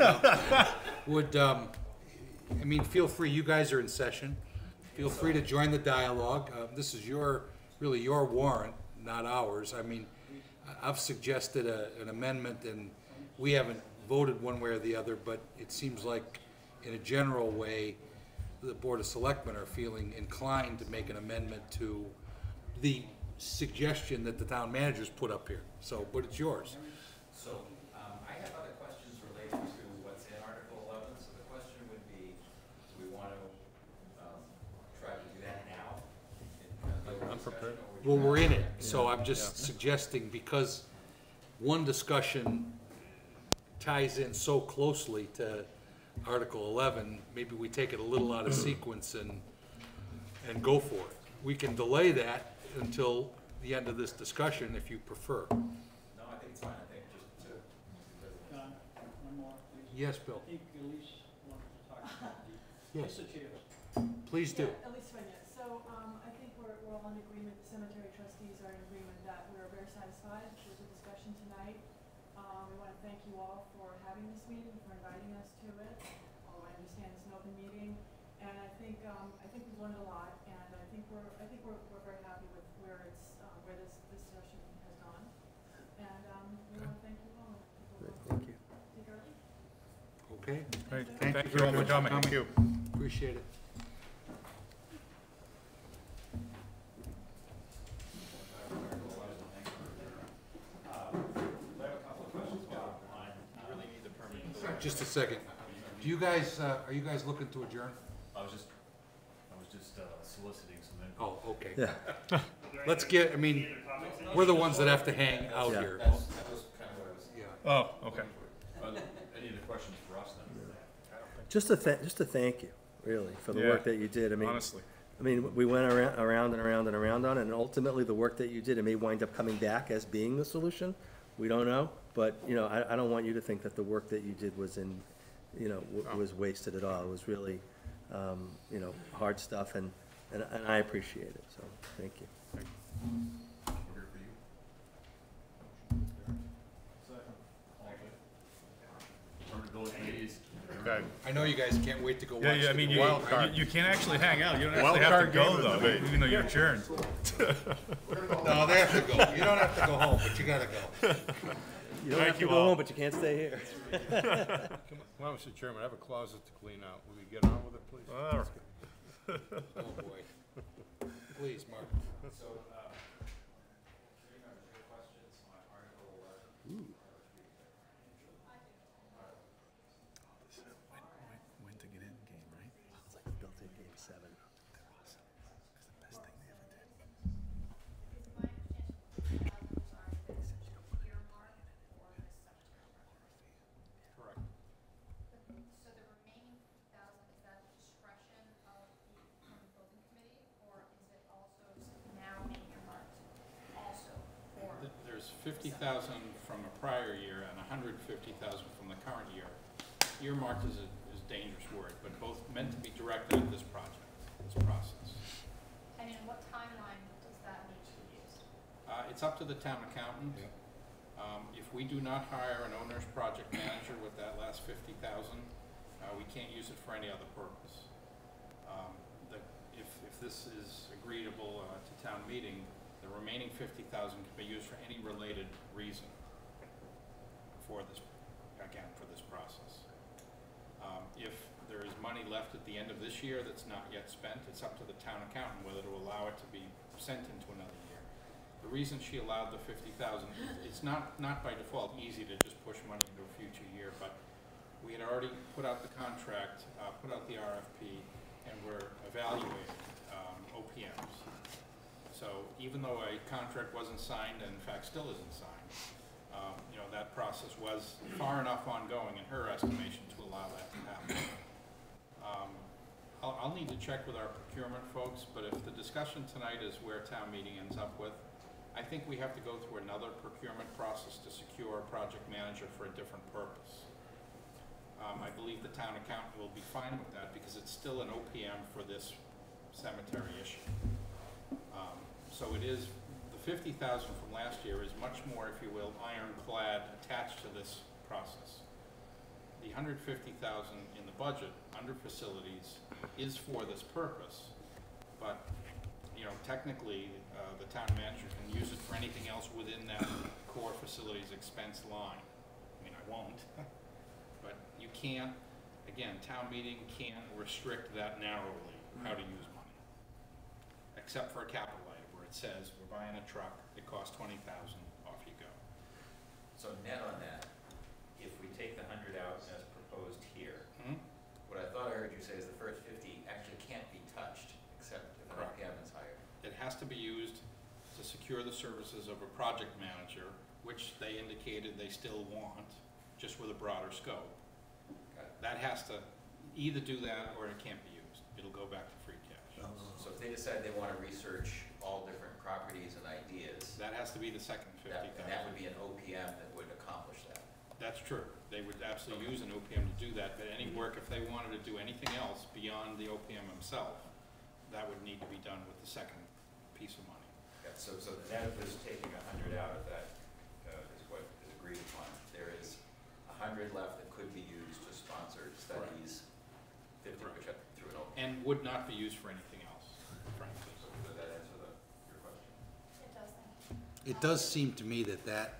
feel free, you guys are in session. Feel free to join the dialogue. This is really your warrant, not ours. I mean, I've suggested an amendment, and we haven't voted one way or the other, but it seems like, in a general way, the Board of Selectmen are feeling inclined to make an amendment to the suggestion that the town managers put up here. So, but it's yours. So, I have other questions related to what's in Article 11, so the question would be, do we want to, try to do that now? I'm prepared. Well, we're in it, so I'm just suggesting, because one discussion ties in so closely to Article 11, maybe we take it a little out of sequence and go for it. We can delay that until the end of this discussion if you prefer. No, I think it's fine, I think just to. John, one more, please. Yes, Bill? I think Elise wanted to talk about the. Yes. Mr. Chair. Please do. Yeah, Elise Swenya. So, I think we're all in agreement, the cemetery trustees are in agreement that we're very satisfied with the discussion tonight. We wanna thank you all for having this meeting, for inviting us to it. I understand it's an open meeting, and I think we've learned a lot, and I think we're very happy with where this discussion has gone. And, we wanna thank you all. Thank you. Take our leave. Okay? Great. Thank you you all very for much coming. Thank you. Appreciate it. Just a second. Do you guys, are you guys looking to adjourn? I was just soliciting some input. Oh, okay. Yeah. Let's get, we're the ones that have to hang out Yeah. here. That was kind of what I was. Yeah. Oh, okay. Any other questions for us then? Just to thank you, really, for the Yeah. work that you did. I mean, Honestly. we went around and around and around on it, and ultimately the work that you did, it may wind up coming back as being the solution, we don't know, but, you know, I don't want you to think that the work that you did was was wasted at all. It was really, you know, hard stuff, and I appreciate it, so, thank you. We're here for you. Permanent liaison. Okay. I know you guys can't wait to go watch Yeah, I the mean, game. you can't actually hang out. You don't Wild actually have to card go, game of the though, debate. even though you're adjourned. No, they have to go. You don't have to go home, but you gotta go. You don't have to you go all. home, but you can't stay here. Come on, Mr. Chairman, I have a closet to clean out. Will we get on with it, please? All right. Oh, boy. Please, Mark. So, three members, your questions on Article 11? When to get in the game, right? It's like built in game 7. They're awesome. It's the best thing they ever did. Correct. So the remaining 50,000, is that the discretion of the permanent building committee, or is it also now being earmarked also for? There's 50,000 from a prior year and 150,000 from the current year. Earmarked is a dangerous word, but both meant to be directed at this project, this process. And in what timeline does that need to be used? It's up to the town accountant. Yep. If we do not hire an owner's project manager with that last 50,000, we can't use it for any other purpose. If this is agreeable to town meeting, the remaining 50,000 can be used for any related reason for this, again, for this process. If there is money left at the end of this year that's not yet spent, it's up to the town accountant whether to allow it to be sent into another year. The reason she allowed the 50,000, it's not by default easy to just push money into a future year, but we had already put out the contract, put out the RFP, and we're evaluating OPMs. So even though a contract wasn't signed, and in fact still isn't signed, you know, that process was far enough ongoing in her estimation to allow that to happen. I'll need to check with our procurement folks, but if the discussion tonight is where town meeting ends up with, I think we have to go through another procurement process to secure a project manager for a different purpose. I believe the town accountant will be fine with that because it's still an OPM for this cemetery issue. So it is, the 50,000 from last year is much more, if you will, ironclad attached to this process. The 150,000 in the budget under facilities is for this purpose, but you know, technically, the town manager can use it for anything else within that core facilities expense line. I mean, I won't, but you can't, again, town meeting can't restrict that narrowly, how to use money. Except for a capital item where it says, we're buying a truck, it costs 20,000, off you go. So net on that, if we take the 100 out as proposed here, what I thought I heard you say is the first 50 actually can't be touched except if an Correct. OPM is hired. It has to be used to secure the services of a project manager, which they indicated they still want, just with a broader scope. Got it. That has to either do that or it can't be used. It'll go back to free cash. So if they decide they want to research all different properties and ideas, That has to be the second and that 50,000. would be an OPM that would accomplish that. That's true. They would absolutely use an OPM to do that, but any work, if they wanted to do anything else beyond the OPM himself, that would need to be done with the second piece of money. Yeah, so the net of this taking 100 out of that is what is agreed upon. There is 100 left that could be used to sponsor studies, 50 which are through an OPM. And would not be used for anything else, frankly. So does that answer your question? It does, thank you. It does seem to me that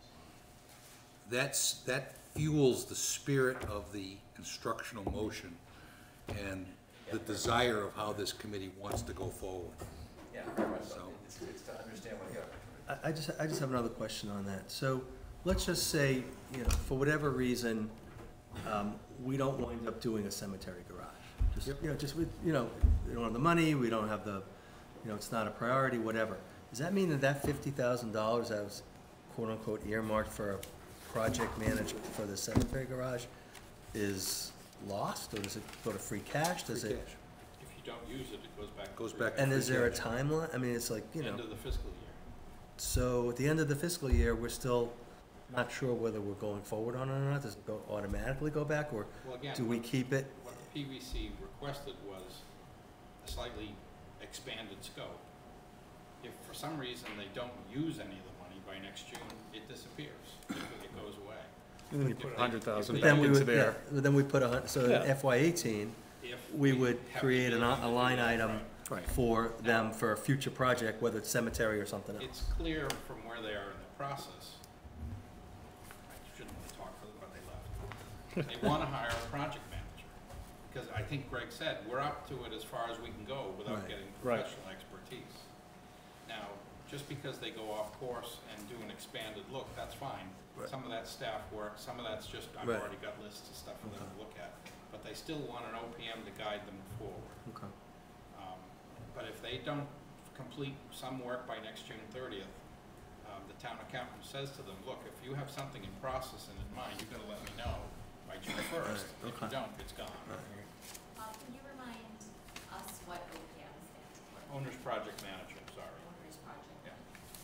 fuels the spirit of the instructional motion and the desire of how this committee wants to go forward. Yeah, very much so. So- It's to understand what you have. I just have another question on that. So let's just say, you know, for whatever reason, we don't wind up doing a cemetery garage. Just, you know, just with, you know, we don't have the money, we don't have the, you know, it's not a priority, whatever. Does that mean that $50,000 that was quote-unquote earmarked for a project manager for the cemetery garage is lost, or does it go to free cash? Does Free it? cash. If you don't use it, it goes back. to Goes free back cash. And is there a cash. timeline? I mean, it's like, you know. End of the fiscal year. So at the end of the fiscal year, we're still not sure whether we're going forward on it or not. Does it go, automatically go back, or Well, again, do we keep it? what the PVC requested was a slightly expanded scope. If for some reason they don't use any of the money by next June, it disappears. It goes away. And then you If put they- $100,000 if But then back we into would, yeah, there. but then we put so in Yeah. FY '18, If we would have the create a ability to do line that, item right. Right. for them for a future project, whether it's cemetery or something else. It's clear from where they are in the process. I shouldn't really talk for them, but they left. They want to hire a project manager. Because I think Greg said, we're up to it as far as we can go without Right. getting Right. professional expertise. Now, just because they go off course and do an expanded look, that's fine. Right. Some of that's staff work, some of that's just, I've Right. already got lists of stuff for them to look at. But they still want an OPM to guide them forward. Okay. But if they don't complete some work by next June 30th, the town accountant says to them, look, if you have something in process and in mind, you're gonna let me know by June 1st. Right, If you okay. don't, it's gone. Can you remind us what OPM stands for? Owner's project manager, sorry. Owner's Project. Yeah.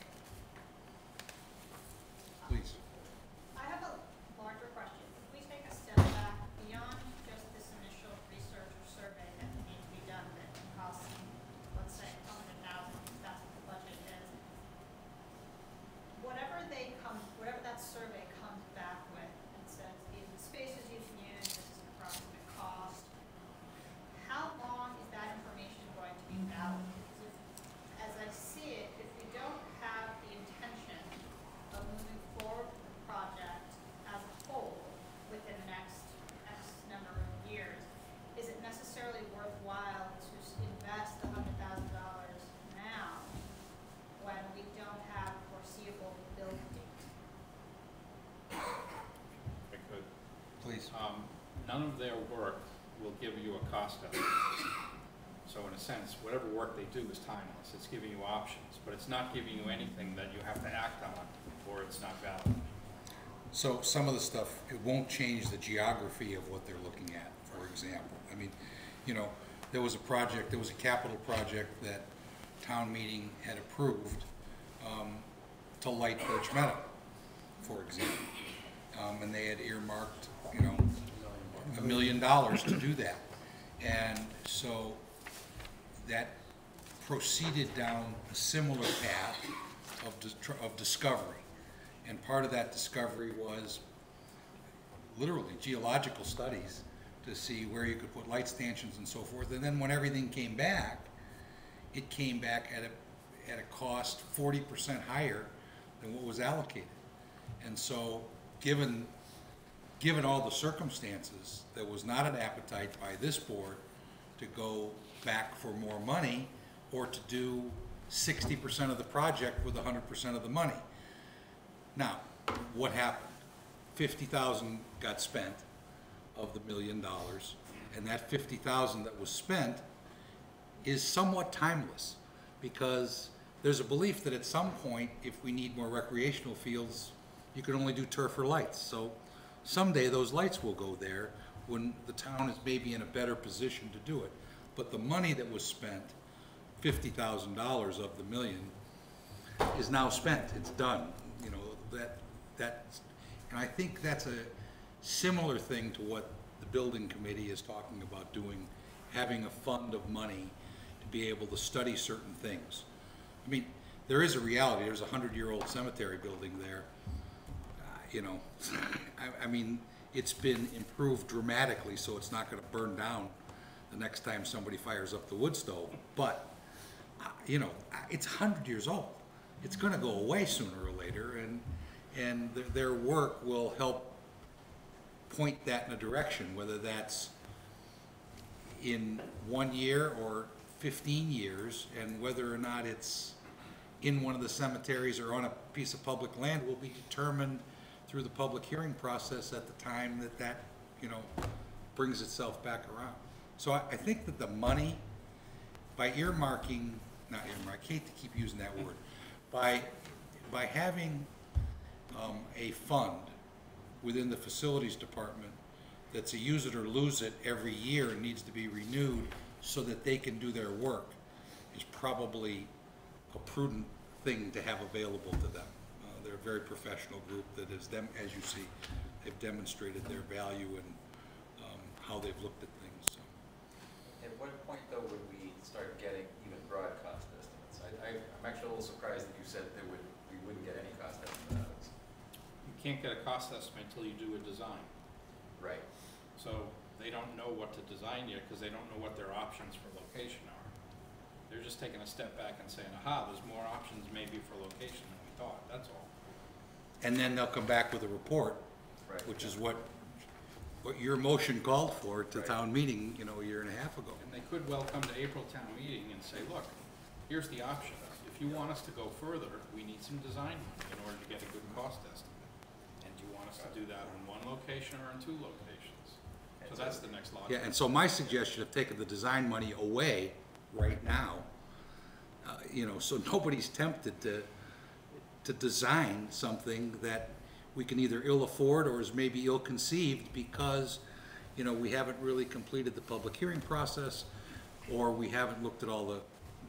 Please. I have a larger question. If we take a step back beyond just this initial research or survey that needs to be done that costs, let's say, $100,000, that's what the budget is. Whatever that survey comes back with and says, these are the spaces you can use, this is an approximate cost, how long is that information going to be valid? Because as I see it, if we don't have the intention of moving forward with the project as a whole within the next X number of years, is it necessarily worthwhile to invest $100,000 now when we don't have foreseeable build date? If I could. Please. None of their work will give you a cost estimate. So in a sense, whatever work they do is timeless. It's giving you options, but it's not giving you anything that you have to act on or it's not valid. So some of the stuff, it won't change the geography of what they're looking at, for example. I mean, you know, there was a capital project that town meeting had approved to light Birch Meadow, for example. And they had earmarked, you know, $1 million to do that. And so that proceeded down a similar path of discovery. And part of that discovery was literally geological studies to see where you could put light stanchions and so forth. And then when everything came back, it came back at a cost 40% higher than what was allocated. And so given all the circumstances, there was not an appetite by this board to go back for more money or to do 60% of the project with 100% of the money. Now, what happened? 50,000 got spent of the $1 million, and that 50,000 that was spent is somewhat timeless, because there's a belief that at some point, if we need more recreational fields, you can only do turf or lights. So someday those lights will go there when the town is maybe in a better position to do it. But the money that was spent, $50,000 of the $1 million, is now spent. It's done. You know, and I think that's a similar thing to what the building committee is talking about doing, having a fund of money to be able to study certain things. I mean, there is a reality. There's a 100-year-old cemetery building there. You know, I mean, it's been improved dramatically, so it's not going to burn down the next time somebody fires up the wood stove. But, you know, it's 100 years old. It's going to go away sooner or later, and their work will help point that in a direction, whether that's in 1 year or 15 years, and whether or not it's in one of the cemeteries or on a piece of public land will be determined through the public hearing process at the time that you know, brings itself back around. So I think that the money, by earmarking, not earmark, I hate to keep using that word, by having a fund within the facilities department that's a use it or lose it every year and needs to be renewed so that they can do their work is probably a prudent thing to have available to them. they're a very professional group that has as you see, they've demonstrated their value and how they've looked at things, so. At what point, though, would we start getting even broad cost estimates? I'm actually a little surprised that you said we wouldn't get any cost estimate out of this. You can't get a cost estimate until you do a design. Right. So they don't know what to design yet because they don't know what their options for location are. They're just taking a step back and saying, aha, there's more options maybe for location than we thought, that's all. And then they'll come back with a report, Right. which is what your motion called for at the Right. town meeting, a year and a half ago. And they could well come to April town meeting and say, look, here's the options. If you want us to go further, we need some design money in order to get a good cost estimate. And do you want us to do that in one location or in 2 locations? So that's the next logical. Yeah, and so my suggestion of taking the design money away right now, so nobody's tempted to design something that we can either ill afford or is maybe ill conceived because, we haven't really completed the public hearing process or we haven't looked at all the,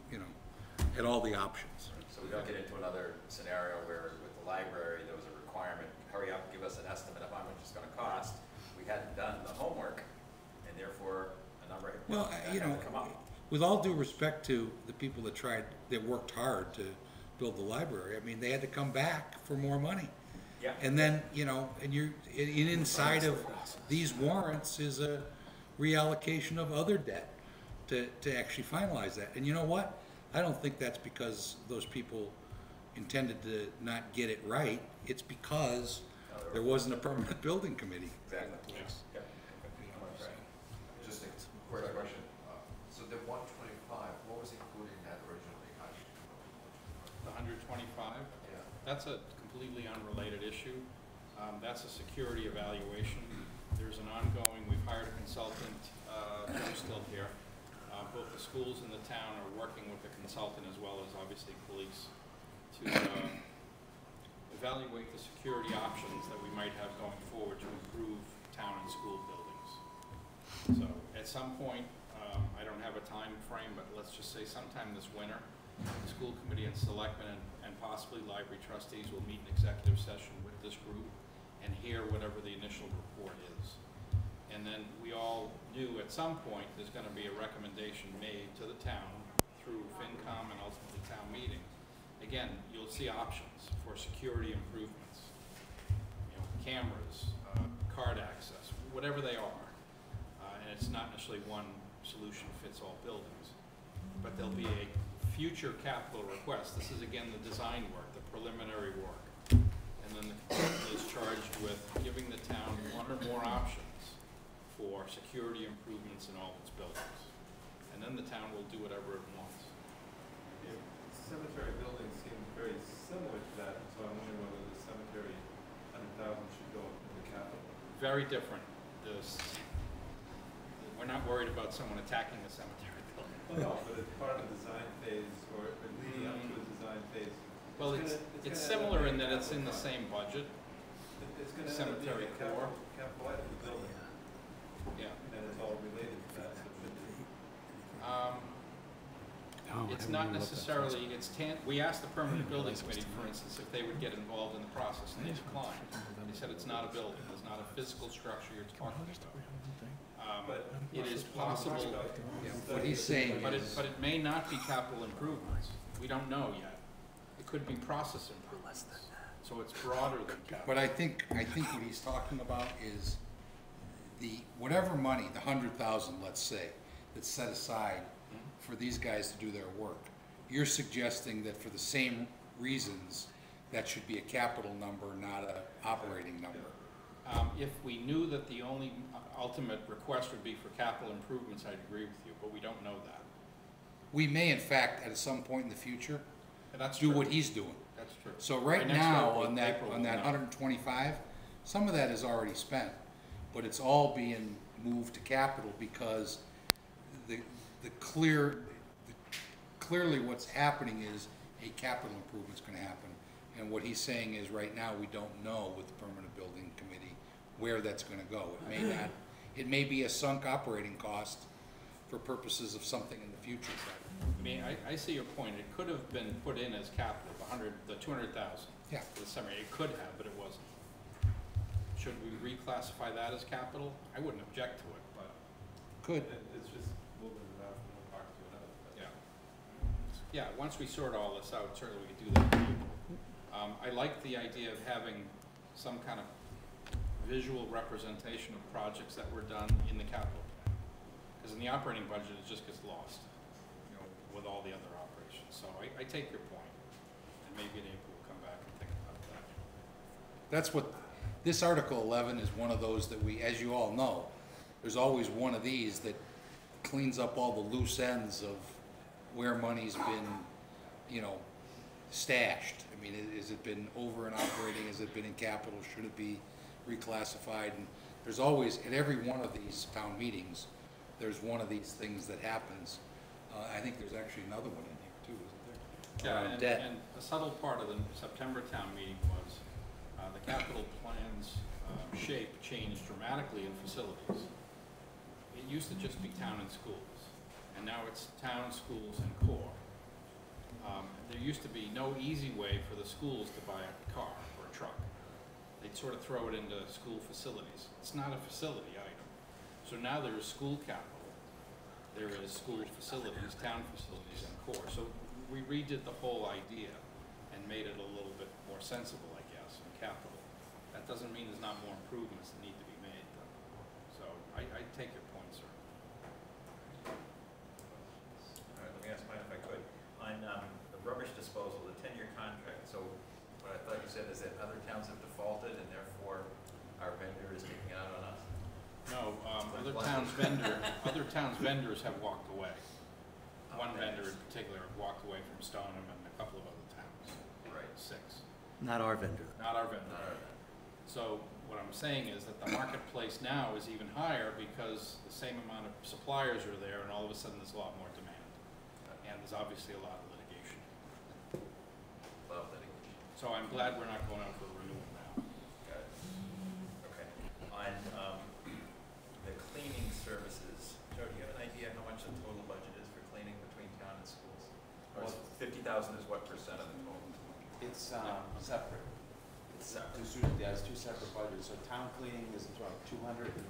at all the options. So we don't get into another scenario where with the library, there was a requirement, hurry up, give us an estimate of how much it's gonna cost. We hadn't done the homework, and therefore, a number Well, had to come up. with all due respect to the people that worked hard to build the library, they had to come back for more money. Yeah. And then, and inside of these warrants is a reallocation of other debt to actually finalize that. And you know what? I don't think that's because those people intended to not get it right. It's because there wasn't a permanent building committee. Exactly. Yes. Yeah. Just a quick question. So the 125, what was included in that originally? The 125? Yeah. That's a completely unrelated issue. That's a security evaluation. There's an ongoing, we've hired a consultant, Joe's still here. Both the schools and the town are working with the consultant as well as obviously police to evaluate the security options that we might have going forward to improve town and school buildings. So at some point, I don't have a time frame, but let's just say sometime this winter, the school committee and selectmen and possibly library trustees will meet an executive session with this group and hear whatever the initial report is. And then we all knew at some point there's going to be a recommendation made to the town through FinCom and ultimately town meeting. Again, you'll see options for security improvements, cameras, card access, whatever they are. And it's not necessarily one solution fits all buildings, but there'll be a future capital request. This is again the design work, the preliminary work. And then the consultant is charged with giving the town one or more options for security improvements in all its buildings. And then the town will do whatever it wants. Yeah, cemetery buildings seem very similar to that, so I'm wondering whether the cemetery 100,000 should go in the capital. Very different. We're not worried about someone attacking the cemetery building. Well, no, but it's part of the design phase or leading up to a design phase. Well, it's similar in that it's in the same budget. It's gonna end up Cemetery being a core. capital item, the building, Yeah. and it's all related to that, so it should be. It's not necessarily, we asked the permanent building committee, for instance, if they would get involved in the process, and they declined. They said it's not a building, it's not a physical structure you're talking about. But It is possible, What he's saying but is, it may not be capital improvements. We don't know yet. It could be process improvements. So it's broader than capital. but I think what he's talking about is whatever money, the 100,000, let's say, that's set aside for these guys to do their work. You're suggesting that for the same reasons, that should be a capital number, not a operating number. If we knew that the only ultimate request would be for capital improvements, I'd agree with you, but we don't know that. We may, in fact, at some point in the future, And that's do true. what he's doing. That's true. So right By next now, April- on that April we'll know. 125, some of that is already spent, but it's all being moved to capital because clearly what's happening is a capital improvement's gonna happen. And what he's saying is, right now, we don't know with the permanent building committee where that's gonna go. It may be a sunk operating cost for purposes of something in the future. I mean, I see your point. It could have been put in as capital, the 200,000. Yeah. For the cemetery. It could have, but it wasn't. Should we reclassify that as capital? I wouldn't object to it, but. Could. It's just moving it out from one park to another. Yeah. Yeah, once we sort all this out, certainly we could do that. I like the idea of having some kind of visual representation of projects that were done in the capital plan. Because in the operating budget, it just gets lost, you know, with all the other operations. So I take your point, and maybe in April we'll come back and think about that. That's what, this Article 11 is one of those that we, as you all know, there's always one of these that cleans up all the loose ends of where money's been, you know, stashed. I mean, has it been over and operating? Has it been in capital? Should it be reclassified? And there's always, at every one of these town meetings, there's one of these things that happens. I think there's actually another one in here too, isn't there? Yeah, and a subtle part of the September town meeting was the capital plan's shape changed dramatically in facilities. It used to just be town and schools, and now it's town, schools, and core. There used to be no easy way for the schools to buy a car or a truck. They'd sort of throw it into school facilities. It's not a facility item. So now there is school capital, there is school facilities, town facilities, and core. So we redid the whole idea and made it a little bit more sensible, I guess, in capital. That doesn't mean there's not more improvements that need to be made, though. So I take your point, sir. All right, let me ask mine if I could. On the rubbish disposal, the 10-year contract, so what I thought you said is that other towns have defaulted and therefore our vendor is taking it out on us? No, other towns' vendors have walked away. One vendor in particular walked away from Stoneham and a couple of other towns. Right. 6. Not our vendor. Not our vendor. So what I'm saying is that the marketplace now is even higher because the same amount of suppliers are there and all of a sudden there's a lot more demand. And there's obviously a lot of litigation. Love litigation. So I'm glad we're not going out for renewal now. Got it. Okay. On the cleaning services, Joe, do you have an idea how much the total budget is for cleaning between town and schools? Or is 50,000 is what percent of the total? It's separate. It's two separate budgets. So town cleaning is around 200 and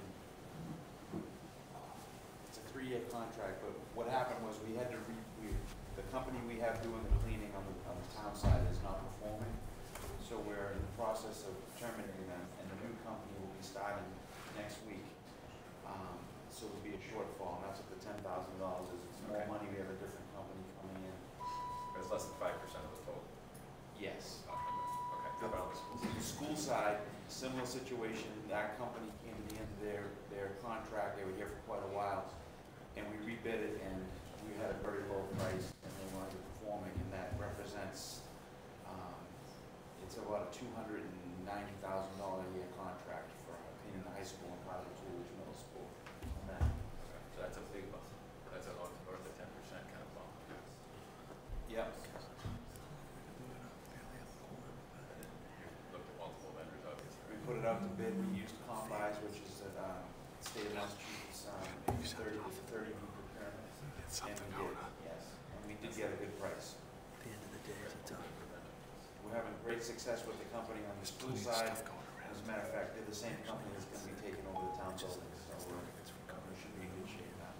it's a 3-year contract, but what happened was we had to the company we have doing the cleaning on the town side is not performing. So we're in the process of terminating them, and the new company will be starting next week. So it'll be a shortfall, and that's what the $10,000 is. It's more money. We have a different company coming in. But it's less than 5% of the total? Yes. Okay. How about the schools? The school side, similar situation. That company came to the end of their contract. They were here for quite a while, and we rebid it, and we had a very low price, and they wanted to perform it, and that represents, it's about a $290,000 a year contract for cleaning the high school and part of the Coolidge Middle School on that. Okay, so that's a big bump. That's a north of 10% kind of bump. Yep. Looked at multiple vendors, obviously. We put it out to bid. We used Combis, which is the state of Massachusetts, 30 procurement. And we did, yes. And we did get a good price. At the end of the day, it's a We're having great success with the company on the school side. As a matter of fact, they're the same company that's going to be taking over the town buildings, so we should be in good shape now.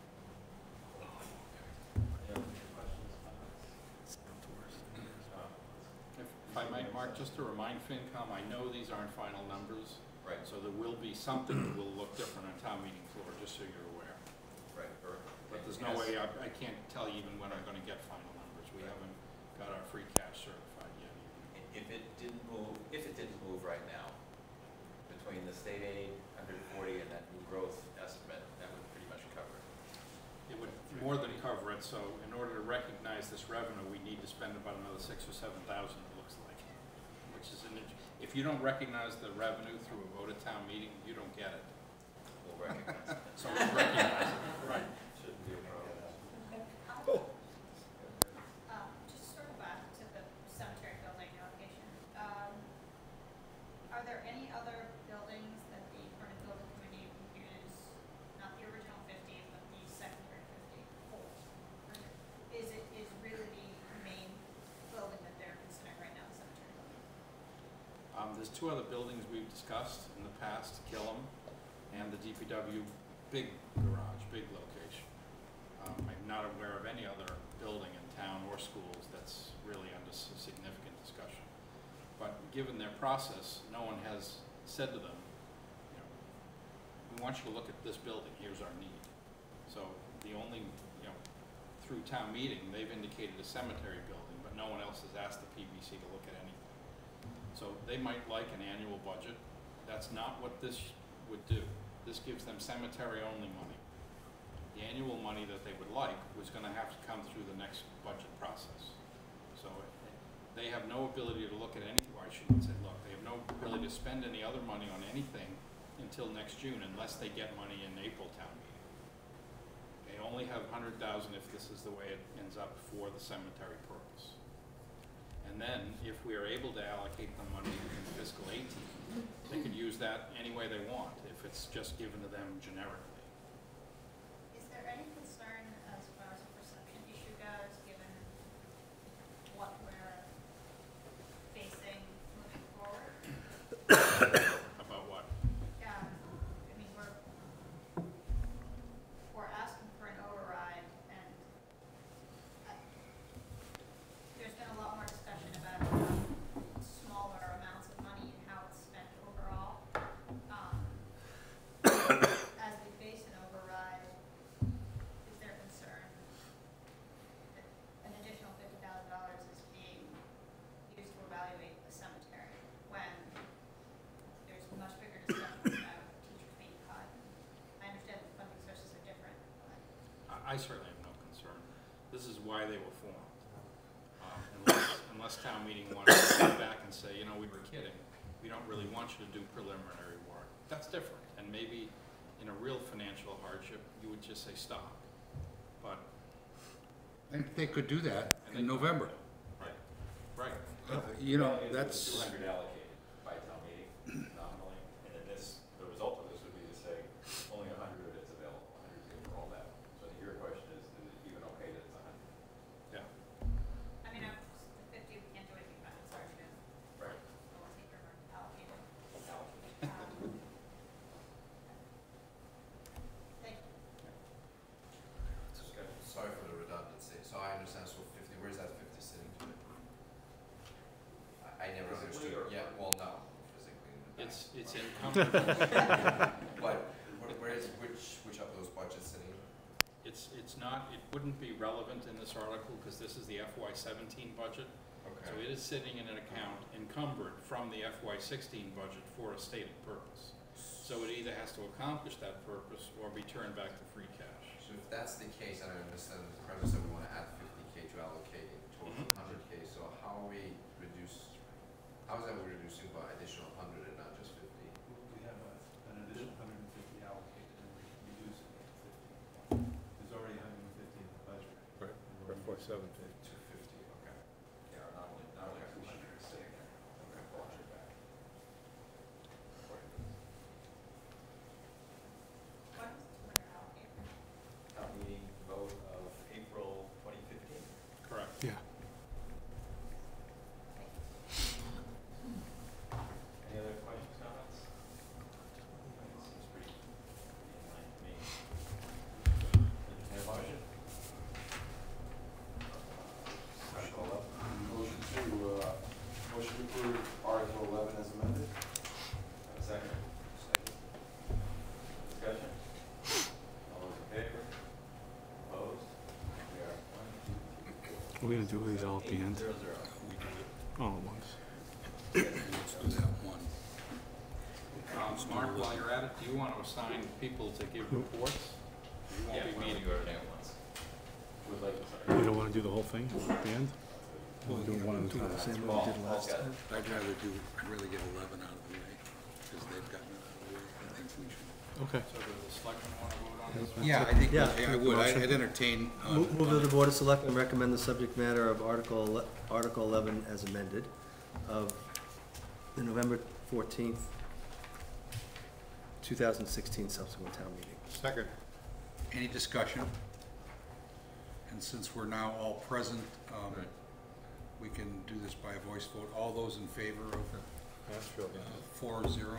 Any other questions? If I might, Mark, just to remind FinCom, I know these aren't final numbers. Right. So there will be something that will look different on town meeting floor, just so you're aware. Right. But there's no way, I can't tell you even when I'm gonna get final numbers. We haven't got our free cash certified yet. If it didn't move right now, between the state aid, 140, and that new growth estimate, that would pretty much cover it. It would more than cover it, so in order to recognize this revenue, we need to spend about another 6,000 or 7,000, it looks like. Which is if you don't recognize the revenue through a vote at town meeting, you don't get it. We'll recognize it. So we'll recognize it, right. Shouldn't be a problem. Just circle back to the cemetery building allocation. Are there any other buildings that the permanent building committee would use, not the original 50, but the secondary there's two other buildings we've discussed in the past, Killam and the DPW big garage, big location. I'm not aware of any other building in town or schools that's really under significant discussion. But given their process, no one has said to them, you know, we want you to look at this building, here's our need. So the only, you know, through town meeting, they've indicated a cemetery building, but no one else has asked the PBC to look at anything. So they might like an annual budget. That's not what this would do. This gives them cemetery-only money. The annual money that they would like was gonna have to come through the next budget process. So they have no ability to look at any, or I shouldn't say look, they have no ability to spend any other money on anything until next June unless they get money in April town meeting. They only have $100,000 if this is the way it ends up for the cemetery purpose. And then if we are able to allocate the money in fiscal 18, they could use that any way they want if it's just given to them generically. Is there any concern as far as a perception issue goes, given what we're facing moving forward? About what? I mean, we're asking for an override, and there's been a lot more discussion about smaller amounts of money and how it's spent overall. As we face an override, is there concern that an additional $50,000 is being used to evaluate the cemetery when there's much bigger discussion about teachers being cut? I understand the funding sources are different, but. I certainly have no concern. This is why they were formed. Unless town meeting wanted to come back and say, you know, we were kidding. We don't really want you to do preliminary work. That's different. And maybe in a real financial hardship, you would just say stop. But. And they could do that in November. Right. You know, that's. 200 allocated by town meeting nominally, and then the result of this would be to say only 100 of it's available, 100 is for all that. So your question is it even okay that it's 100? Yeah. I mean, the 50 we can't do anything about, it's already been. Right. Allocated. Thank you. Sorry for the redundancy. So I understand, so 50, where's that 50 sitting today? I never Physically understood. or- Yeah, well, no, physically in the back. It's encumbered. But which of those budgets sitting? It's not, it wouldn't be relevant in this article because this is the FY17 budget. Okay. So it is sitting in an account encumbered from the FY16 budget for a stated purpose. So it either has to accomplish that purpose or be turned back to free cash. So if that's the case, and I understand the premise that we want to add 50K to allocate in total 100K, so how is that we're reducing by additional 100 and not just 50? We have an additional 150 allocated, and we reduce it to 50. There's already 150 in the budget. Right, And we're for 750. 250, okay. Yeah, not only 200 is sitting there, okay, 400 back. According to this. What is the winter allocated? Town meeting vote of April 2015. Correct. Yeah. Any other questions, comments? It seems pretty in line to me. Entertained a motion? Article 11. Motion to approve Article 11 as amended. Have a second? Second. Discussion? All those in favor? Opposed? We are 1, 2, 3, 4. We're gonna do these all at the end. 0, 0. All at once. Let's do that one. Mark, while you're at it, do you want to assign people to give reports? You won't Yeah, be why don't we meeting. do everything at once? Would like to We don't wanna do the whole thing at the end? We'll do one at a time. Same way we did last time. I'd really get 11 out of the way, because they've gotten it out of the way. I think we should. Okay. So does the selectmen want to vote on this? Yeah, I think, Yeah. I would. I'd entertain. Move that the Board of Selectmen recommend the subject matter of Article 11 as amended of the November 14th, 2016 subsequent town meeting. Second. Any discussion? And since we're now all present, we can do this by a voice vote. All those in favor of Mansfield, yeah. 4-0.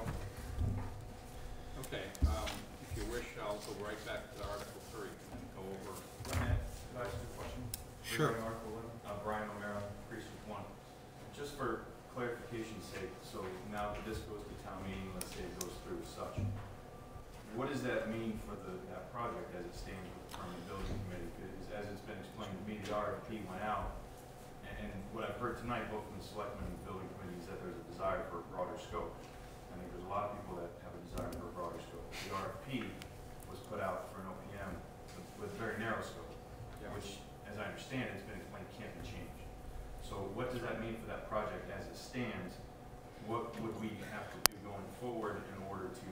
Okay, if you wish, I'll go right back to Article 3 and go over. Can I ask you a question? Sure. Regarding Article 11? Brian O'Mara, Precinct 1. Just for clarification's sake, so now that this goes to town meeting, let's say it goes through as such, what does that mean for that project as it stands with the permanent building committee? Because as it's been explained to me, the RFP went out, and what I've heard tonight, both from the selectmen and the building committee, is that there's a desire for a broader scope. I think there's a lot of people that have a desire for a broader scope. The RFP was put out for an OPM with a very narrow scope, which, as I understand it, has been explained, can't be changed. So what does that mean for that project as it stands? What would we have to do going forward in order to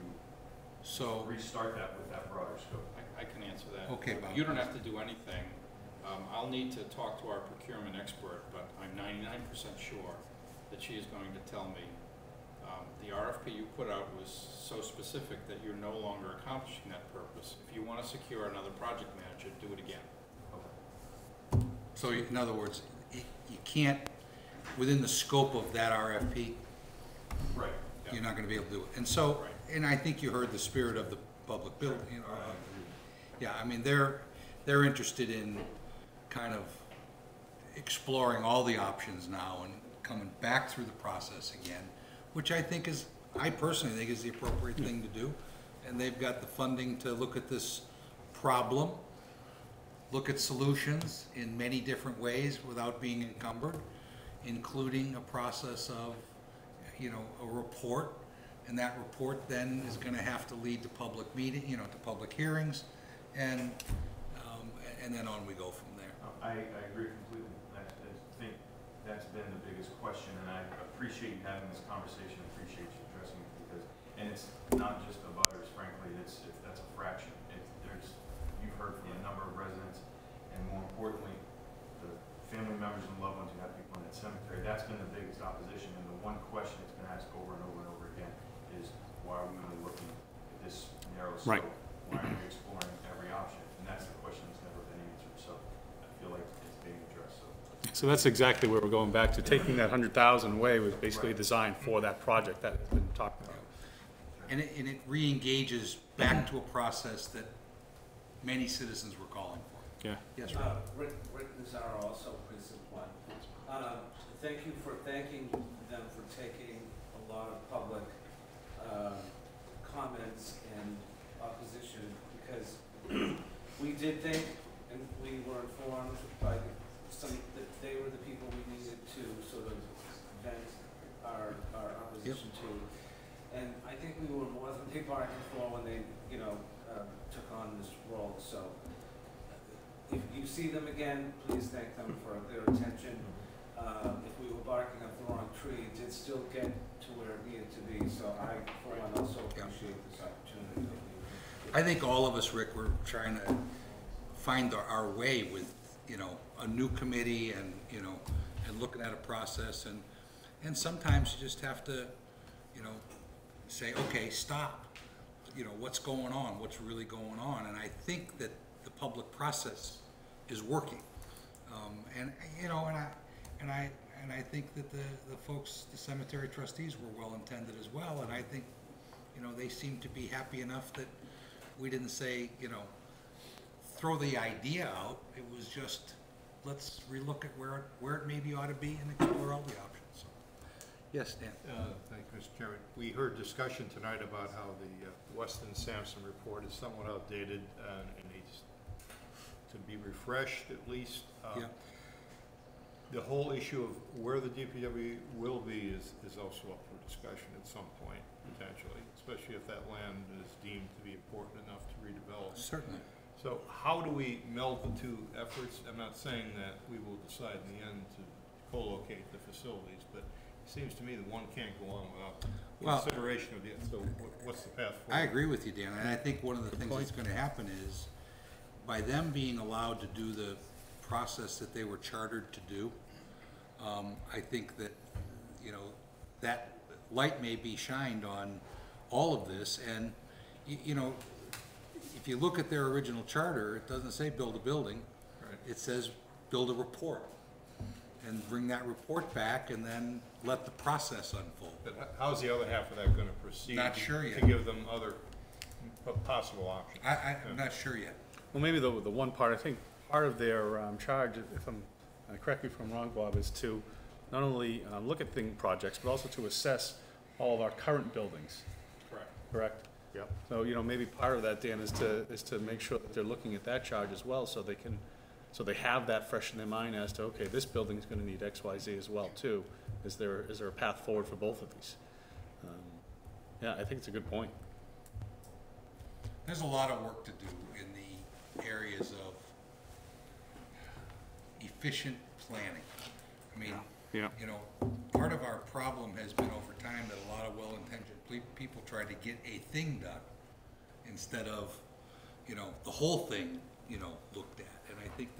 restart that with that broader scope? I can answer that. Okay, Bob. You don't have to do anything. I'll need to talk to our procurement expert, but I'm 99% sure that she is going to tell me the RFP you put out was so specific that you're no longer accomplishing that purpose. If you want to secure another project manager, do it again. Okay. So in other words, you can't, within the scope of that RFP, Right. you're not gonna be able to do it. And so, Right. and I think you heard the spirit of the public building, you know. Yeah, I mean, they're interested in kind of exploring all the options now and coming back through the process again, which I personally think is the appropriate thing to do. And they've got the funding to look at this problem, look at solutions in many different ways without being encumbered, including a process of, you know, a report. And that report then is gonna have to lead to public meeting, you know, to public hearings, and then on we go from there. I agree completely. I think that's been the biggest question, and I appreciate you having this conversation, appreciate you addressing it, because, and it's not just the butters, frankly, that's a fraction. You've heard from a number of residents, and more importantly, the family members and loved ones who have people in that cemetery. That's been the biggest opposition, and the one question that's been asked over and over and over again is, why are we only looking at this narrow scope? Right. Why aren't we exploring every option? And that's the question that's never been answered, so I feel like it's being addressed, so. So that's exactly where we're going back to. Taking that 100,000 away was basically designed for that project that has been talked about. And it re-engages back to a process that many citizens were calling for. Yeah. Yes, Rick Nazaro, also Precinct 1. Thank you for thanking them for taking a lot of public comments and opposition, because we did think, and we were informed by some, that they were the people we needed to sort of vent our opposition to. And I think we were more than they bargained for when they, you know, took on this role. So if you see them again, please thank them for their attention. If we were barking up the wrong tree, it did still get to where it needed to be. So I, for one, also appreciate this opportunity. I think all of us, Rick, were trying to find our way with, you know, a new committee and, you know, and looking at a process, and sometimes you just have to, you know, say, okay, stop. You know, what's going on? What's really going on? And I think that the public process is working. And you know, and I think that the folks, the cemetery trustees, were well intended as well. And I think, you know, they seem to be happy enough that we didn't say, you know, throw the idea out. It was just, let's relook at where it maybe ought to be and explore all the options. So, yes, Dan. Thank you, Mr. Chairman. We heard discussion tonight about how the Weston Sampson report is somewhat outdated and needs to be refreshed at least. Yeah. The whole issue of where the DPW will be is also up for discussion at some point, potentially, especially if that land is deemed to be important enough to redevelop. Certainly. So how do we meld the two efforts? I'm not saying that we will decide in the end to co-locate the facilities, but it seems to me that one can't go on without consideration of the other. So what's the path forward? I agree with you, Dan, and I think one of the things that's going to happen is, by them being allowed to do the process that they were chartered to do, I think that, you know, that light may be shined on all of this. And you know, if you look at their original charter, it doesn't say build a building. Right. It says build a report. and bring that report back, and then let the process unfold. But how's the other half of that gonna proceed? Not sure yet. To give them other possible options? I'm not sure yet. Well, maybe the one part, I think, part of their charge, if I'm, correct me if I'm wrong, Bob, is to not only look at projects, but also to assess all of our current buildings. Correct. Correct? Yep. So, maybe part of that, Dan, is to make sure that they're looking at that charge as well, so they have that fresh in their mind as to, okay, this building's gonna need X, Y, Z as well, too. Is there a path forward for both of these? Yeah, I think it's a good point. There's a lot of work to do in the areas of efficient planning. I mean, Yeah. part of our problem has been over time that a lot of well-intentioned people try to get a thing done instead of, the whole thing, looked at. And I think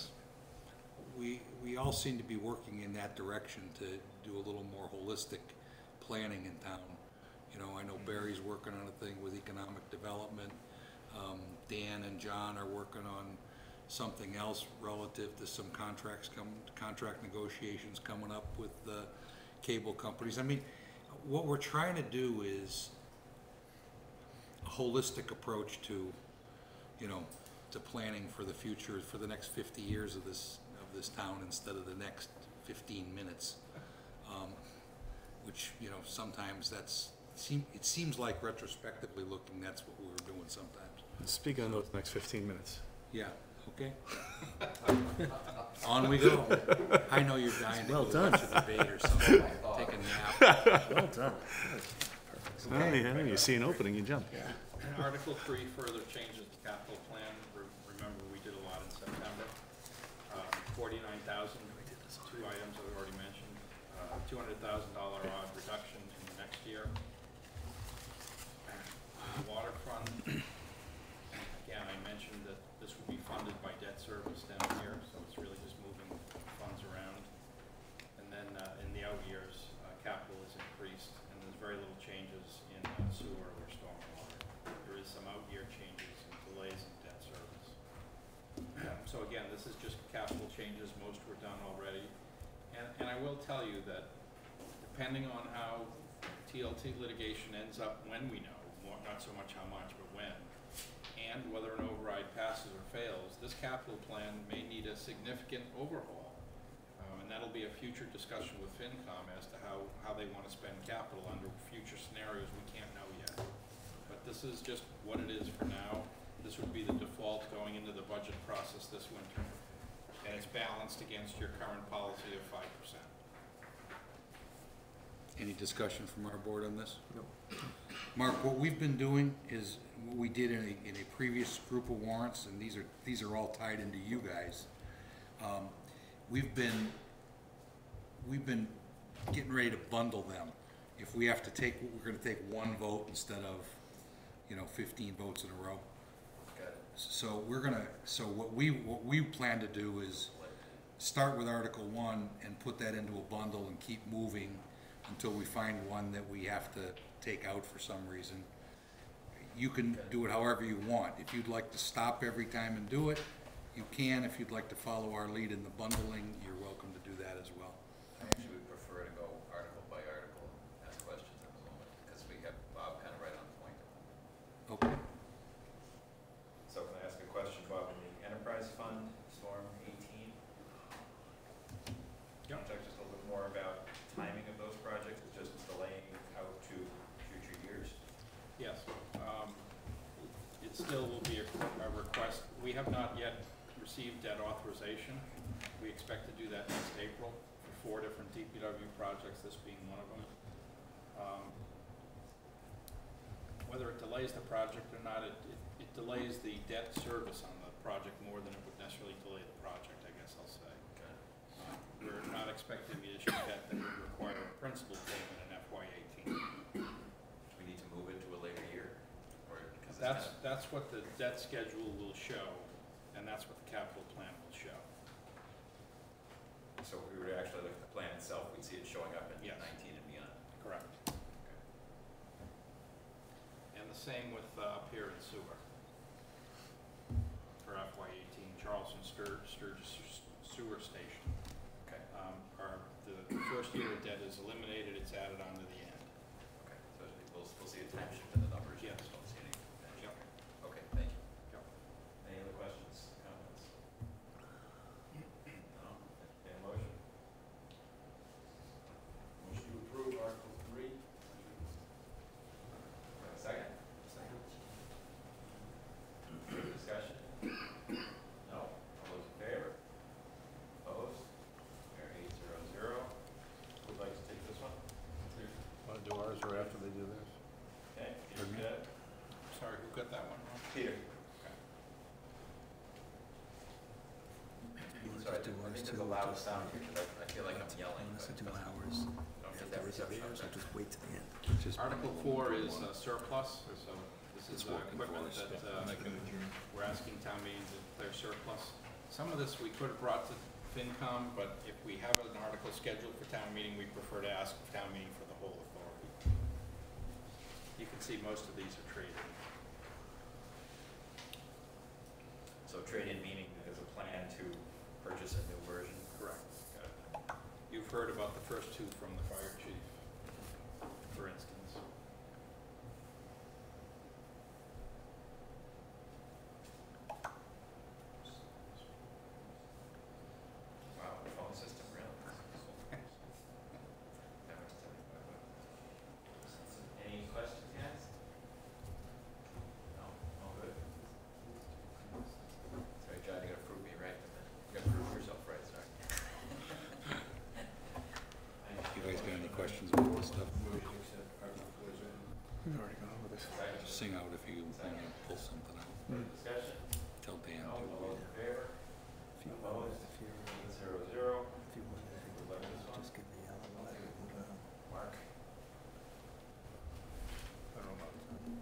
we all seem to be working in that direction to do a little more holistic planning in town. I know Barry's working on a thing with economic development. Dan and John are working on something else relative to some contract negotiations coming up with the cable companies. I mean, what we're trying to do is a holistic approach to, to planning for the future, for the next 50 years of this town instead of the next 15 minutes. Which, sometimes it seems like retrospectively looking, that's what we were doing sometimes. Speak on those next 15 minutes. Yeah, okay. On we go. I know you're dying to go watch a debate or something, take a nap. Well done. You see an opening, you jump. And Article 3, further changes to capital plan. Remember, we did a lot in September. 49,000, two items I've already mentioned. $200,000 odd reduction in the next year. Waterfront, again, I mentioned that this would be funded by debt service down here, so it's really just moving funds around. And then in the out years, capital is increased, and there's very little changes in sewer or stormwater. There is some out year changes and delays in debt service. So again, this is just capital changes. Most were done already. And I will tell you that depending on how TLT litigation ends up, when we know, not so much how much, but when, and whether an override passes or fails, this capital plan may need a significant overhaul. And that'll be a future discussion with FinCom as to how they want to spend capital under future scenarios we can't know yet. But this is just what it is for now. This would be the default going into the budget process this winter. And it's balanced against your current policy of 5%. Any discussion from our board on this? No. Mark, what we've been doing is what we did in a previous group of warrants, and these are all tied into you guys. We've been getting ready to bundle them. If we have to we're gonna take one vote instead of, 15 votes in a row. Got it. So what we plan to do is start with Article 1 and put that into a bundle and keep moving until we find one that we have to take out for some reason. You can do it however you want. If you'd like to stop every time and do it, you can. If you'd like to follow our lead in the bundling, you're welcome to do that as well. I actually would prefer to go article by article, ask questions at the moment, because we have Bob kind of right on point. Okay. So can I ask a question, Bob, in the enterprise fund, Storm 18? Can you talk just a little bit more about timing of those projects, just delaying out to future years? Yes. It still will be a request. We have not yet received debt authorization. We expect to do that next April for 4 different DPW projects, this being one of them. Whether it delays the project or not, it delays the debt service on the project more than it would necessarily delay the project, I guess I'll say. Okay. We're not expecting the issue debt that would require a principal payment in FY18. Do we need to move it to a later year? Or, because That's what the debt schedule will show, and that's what the capital plan will show. So if we were to actually look at the plan itself, we'd see it showing up in Yes. 19 and beyond. Correct. Okay. And the same with up here in sewer. For FY18, Charleston Sturgis Sewer Station. Okay. are, the first year of debt is eliminated, it's added on to the end. Okay, so we'll see a time shift in the numbers, you Yes. just don't see any. Yep. Okay, thank you. Yep. Any other questions, comments? No? Okay, motion? Motion to approve Article 3. Second? Second. Discussion? No? All those in favor? Opposed? Carried 8-0. Who'd like to take this one? Want to do ours or after they do this? Okay, Peter, good. Sorry, who got that one wrong? Peter. You wanna Sorry, just do I ours think too, there's a or loud just- sound here, 'cause I feel like I'm yelling. Unless I but do it doesn't- ours, Don't if get there that is a reception theirs, up I'll there. just wait to the end. Just Article 4 is surplus, so this It's is working for equipment us. that we're asking town meeting to declare surplus. Some of this we could have brought to FinCom, but if we have an article scheduled for town meeting, we prefer to ask town meeting for the whole authority. You can see most of these are traded. So trade-in meaning there's a plan to purchase a new version? Correct. Got it. You've heard about the first two from the fire chief, for instance. Wow, the phone system, really? That was $75. Any questions, guys? No, all good? Sorry, John, you gotta prove me right, but then you gotta prove yourself right, sorry. You guys got any questions about this stuff? Motion to accept Article 4 is written. We've already gone over this. Second. Just sing out if you want to pull something out. Further discussion? Tell Dan No, to. all those in favor? If you Opposed? want, if you're, 8-0. if you want, Would like this one? just give the yellow letter and, Mark? I don't know.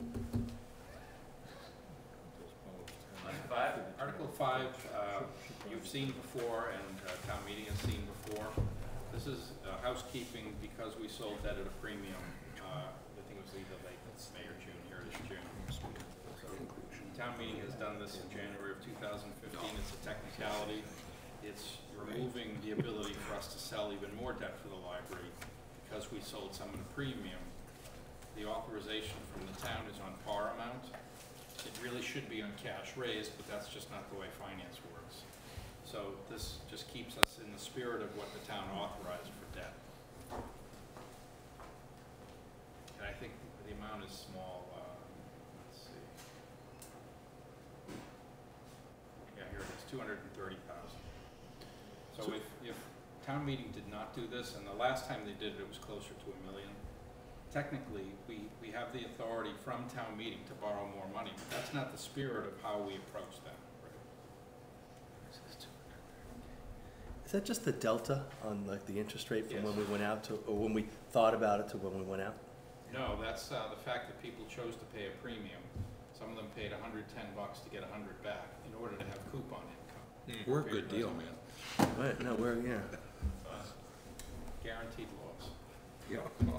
On 5? Article 5, you've seen before, and town meeting has seen before. This is housekeeping because we sold that at a premium. I think it was either late May or June, here it is June. Town meeting has done this in January of 2015, it's a technicality. It's removing the ability for us to sell even more debt for the library because we sold some at a premium. The authorization from the town is on par amount. It really should be on cash raised, but that's just not the way finance works. So this just keeps us in the spirit of what the town authorized for debt. And I think the amount is small, let's see. Yeah, here it is, 230,000. So if town meeting did not do this, and the last time they did it, it was closer to $1 million. Technically, we have the authority from town meeting to borrow more money, but that's not the spirit of how we approach that. Is that just the delta on like the interest rate from Yes. when we went out to, or when we thought about it to when we went out? No, that's the fact that people chose to pay a premium. Some of them paid $110 to get $100 back in order to have coupon income. We're a good deal, man. Right, no, we're, yeah. Guaranteed loss. Yeah. Wow.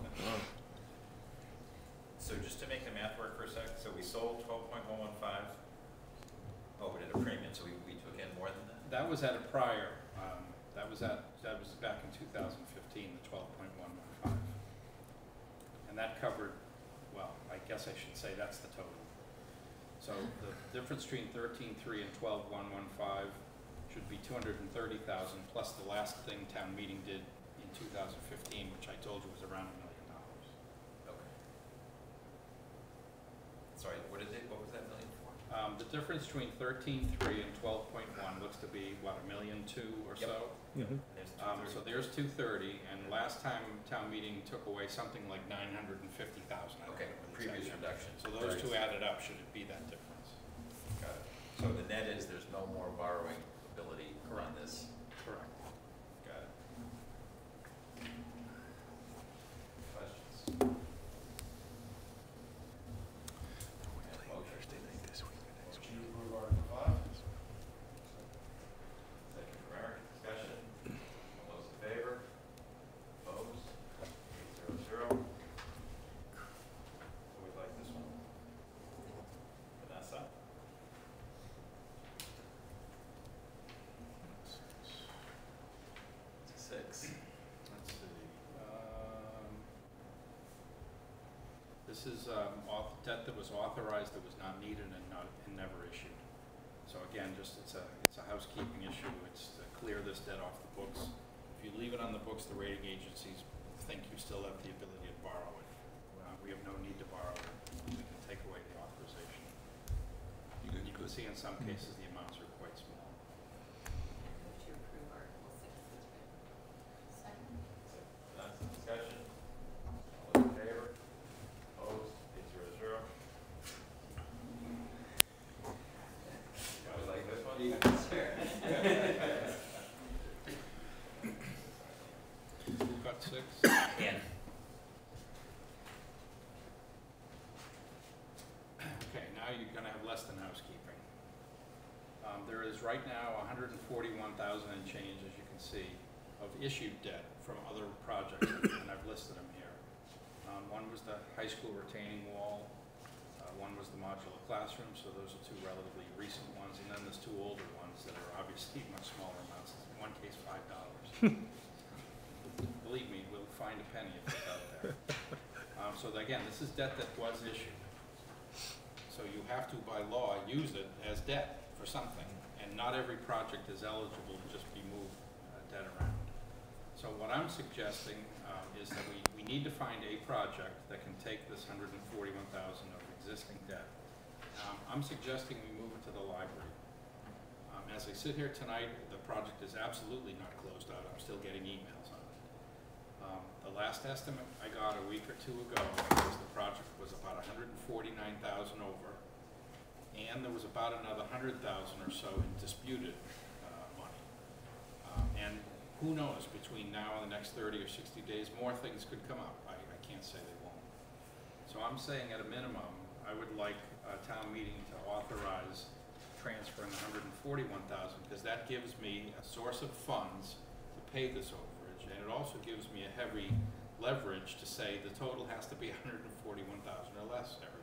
So just to make the math work for a sec, so we sold 12.115. Oh, we did a premium, so we took in more than that? That was at a prior, that was back in 2015, the 12.115. And that covered, well, I guess I should say that's the total. So the difference between 13.3 and 12.115 should be 230,000 plus the last thing town meeting did in 2015, which I told you was around $1 million. Okay. Sorry, what was that million for? The difference between 13.3 and 12.1 looks to be, what, $1.2 million or so? Mhm. There's So there's 230, and last time town meeting took away something like 950,000. Okay, the previous reduction. So those two added up, should it be that difference? Got it. So the net is there's no more borrowing ability on this. Correct. Got it. Questions? Motion to approve Article 5. Second from Eric, discussion. All those in favor? Opposed? 8-0. Who would like this one? Vanessa? Six. This is debt that was authorized, that was not needed and never issued. So again, just it's a housekeeping issue. It's to clear this debt off the books. If you leave it on the books, the rating agencies think you still have the ability to borrow it. We have no need to borrow it. We can take away the authorization. You can see in some cases the amounts are quite small. Move to approve Article 6 as written. Second. That's the discussion. All those in favor? Opposed? 800. Probably like this one? Who got 6? Again. Okay, now you're gonna have less than housekeeping. There is right now 141,000 and change, as you can see, of issued debt from other projects, and I've listed them here. One was the high school retaining wall, one was the modular classroom, so those are two relatively recent ones, and then there's two older ones that are obviously much smaller amounts, in one case $5. Believe me, we'll find a penny if it's out there. So again, this is debt that was issued. So you have to, by law, use it as debt for something, and not every project is eligible to just be moved debt around. So what I'm suggesting is that we need to find a project that can take this 141,000 of existing debt. I'm suggesting we move it to the library. As I sit here tonight, the project is absolutely not closed out. I'm still getting emails on it. The last estimate I got a week or two ago was the project was about 149,000 over, and there was about another 100,000 or so in disputed money. And who knows, between now and the next 30 or 60 days, more things could come up. I can't say they won't. So I'm saying at a minimum, I would like a town meeting to authorize transferring 141,000, because that gives me a source of funds to pay this overage, and it also gives me a heavy leverage to say the total has to be 141,000 or less, everyone.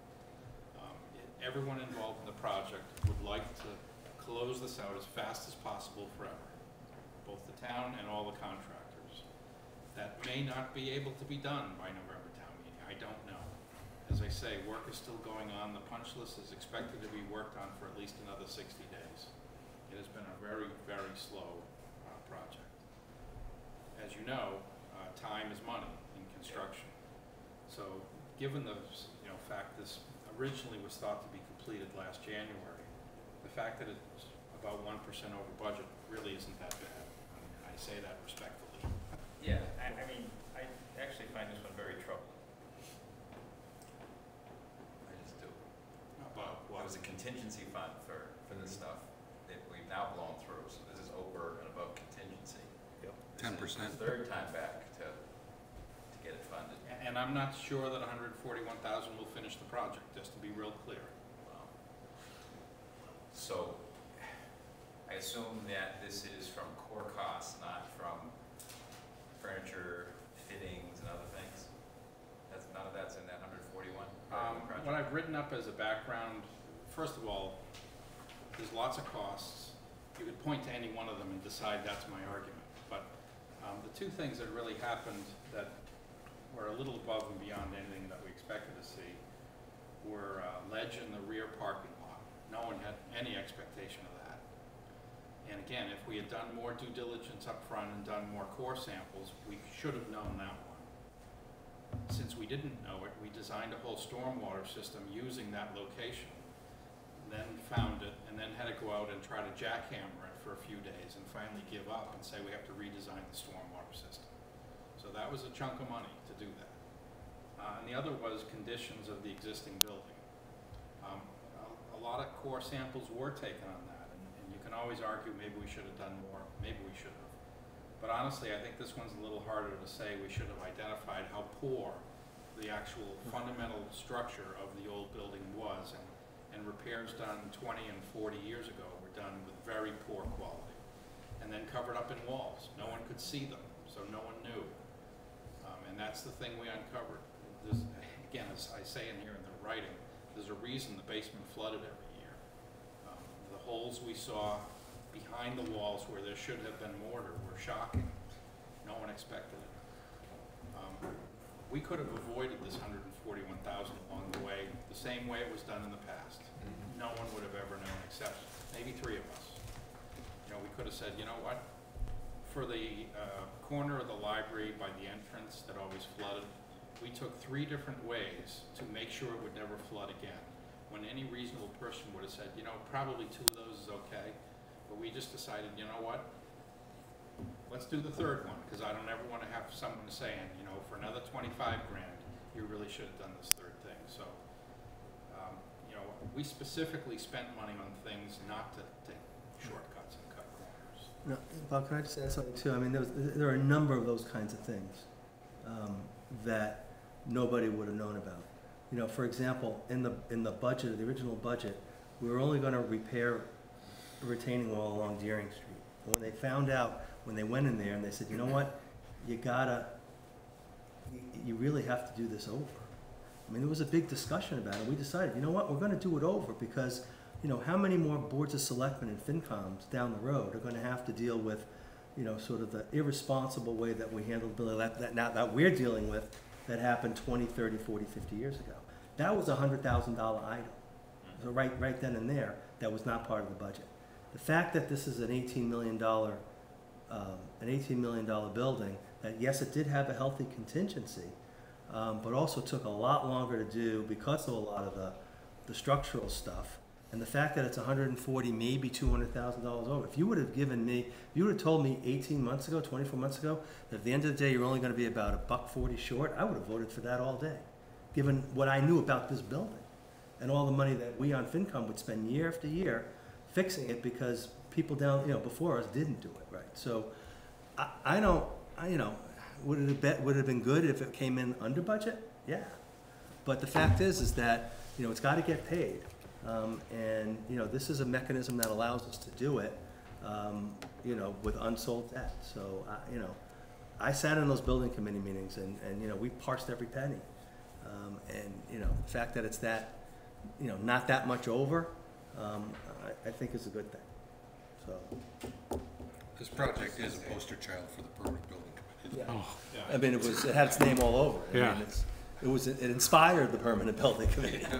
Everyone involved in the project would like to close this out as fast as possible forever, both the town and all the contractors. That may not be able to be done by November town meeting, I don't know. As I say, work is still going on. The punch list is expected to be worked on for at least another 60 days. It has been a very, very slow project. As you know, time is money in construction. So given the fact this originally was thought to be completed last January, the fact that it's about 1% over budget really isn't that bad. I say that respectfully. Yeah, I mean, I actually find this one very troubling. I just do. About what? There was a contingency fund for this stuff that we've now blown through, so this is over and above contingency. Yep. This is the third time back to get it funded. And I'm not sure that 141,000 will finish the project, just to be real clear. Wow. So, I assume that this is from core costs, not from furniture, fittings, and other things? None of that's in that 141? What I've written up as a background, first of all, there's lots of costs. You could point to any one of them and decide that's my argument. But the two things that really happened that were a little above and beyond anything that we expected to see were ledge in the rear parking lot. No one had any expectation of that. And again, if we had done more due diligence up front and done more core samples, we should have known that one. Since we didn't know it, we designed a whole stormwater system using that location, then found it, and then had to go out and try to jackhammer it for a few days and finally give up and say we have to redesign the stormwater system. So that was a chunk of money to do that. And the other was conditions of the existing building. A lot of core samples were taken on that, and you can always argue maybe we should have done more, maybe we should have. But honestly, I think this one's a little harder to say. We should have identified how poor the actual fundamental structure of the old building was, and repairs done 20 and 40 years ago were done with very poor quality, and then covered up in walls. No one could see them, so no one knew. And that's the thing we uncovered. There's, again, as I say in here in the writing, there's a reason the basement flooded every year. The holes we saw behind the walls where there should have been mortar were shocking. No one expected it. we could have avoided this 141,000 along the way, the same way it was done in the past. No one would have ever known except maybe 3 of us. You know, we could have said, you know what? For the corner of the library by the entrance that always flooded, we took 3 different ways to make sure it would never flood again. When any reasonable person would have said, you know, probably 2 of those is okay, but we just decided, you know what? Let's do the 3rd one, because I don't ever want to have someone saying, you know, for another 25 grand, you really should have done this 3rd thing. So, you know, we specifically spent money on things not to take shortcuts and cut corners. No, Bob, can I just add something too? I mean, there are a number of those kinds of things that nobody would have known about. You know, for example, in the budget, the original budget, we were only going to repair a retaining wall along Deering Street. And when they found out, when they went in there and they said, you know what, you really have to do this over. I mean, there was a big discussion about it. We decided, you know what, we're going to do it over because, you know, how many more boards of selectmen and FinComs down the road are going to have to deal with, you know, sort of the irresponsible way that we handled Billy that we're dealing with that happened 20, 30, 40, 50 years ago. That was a $100,000 item. So right then and there, that was not part of the budget. The fact that this is an $18 million building, that yes, it did have a healthy contingency, but also took a lot longer to do because of a lot of the structural stuff. And the fact that it's 140, maybe $200,000 over. If you would have given me, if you would have told me 18 months ago, 24 months ago, that at the end of the day you're only going to be about $1.40 short, I would have voted for that all day, given what I knew about this building and all the money that we on FinCom would spend year after year fixing it because people down, you know, before us didn't do it right. So you know, would it have been good if it came in under budget? Yeah. But the fact is that, you know, it's got to get paid. And, you know, this is a mechanism that allows us to do it, you know, with unsold debt. So, you know, I sat in those building committee meetings and you know, we parsed every penny. And, you know, the fact that it's that, you know, not that much over, I think is a good thing. So. This project is a poster child for the permanent building committee. Yeah. Oh. Yeah. I mean, it had its name all over it. Yeah. I mean, it inspired the permanent building committee. It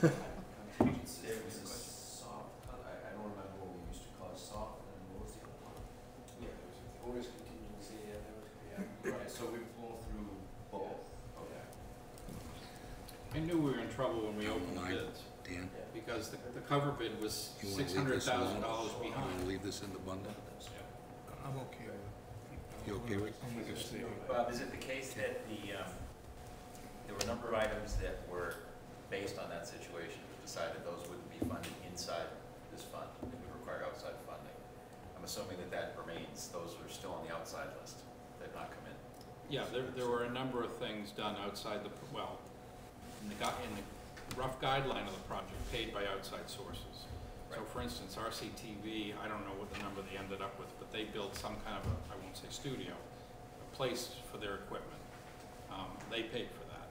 was a soft, I don't remember what we used to call it, soft, and what was the other one? Yeah, there was a bonus contingency, and there was, Right, so we've blown through both. Okay. I knew we were in trouble when we opened the bids, Dan, because the cover bid was you want to leave this $600,000 alone? You behind. want to leave this in the bundle? I'm okay with it. You okay with it? I'm gonna stay. Bob, is it the case that there were a number of items that were based on that situation, but decided those wouldn't be funded inside this fund, it would require outside funding? I'm assuming that remains, those are still on the outside list, they've not come in. Yeah, there were a number of things done outside in the rough guideline of the project, paid by outside sources. So for instance, RCTV, I don't know what the number they ended up with, but they built some kind of I won't say studio, a place for their equipment. They paid for that.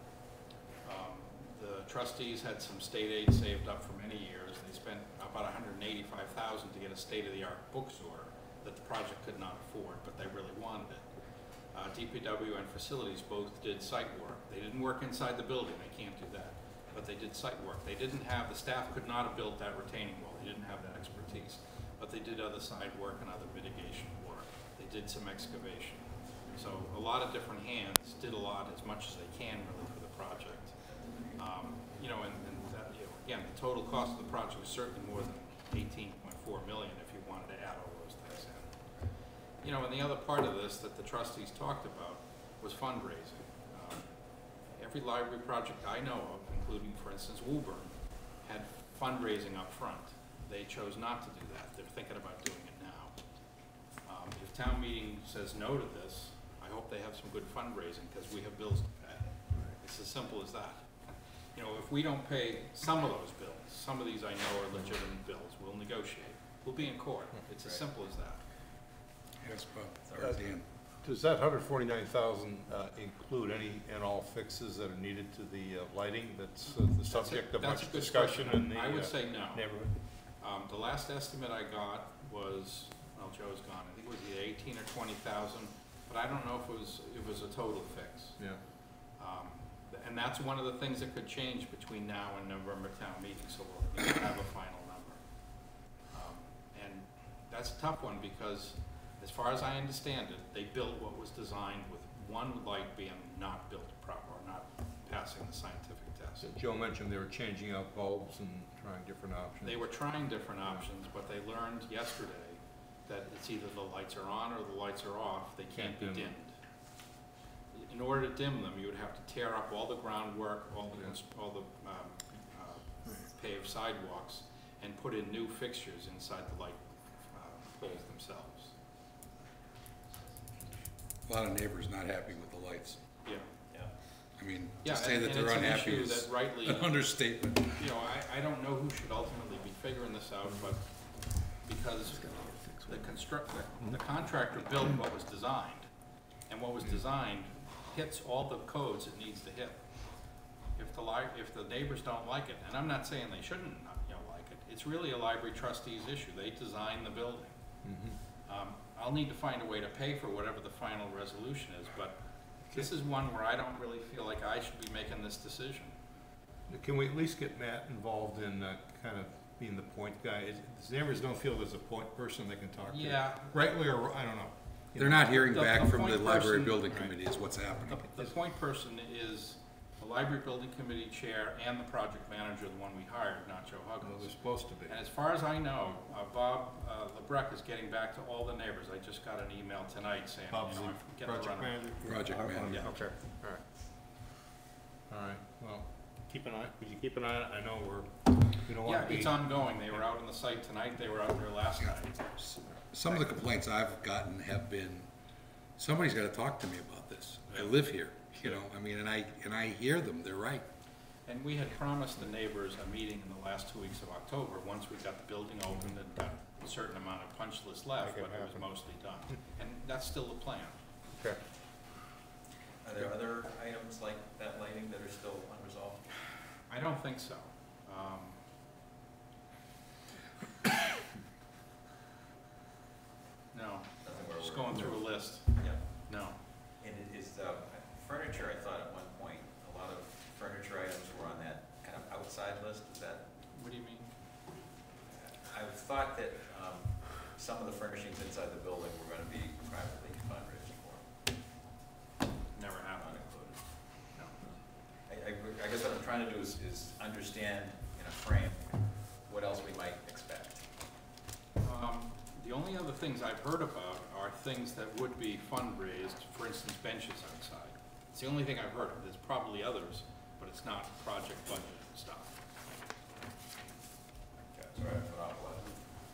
The trustees had some state aid saved up for many years. They spent about $185,000 to get a state-of-the-art bookstore that the project could not afford, but they really wanted it. DPW and facilities both did site work. They didn't work inside the building, they can't do that, but they did site work. They didn't have, the staff could not have built that retaining wall, they didn't have that expertise, but they did other side work and other mitigation work. They did some excavation. So a lot of different hands did a lot, as much as they can really for the project. You know, and that, you know, again, the total cost of the project was certainly more than $18.4 million if you wanted to add all those things in. You know, and the other part of this that the trustees talked about was fundraising. Every library project I know of, including, for instance, Woburn, had fundraising up front. They chose not to do that. They're thinking about doing it now. If town meeting says no to this, I hope they have some good fundraising, because we have bills to pay. It's as simple as that. You know, if we don't pay some of those bills, some of these I know are legitimate bills, we'll negotiate. We'll be in court. It's as simple as that. Yes, Bob. Dan. Does that 149,000 include any and all fixes that are needed to the lighting that's the subject of much discussion in the I would say no. neighborhood? The last estimate I got was, well, Joe's gone, I think it was either 18 or 20,000, but I don't know if it was a total fix. Yeah. And that's one of the things that could change between now and November town meeting, so we'll have a final number. And that's a tough one, because as far as I understand it, they built what was designed with one light being not built proper, or not passing the scientific test. Joe mentioned they were changing out bulbs and trying different options. They were trying different options, but they learned yesterday that it's either the lights are on or the lights are off, they can't be dimmed. In order to dim them, you would have to tear up all the groundwork, all the paved sidewalks, and put in new fixtures inside the light poles themselves. A lot of neighbors not happy with the lights. Yeah. I mean, Yeah, to say and that they're it's an unhappy issue is that rightly, an understatement. You know, I don't know who should ultimately be figuring this out, but because the contractor built what was designed, and what was designed hits all the codes it needs to hit. If the neighbors don't like it, and I'm not saying they shouldn't, like it, it's really a library trustee's issue. They designed the building. I'll need to find a way to pay for whatever the final resolution is, but this is one where I don't really feel like I should be making this decision. Can we at least get Matt involved in kind of being the point guy? The neighbors don't feel there's a point person they can talk to. Yeah. Rightly or, I don't know. They're not hearing back from the point library person- building committee is what's happening. The point person is the library building committee chair and the project manager, the one we hired, not Joe Well, Huggins. they're supposed to be. And as far as I know, Bob LeBrecq is getting back to all the neighbors. I just got an email tonight saying, Bob's I'm the getting the project run. manager? Project manager. Yeah. Okay, all right. All right, well, keep an eye, would you keep an eye on it? I know we don't Yeah, want to be. it's ongoing. They were out on the site tonight. They were out there last night. Some of the complaints I've gotten have been, somebody's gotta talk to me about this. I live here, you know, I mean, and I hear them, they're right. And we had promised the neighbors a meeting in the last 2 weeks of October, once we got the building opened and got a certain amount of punch list left, Make it but it was happen. mostly done. And that's still the plan. Okay. Are there other items like that lighting that are still unresolved? I don't think so. No, Nothing where just we're- going through a list. Yeah. No. And it is, furniture, I thought at one point, a lot of furniture items were on that kind of outside list, is that? What do you mean? I thought that, some of the furnishings inside the building were gonna be privately fundraised for, Never not happened. included. No. I guess what I'm trying to do is understand in a frame what else we might expect. The only other things I've heard about are things that would be fundraised, for instance, benches outside. It's the only thing I've heard. There's probably others, but it's not project budget stuff. Okay, sorry, I monopolized.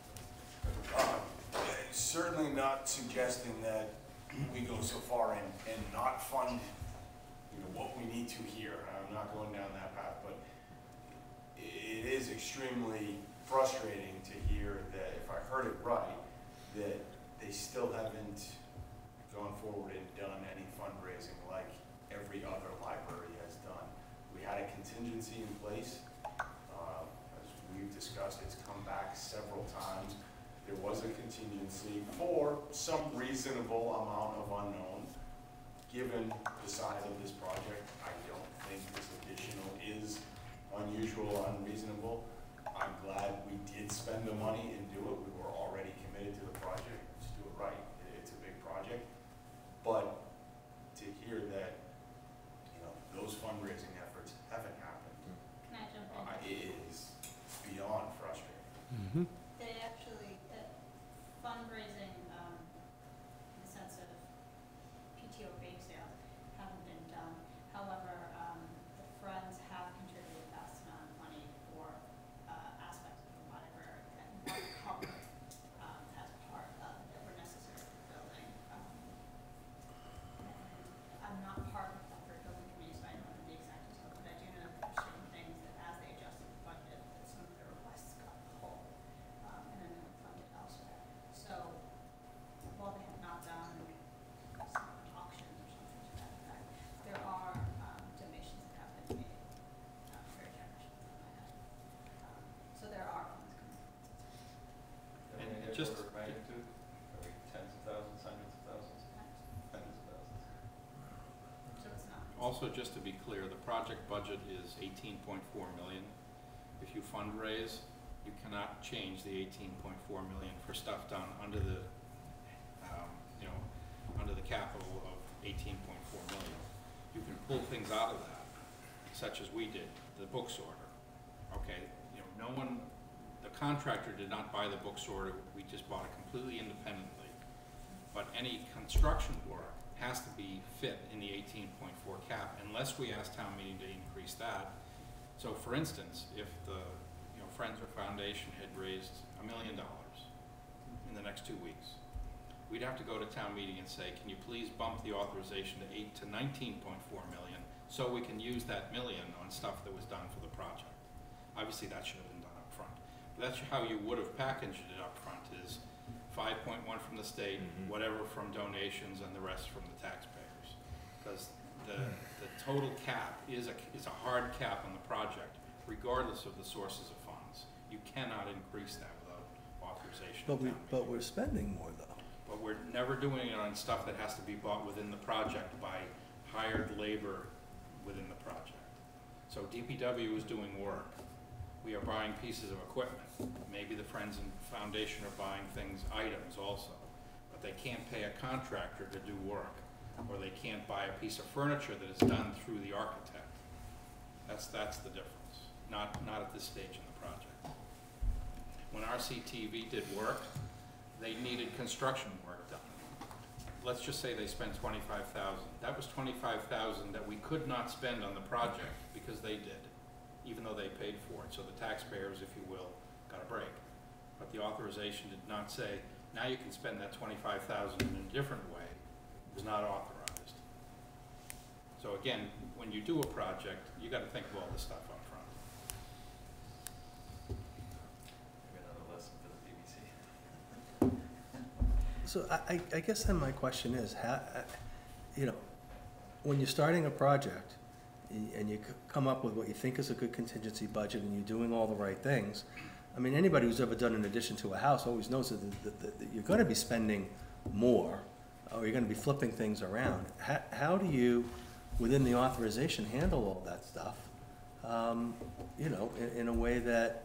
Certainly not suggesting that we go so far and not fund, what we need to here. I'm not going down that path, but it is extremely frustrating to hear that, if I heard it right, that they still haven't gone forward and done any fundraising like every other library has done. We had a contingency in place. As we've discussed, it's come back several times. There was a contingency for some reasonable amount of unknown. Given the size of this project, I don't think this additional is unusual, unreasonable. I'm glad we did spend the money and do it. We were already committed to the project. Let's do it right. It's a big project. But to hear that, those fundraising efforts haven't happened, Can I jump in? it is beyond frustrating. Mm-hmm. They actually, fundraising, in the sense of PTO bake sales, haven't been done. However, the Friends have contributed a vast amount of money for, aspects of the library that weren't covered Also, just to be clear, the project budget is 18.4 million. If you fundraise, you cannot change the 18.4 million for stuff done under the, under the capital of 18.4 million. You can pull things out of that, such as we did, the books order. Okay, no one, the contractor did not buy the books order, we just bought it completely independently. But any construction work has to be fit in the 18.4 cap, unless we ask town meeting to increase that. So for instance, if the Friends or Foundation had raised $1 million in the next 2 weeks, we'd have to go to town meeting and say, can you please bump the authorization to 19.4 million so we can use that million on stuff that was done for the project. Obviously that should have been done up front. But that's how you would have packaged it up front, is 5.1 from the state, whatever from donations, and the rest from the taxpayers. Because the total cap is a hard cap on the project, regardless of the sources of funds. You cannot increase that without authorization. But we're spending more though. But we're never doing it on stuff that has to be bought within the project by hired labor within the project. So DPW is doing work. We are buying pieces of equipment. Maybe the Friends and Foundation are buying items also. But they can't pay a contractor to do work. Or they can't buy a piece of furniture that is done through the architect. That's the difference. Not at this stage in the project. When RCTV did work, they needed construction work done. Let's just say they spent $25,000. That was $25,000 that we could not spend on the project because they did, even though they paid for it. So the taxpayers, if you will, got a break. But the authorization did not say, now you can spend that $25,000 in a different way. It was not authorized. So again, when you do a project, you got to think of all this stuff up front. Maybe another lesson for the BBC. So I guess then my question is, how, when you're starting a project and you come up with what you think is a good contingency budget and you're doing all the right things, I mean, anybody who's ever done an addition to a house always knows that you're going to be spending more, or you're going to be flipping things around. How do you, within the authorization, handle all that stuff, in a way that,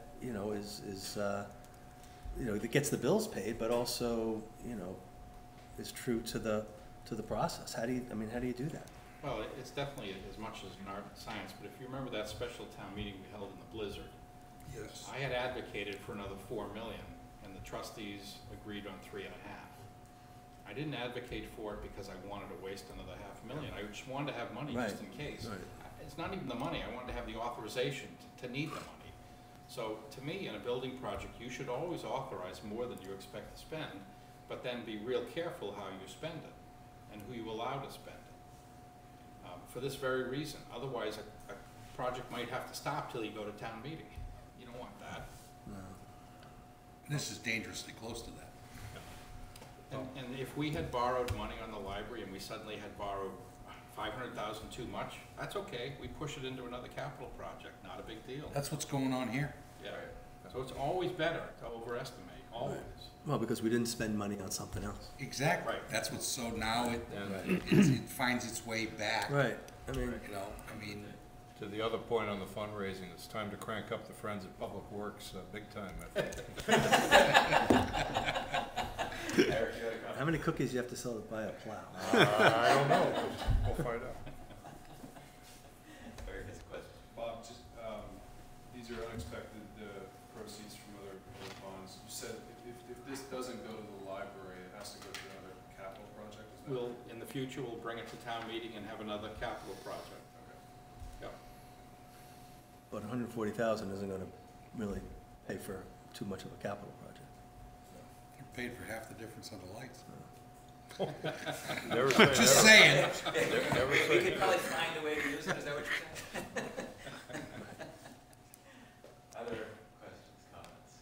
that gets the bills paid, but also, is true to the process? How do you do that? Well, it's definitely as much as an art and science, but if you remember that special town meeting we held in the blizzard, Yes. I had advocated for another 4 million, and the trustees agreed on 3.5. I didn't advocate for it because I wanted to waste another $500,000. I just wanted to have money just in case. Right. It's not even the money. I wanted to have the authorization to need the money. So to me, in a building project, you should always authorize more than you expect to spend, but then be real careful how you spend it and who you allow to spend it. For this very reason. Otherwise, a project might have to stop till you go to town meeting. You don't want that. No. This is dangerously close to that. And if we had borrowed money on the library and we suddenly had borrowed 500,000 too much, that's okay. We push it into another capital project, not a big deal. That's what's going on here. Yeah. So it's always better to overestimate, always. Well, because we didn't spend money on something else. Exactly. Right. That's what's so now it finds its way back. Right. I mean, To the other point on the fundraising, it's time to crank up the Friends of Public Works big time. I think. how many cookies do you have to sell to buy a plow? I don't know. We'll find out. Very good question. Bob, just, these are unexpected proceeds from other bonds. You said if this doesn't go to the library, it has to go to another capital project, is that? In the future, we'll bring it to town meeting and have another capital project. Okay. Yep. But 140,000 isn't going to really pay for too much of a capital project. You paid for half the difference on the lights. Never say Just never. saying. Never We say could probably find a way to use it, is that what you're saying? Other questions, comments?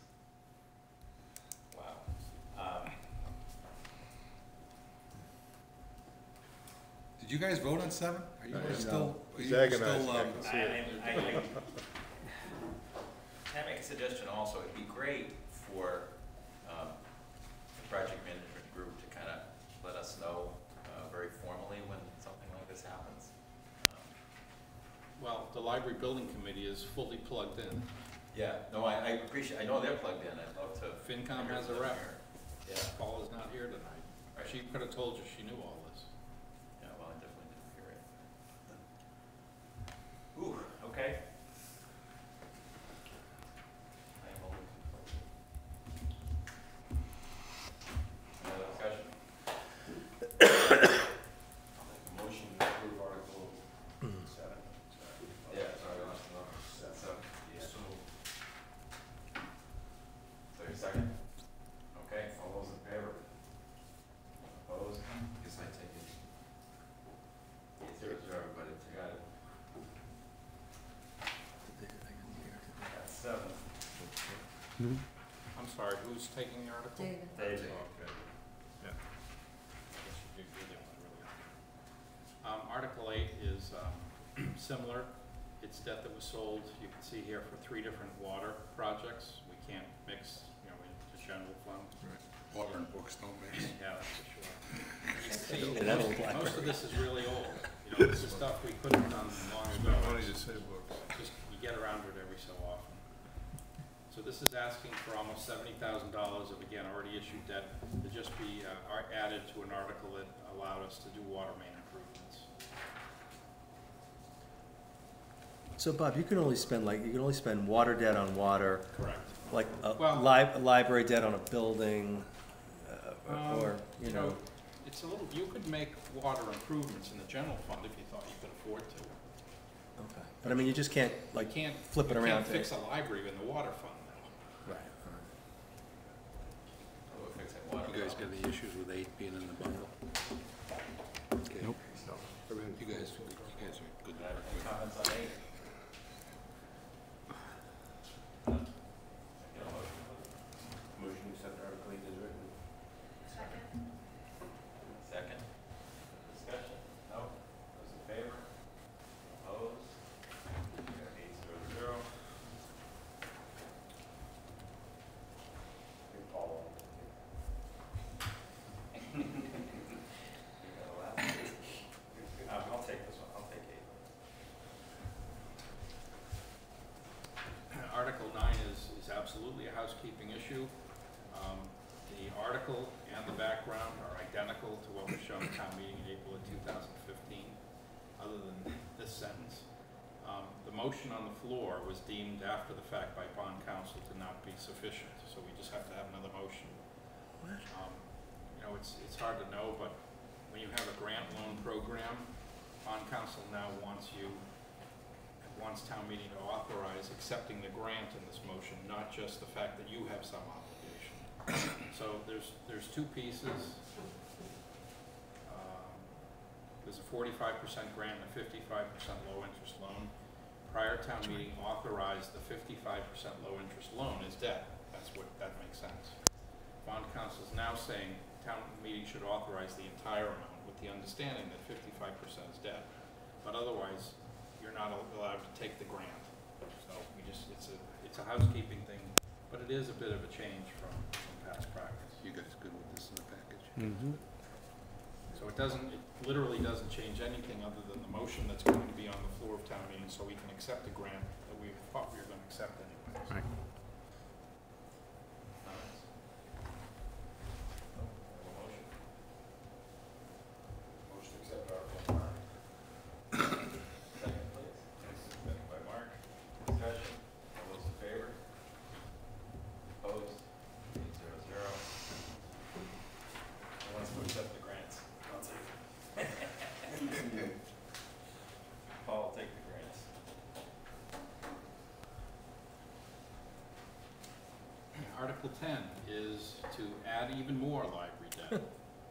Wow. Did you guys vote on 7? Are you guys still? He's agonizing. I can see it. Can I make a suggestion also? It'd be great for the project management group to kind of let us know very formally when something like this happens. Well, the library building committee is fully plugged in. Yeah, no, I appreciate, I know they're plugged in, I'd love to. FinCom hear has a from rep. here. Yeah, Paul is not here tonight. Right. She could have told you she knew all this. yeah, well, I definitely didn't hear it. Ooh, okay. I am only conflicted. Any other discussion? I'll make a motion to approve Article 7. Yeah, sorry, I lost the number. So, yeah. So, So your second? Okay, all those in favor? Opposed? Guess I take it. Zero, zero, everybody, you got it. That's 7. I'm sorry, who's taking the article? David. David. Okay. Yeah. Guess you did the only really. Article 8 is similar. It's debt that was sold, you can see here, for 3 different water projects. We can't mix, into general fund. Water and books don't mix. Yeah, that's for sure. You can see, most of this is really old. This is stuff we could have done long ago. Money to save books. Just, you get around it every so often. So this is asking for almost $70,000 of, again, already issued debt to just be added to an article that allowed us to do water main improvements. So Bob, you can only spend water debt on water, Correct. like a Well- library debt on a building, or, It's a little, you could make water improvements in the general fund if you thought you could afford to. Okay. But I mean, you just can't, You can't, flip it you around can't to- fix a library in the water fund now. Right. Oh, we'll fix that water. You guys got any issues with 8 being in the bundle? Okay. Nope. You guys are good. Any comments on 8? Get a motion, please. Motion to accept Article 8 as written. Second. Second. Discussion? No? Those in favor? Opposed? 8-0-0. Hey, Paul. You gotta laugh. I'll take this one, I'll take 8. Article 9 is absolutely a housekeeping issue. The article and the background are identical to what was shown at town meeting in April of 2015, other than this sentence. The motion on the floor was deemed after the fact by bond counsel to not be sufficient, so we just have to have another motion. It's hard to know, but when you have a grant loan program, bond counsel now wants town meeting to authorize accepting the grant in this motion, not just the fact that you have some obligation. So there's 2 pieces. There's a 45% grant and a 55% low interest loan. Prior town meeting authorized the 55% low interest loan as debt. That makes sense. Bond counsel is now saying town meeting should authorize the entire amount with the understanding that 55% is debt. But otherwise, you're not allowed to take the grant. So it's a housekeeping thing, but it is a bit of a change from past practice. You guys good with this in the package? Mm-hmm. So it literally doesn't change anything other than the motion that's going to be on the floor of town meeting, so we can accept a grant that we thought we were gonna accept anyways. Right. Comments? No? Have a motion? motion to accept Article 9. Second, please. Second by Mark. Discussion? All those in favor? Opposed? 8-0-0. Who wants to accept the grants? I'll take it. Paul, take the grants. Article 10 is to add even more library debt.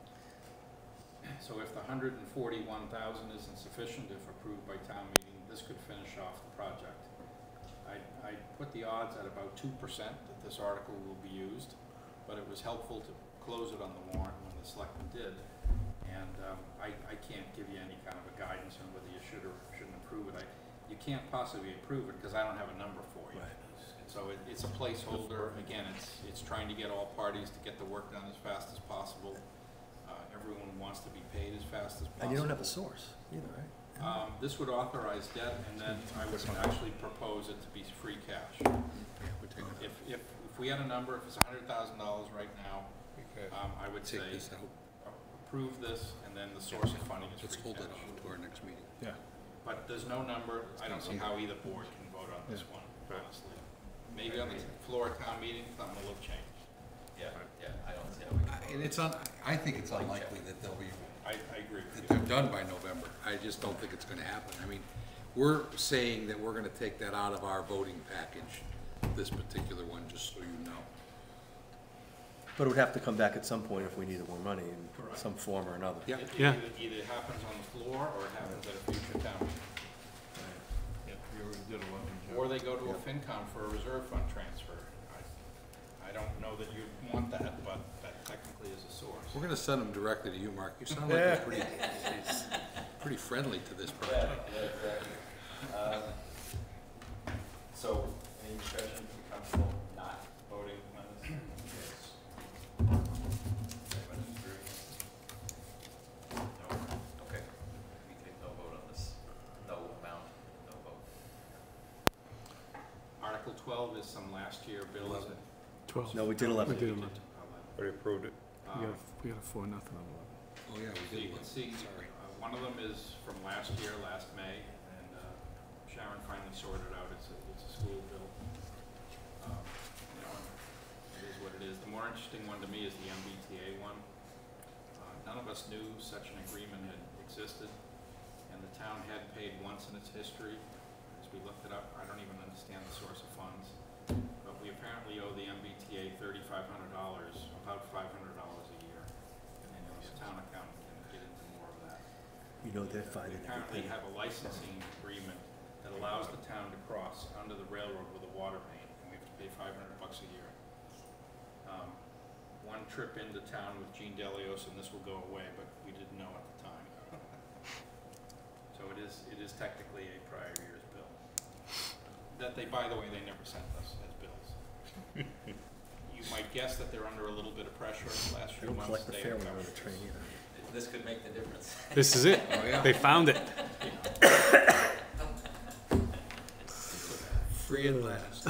So if the 141,000 isn't sufficient, if approved by town meeting, this could finish off the project. I put the odds at about 2% that this article will be used, but it was helpful to close it on the warrant when the selectmen did. And I can't give you any kind of a guidance on whether you should or shouldn't approve it. You can't possibly approve it because I don't have a number for you. Right. So it's a placeholder. Again, it's trying to get all parties to get the work done as fast as possible. Everyone wants to be paid as fast as possible. And you don't have a source either, right? This would authorize debt, and then I would actually propose it to be free cash. If we had a number, if it's $100,000 right now, I would say approve this, and then the source of funding is free cash. Let's hold it on to our next meeting. Yeah. But there's no number, I don't see how either board can vote on this one, honestly. Maybe on the floor of town meeting, something will have changed. Yeah, I don't see how we can. And I think it's unlikely that they'll be, I agree with that you. they're done by November. I just don't think it's gonna happen. I mean, we're saying that we're gonna take that out of our voting package, this particular one, just so you know. But it would have to come back at some point if we needed more money in some form or another. Yeah. It either happens on the floor, or it happens at a future town meeting. You already did 11, Joe. Or they go to a FinCom for a reserve fund transfer. I don't know that you want that, but that technically is a source. We're gonna send them directly to you, Mark. You sound like you're pretty friendly to this project. Exactly. So, any discussion, comfortable not voting on this? Yes. Everyone agree? No? Okay. We take no vote on this. No amount, no vote. Article 12 is some last year bills. 12. No, we did 11. Already approved it. We got a 4-0 on 11. Oh, yeah, So we you did. can see, one of them is from last year, last May, and Sharon finally sorted out, it's a school bill. You know, it is what it is. The more interesting one to me is the MBTA one. None of us knew such an agreement had existed, and the town had paid once in its history. As we looked it up, I don't even understand the source of funds, but we apparently owe the MBTA $3,500, about $500 a year. And the town accountant can get into more of that. You know, they're finding We apparently everything. have a licensing agreement that allows the town to cross under the railroad with a water main, and we have to pay $500 a year. One trip into town with Gene Delios, and this will go away, but we didn't know at the time. So it is technically a prior year's bill. That they, by the way, they never sent us as bills. You might guess that they're under a little bit of pressure in the last They few don't months. collect the They fare have when we're on the covered train either. This could make the difference. This is it. Oh, yeah. They found it. Free at last.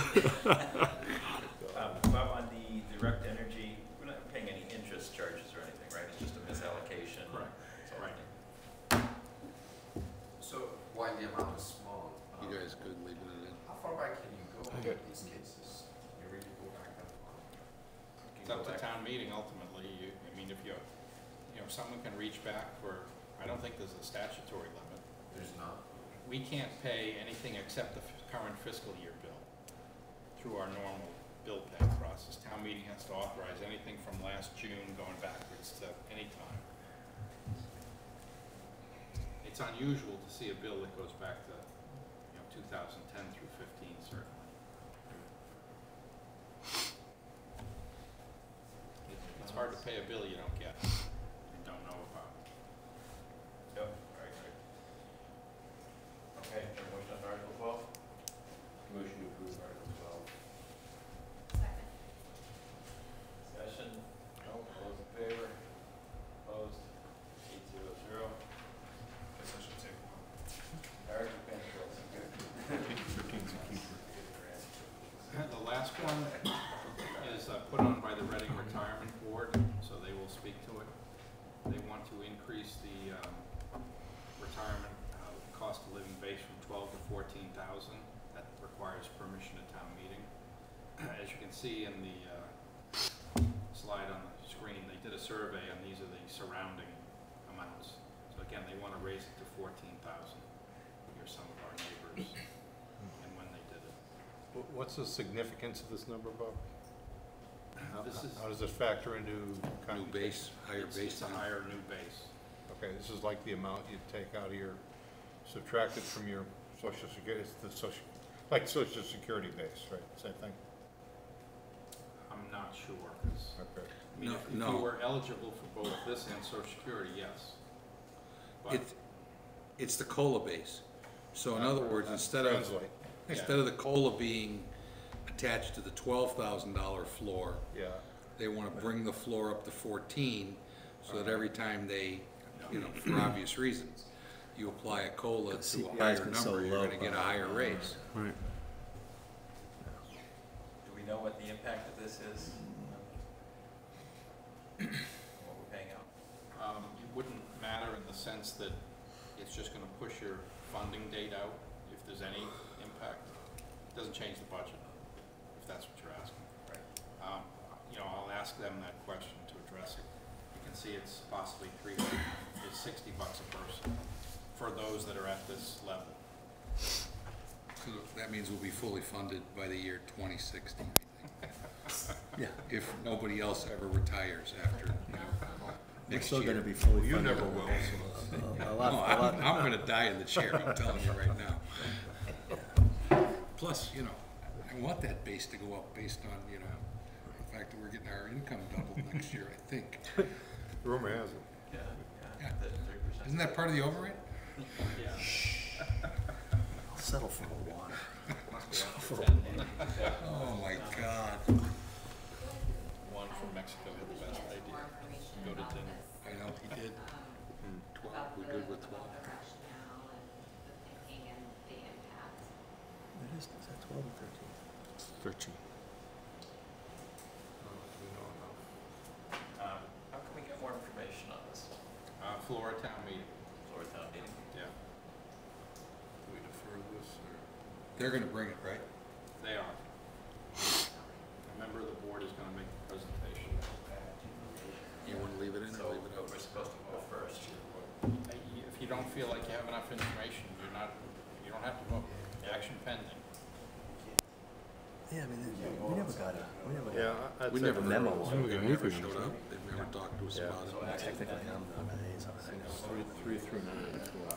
Bob, on the direct energy, we're not paying any interest charges or anything, right? It's just a misallocation. Correct. That's all. Right. So while the amount is small, You guys good leaving it in? how far back can you go in these cases? You really go back that far? It's up to town meeting ultimately. I mean, if someone can reach back for, I don't think there's a statutory limit. There's not? We can't pay anything except the current fiscal year bill through our normal bill paying process. Town meeting has to authorize anything from last June going backwards to any time. It's unusual to see a bill that goes back to, 2010 through 15 certainly. It's hard to pay a bill you don't get and don't know about. Yep, very good. Okay, a motion on Article 12? Motion to approve Article 12. Second. Discussion? No, all those in favor? Opposed? 800. Guess I should take one. Eric, you can fill some good. The last one is put on by the Reading Retirement Board, so they will speak to it. They want to increase the retirement cost of living base from 12 to 14,000. That requires permission at town meeting. As you can see in the slide on the screen, they did a survey, and these are the surrounding amounts. So again, they want to raise it to 14,000. Here's some of our neighbors and when they did it. What's the significance of this number, Bob? How does it factor into? New base, higher It's base. a higher new base. Okay, this is like the amount you take out of your, subtracted from your social security, it's the like social security base, right? Same thing? I'm not sure, 'cause, Okay. I mean, if you No. were eligible for both this and social security, yes. But It's the COLA base. So in other words, instead of the COLA being attached to the $12,000 floor, Yeah. they want to bring the floor up to 14, so that every time they, for obvious reasons, you apply a COLA to a CPI 's higher been so number, you're low, gonna get a higher raise. Right. Do we know what the impact of this is? What we're paying out? It wouldn't matter in the sense that it's just gonna push your funding date out, if there's any impact. It doesn't change the budget, if that's what you're asking. Right. You know, I'll ask them that question to address it. You can see it's possibly it's $60 a person for those that are at this level. So that means we'll be fully funded by the year 2060. Yeah. If nobody else ever retires after, you know, We're next still year. gonna be fully You funded. never will. A lot, No, a lot. I'm gonna die in the chair, I'm telling you right now. Plus, you know, I want that base to go up based on, you know, the fact that we're getting our income doubled next year, I think. Rumor has it. Yeah. Isn't that part of the override? Settle for a water. Oh, my God. One from Mexico had the best idea. Go to dinner. I know, he did. 12, we're good with 12. Is that 12 or 13? 13. How can we get more information on this? Florida town meeting. Florida town meeting? Yeah, Do we defer this, or? They're gonna bring it, right? they are. A member of the board is gonna make the presentation. You wanna leave it in So or leave it out? we're supposed to vote first. If you don't feel like you have enough information, you don't have to vote. Action pending. Yeah, I mean, we never got a, Yeah, I'd We say never the memo. memo. They've never showed up, they've never talked to us Yeah. about it. technically, I'm not an liaison, I know. 3 through 9 and 12.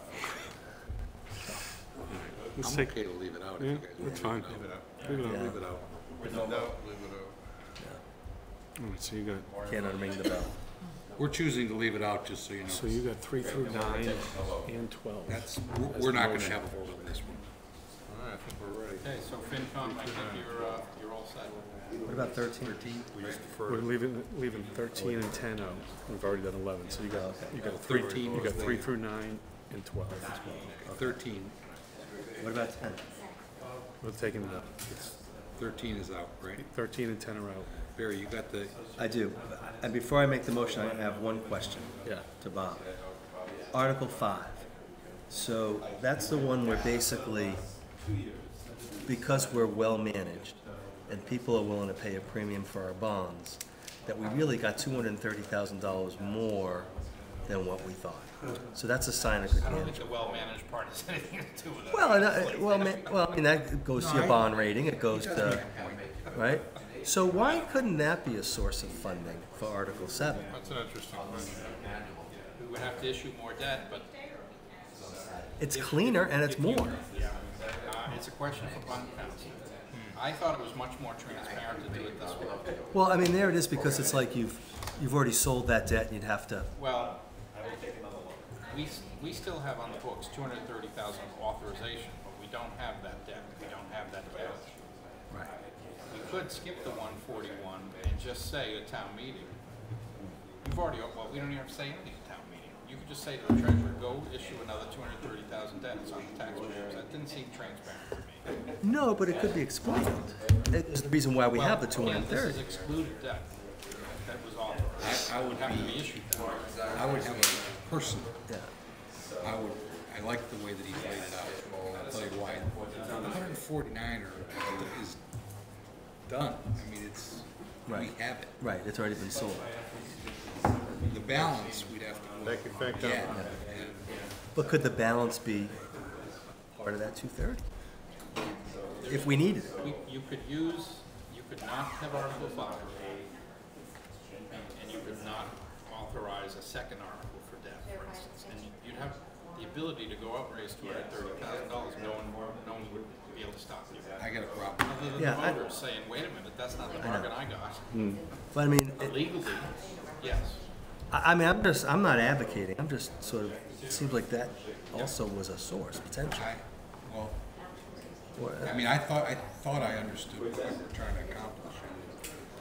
I'm okay to leave it out if you guys want to leave it out. Leave it out. Leave it out. Yeah. Leave it out. With no vote, leave it out. All right, so you got, Can't unring the bell. We're choosing to leave it out, just so you know. so you got 3 through 9 and 12. That's, we're not gonna have a vote on this one. All right, I think we're ready. Okay, so FinCom, I think you're all set. What about 13? We just We're deferred. leaving 13 and 10 out. We've already done 11, so you got 13 you got was 3 the- through 9 and 12. 13, What about 10? We're taking the 13 is out, right? 13 and 10 are out. Barry, you got the, I do. And before I make the motion, I have one question Yeah. to Bob. Article 5. So that's the one where basically, because we're well-managed and people are willing to pay a premium for our bonds, that we really got $230,000 more than what we thought. So that's a sign of good I don't think management. the well-managed part has anything to do with it. Well, I mean, that goes to your bond rating, it goes to, right? So why couldn't that be a source of funding for Article 7? That's an interesting question. We would have to issue more debt, but It's cleaner and it's more. it's a question for fund council. I thought it was much more transparent to do it this way. Well, I mean, there it is, because it's like you've already sold that debt and you'd have to, Well, we still have on the books 230,000 authorization, but we don't have that debt. We don't have that cash. right. We could skip the 141 and just say at town meeting, you've already, well, we don't even have to say anything at town meeting. You could just say to the treasurer, go issue another 230,000 debts on the taxpayers. That didn't seem transparent to me. No, but it could be explained. It's the reason why we have the Well, again, 230. This is excluded debt that was authorized. I would have to be- be issued that. I would have a person, Yeah. I like the way that he laid it out. I'll tell you why. 149 is done. I mean, we Right. have it. Right, it's already been sold. The balance, we'd have to Thank you, thank you. get. But could the balance be part of that 230? If we needed it. You could not have Article 5, and you could not authorize a second article for debt, for instance. And you'd have the ability to go out and raise $230,000, no one would be able to stop you. I got a problem. Other than Yeah, the voters saying, wait a minute, that's not the bargain I got. But I mean, Legally, yes. I mean, I'm not advocating, I'm just sort of, it seems like that also was a source, potentially. Well, Or, I mean, I thought I understood what we were trying to accomplish.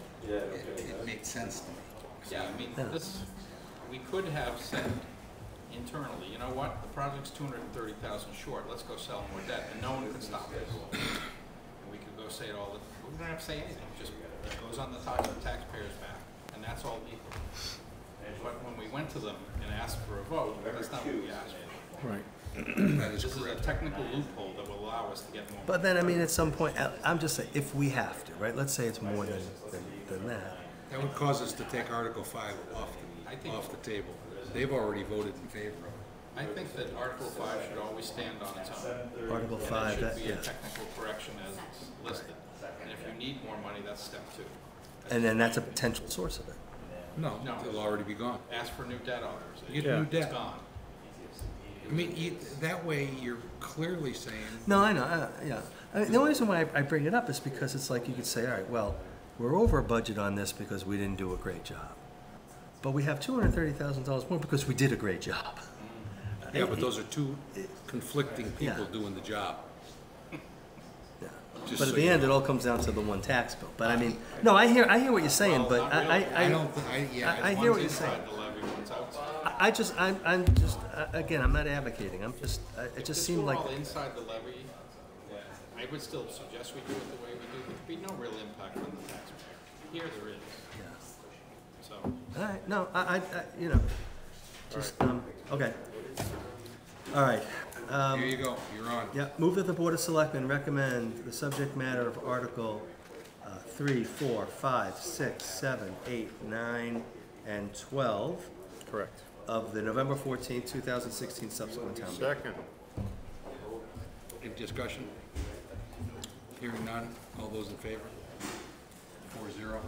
It made sense to me. Yeah, I mean, this, we could have said, internally, you know what, the project's 230,000 short, let's go sell more debt, and no one could stop us. And we could go say it all, we don't have to say anything, just goes on the taxpayers' back, and that's all legal. But when we went to them and asked for a vote, that's not what we asked for. Right. This is a technical loophole that will allow us to get more. But then, I mean, at some point, I'm just saying, if we have to, right, let's say it's more than that. That would cause us to take Article 5 off the table. They've already voted in favor of it. I think that Article 5 should always stand on its own. Article And 5, it that, should be yeah. a technical correction as it's listed. And if you need more money, that's step 2. And then that's a potential source of it. No, No. it'll already be gone. Ask for new debt authorization. You get new debt. It's gone. I mean, that way you're clearly saying, No, I know, yeah. I mean, the only reason why I bring it up is because it's like you could say, all right, well, we're over a budget on this because we didn't do a great job. But we have $230,000 more because we did a great job. yeah, but those are two conflicting people Yeah. doing the job. Yeah. Just But so at the you end, know. it all comes down to the one tax bill. But I mean, no, I hear what you're saying, Well, but not really. I don't, yeah. I hear what One's you're saying. inside the levy, one's outside. I'm just, again, I'm not advocating, it just seemed like. If this were all inside the levy, I would still suggest we do it the way we do. There'd be no real impact on the taxpayer. Here there is. Yeah. So, All right, no, you know, just, okay. All right. Here you go, you're on. Yeah, move that the Board of Selectmen recommend the subject matter of Article 3, 4, 5, 6, 7, 8, 9, and 12 Correct. of the November 14th, 2016 subsequent town meeting. Second. Any discussion? Hearing none, all those in favor? 4-0.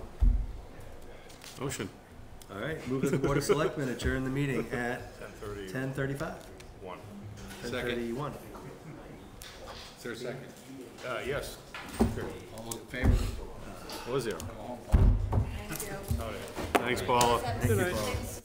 Motion. All right, move that the Board of Selectmen adjourn the meeting at 10:35. 1. 10:31. Is there a second? Yes. All those in favor? 4-0. Go home, Paul. Thank you. Thanks, Paula. Thank you, Paul.